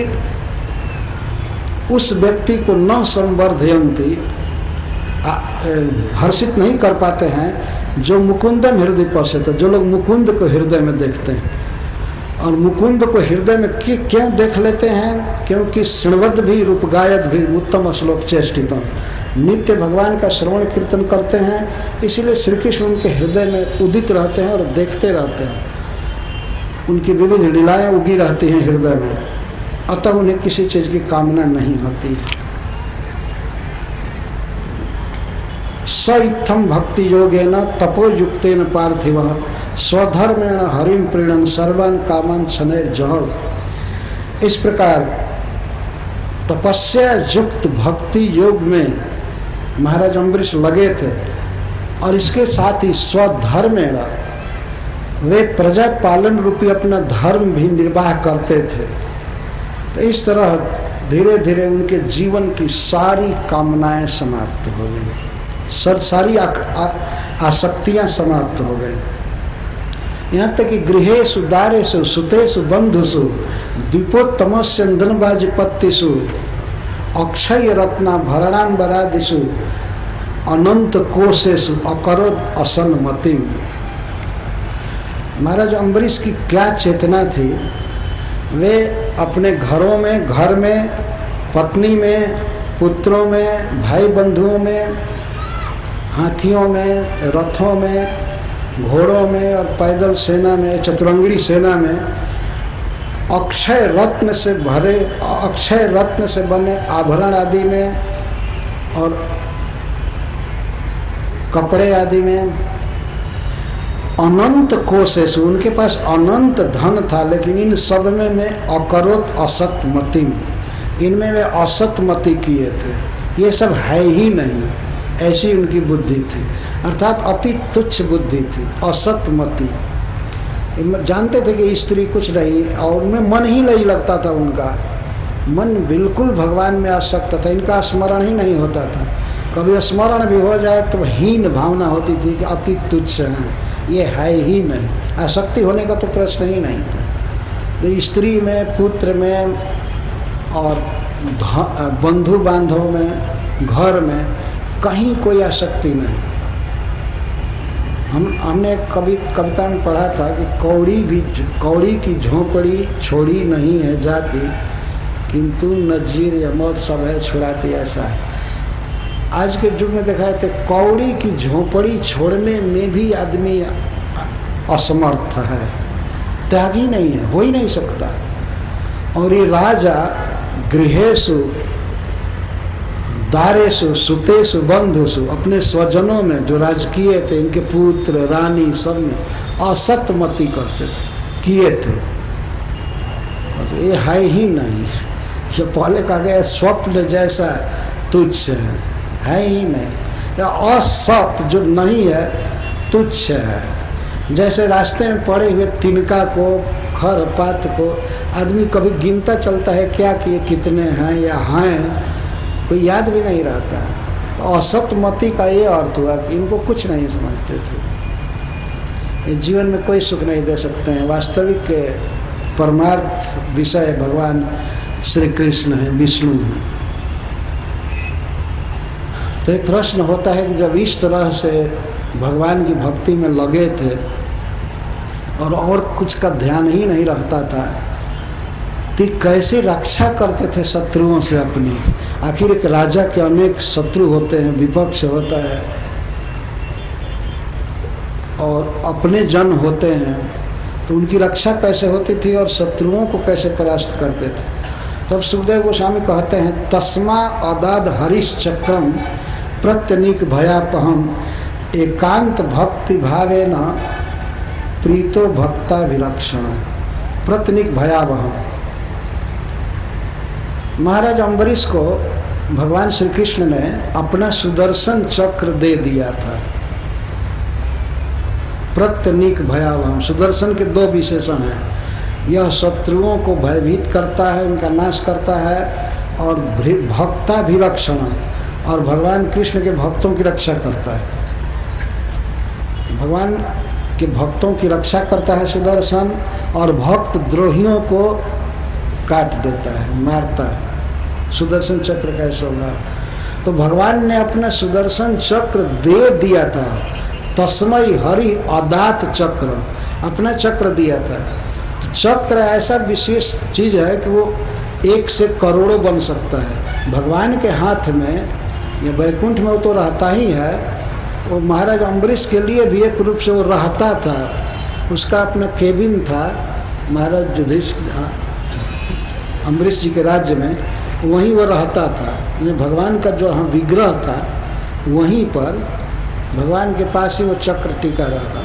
उस व्यक्ति को न संवर्धयन्ति, हर्षित नहीं कर पाते हैं जो मुकुंदम हृदय पश्यते, जो लोग मुकुंद को हृदय में देखते हैं। और मुकुंद को हृदय में क्यों देख लेते हैं? क्योंकि शृण्वद भी रूपगायद भी उत्तम श्लोक चेष्टितम, नित्य भगवान का श्रवण कीर्तन करते हैं, इसीलिए श्री कृष्ण उनके हृदय में उदित रहते हैं और देखते रहते हैं। उनकी विविध लीलाएं उगी रहती हैं हृदय में, अतः उन्हें किसी चीज़ की कामना नहीं होती। स इत्थम भक्ति योगेन तपोयुक्तेन पार्थिव स्वधर्मेण हरिम प्रीणन सर्वान कामान शनैर्जह। इस प्रकार तपस्या युक्त भक्ति योग में महाराज अम्बरीश लगे थे, और इसके साथ ही स्वधर्मेण वे प्रजा पालन रूपी अपना धर्म भी निर्वाह करते थे। तो इस तरह धीरे धीरे उनके जीवन की सारी कामनाएं समाप्त हो गई, सारी आसक्तियां समाप्त हो गई। यहाँ तक कि गृहेषु दारेषु सुतेषु बंधुषु द्वीपोत्तमस्य धनबाजपत्तिषु अक्षय रत्ना भरणांबरादिषु अनंत कोशेषु अकरोद असन्मतिम। महाराज अम्बरीश की क्या चेतना थी? वे अपने घरों में, घर में, पत्नी में, पुत्रों में, भाई बंधुओं में, हाथियों में, रथों में, घोड़ों में और पैदल सेना में, चतुरंगड़ी सेना में अक्षय रत्न से भरे, अक्षय रत्न से बने आभरण आदि में और कपड़े आदि में, अनंत कोशेष, उनके पास अनंत धन था, लेकिन इन सब में मैं अकरोत असतमतिम, इनमें वे असतमति किए थे। ये सब है ही नहीं, ऐसी उनकी बुद्धि थी, अर्थात अति तुच्छ बुद्धि थी, असतमति। जानते थे कि स्त्री कुछ नहीं, और उनमें मन ही नहीं लगता था, उनका मन बिल्कुल भगवान में आसक्त था, इनका स्मरण ही नहीं होता था। कभी स्मरण भी हो जाए तो हीन भावना होती थी कि अति तुच्छ हैं, ये है ही नहीं, आसक्ति होने का तो प्रश्न ही नहीं था। तो स्त्री में, पुत्र में और बंधु बांधव में, घर में कहीं कोई आसक्ति नहीं। हमने कविता में पढ़ा था कि कौड़ी की झोंपड़ी छोड़ी नहीं है जाती, किंतु नजीर या मौत सब है छुड़ाती, ऐसा है। आज के युग में देखा जाता है कौड़ी की झोंपड़ी छोड़ने में भी आदमी असमर्थ है, त्यागी नहीं है, हो ही नहीं सकता। और ये राजा गृहेषु दारेषु सुतेषु बंधुषु, अपने स्वजनों में जो राजकीय थे, इनके पुत्र रानी सब में असतमति करते थे, किए थे। और ये है ही नहीं, ये पहले कहा गया स्वप्न जैसा तुच्छ है ही नहीं, या असत जो नहीं है तुच्छ है। जैसे रास्ते में पड़े हुए तिनका को, खर पात को आदमी कभी गिनता चलता है क्या कि ये कितने हैं या हैं, कोई याद भी नहीं रहता। तो असतमति का ये अर्थ हुआ कि इनको कुछ नहीं समझते थे, ये जीवन में कोई सुख नहीं दे सकते हैं। वास्तविक परमार्थ विषय भगवान श्री कृष्ण है, विष्णु है। तो एक प्रश्न होता है कि जब इस तरह से भगवान की भक्ति में लगे थे और कुछ का ध्यान ही नहीं रहता था, तो कैसे रक्षा करते थे शत्रुओं से अपनी? आखिर एक राजा के अनेक शत्रु होते हैं, विपक्ष होता है और अपने जन होते हैं, तो उनकी रक्षा कैसे होती थी और शत्रुओं को कैसे परास्त करते थे? तब सुखदेव गोस्वामी कहते हैं, तस्मा अदाद हरीश चक्रम प्रत्यनीक भयापहम एकांत भक्ति भावे न प्रीतो भक्ता विलक्षण प्रत्यनीक भयावहम। महाराज अम्बरीश को भगवान श्री कृष्ण ने अपना सुदर्शन चक्र दे दिया था। प्रत्यनीक भयावहम, सुदर्शन के दो विशेषण हैं, यह शत्रुओं को भयभीत करता है, उनका नाश करता है, और भक्ता विलक्षण, और भगवान कृष्ण के भक्तों की रक्षा करता है। भगवान के भक्तों की रक्षा करता है सुदर्शन, और भक्त द्रोहियों को काट देता है, मारता है। सुदर्शन चक्र का स्वभाव। तो भगवान ने अपना सुदर्शन चक्र दे दिया था। तस्मय हरि अदात चक्र, अपना चक्र दिया था। चक्र ऐसा विशेष चीज है कि वो 1 से करोड़ों बन सकता है। भगवान के हाथ में, या वैकुंठ में वो तो रहता ही है, वो महाराज अम्बरीश के लिए भी एक रूप से वो रहता था। उसका अपना केबिन था महाराज अम्बरीश जी के राज्य में, वहीं वो रहता था। भगवान का जो हम विग्रह था वहीं पर भगवान के पास ही वो चक्र टिका रहता।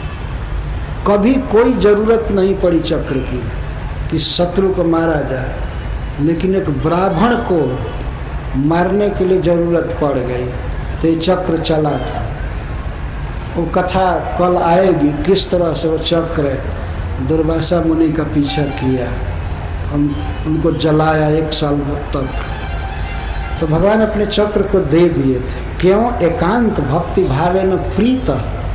कभी कोई ज़रूरत नहीं पड़ी चक्र की कि शत्रु को मारा जाए, लेकिन एक ब्राह्मण को मारने के लिए ज़रूरत पड़ गई तो ये चक्र चला था। वो कथा कल आएगी, किस तरह से वो चक्र दुर्वासा मुनि का पीछा किया, उनको जलाया 1 साल तक। तो भगवान अपने चक्र को दे दिए थे। क्यों? एकांत भक्ति भावे न प्रीत।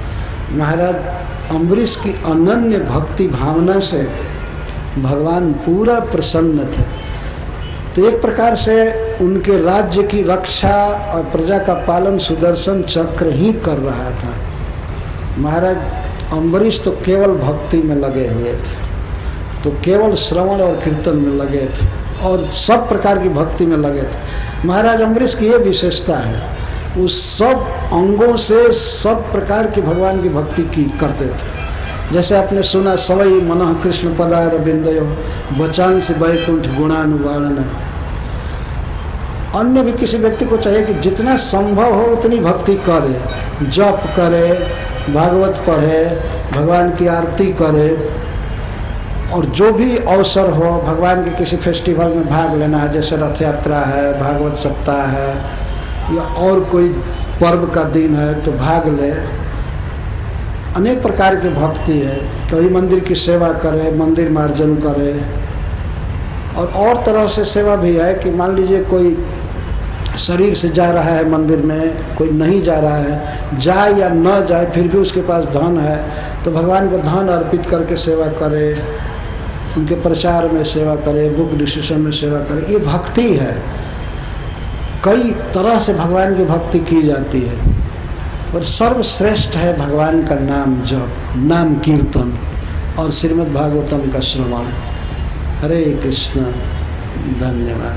महाराज अम्बरीश की अनन्य भक्ति भावना से भगवान पूरा प्रसन्न थे। तो एक प्रकार से उनके राज्य की रक्षा और प्रजा का पालन सुदर्शन चक्र ही कर रहा था। महाराज अम्बरीश तो केवल भक्ति में लगे हुए थे, तो केवल श्रवण और कीर्तन में लगे थे और सब प्रकार की भक्ति में लगे थे। महाराज अम्बरीश की ये विशेषता है, वो सब अंगों से सब प्रकार की भगवान की भक्ति की करते थे। जैसे आपने सुना, सवई मनः कृष्ण पदार बिंदयो बचांस वैकुंठ गुणानुवारण। अन्य भी किसी व्यक्ति को चाहिए कि जितना संभव हो उतनी भक्ति करे, जप करे, भागवत पढ़े, भगवान की आरती करे, और जो भी अवसर हो भगवान के किसी फेस्टिवल में भाग लेना है, जैसे रथ यात्रा है, भागवत सप्ताह है, या और कोई पर्व का दिन है तो भाग ले। अनेक प्रकार की भक्ति है। कभी मंदिर की सेवा करे, मंदिर मार्जन करे, और तरह से सेवा भी है कि मान लीजिए कोई शरीर से जा रहा है मंदिर में, कोई नहीं जा रहा है, जाए या न जाए फिर भी उसके पास धन है तो भगवान को धन अर्पित करके सेवा करे, उनके प्रचार में सेवा करे, बुक डिस्ट्रीब्यूशन में सेवा करे। ये भक्ति है। कई तरह से भगवान की भक्ति की जाती है, और सर्वश्रेष्ठ है भगवान का नाम जप, नाम कीर्तन और श्रीमद् भागवतम का श्रवण। हरे कृष्ण। धन्यवाद,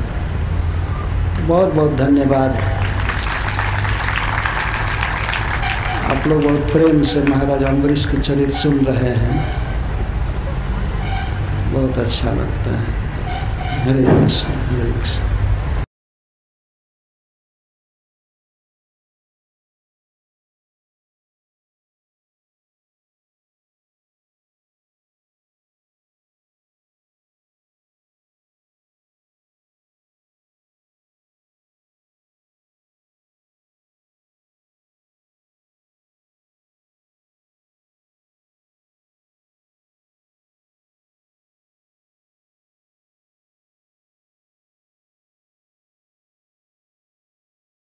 बहुत बहुत धन्यवाद। आप लोग बहुत प्रेम से महाराज अम्बरीश के चरित्र सुन रहे हैं, बहुत अच्छा लगता है। हरे कृष्ण, हरे कृष्ण।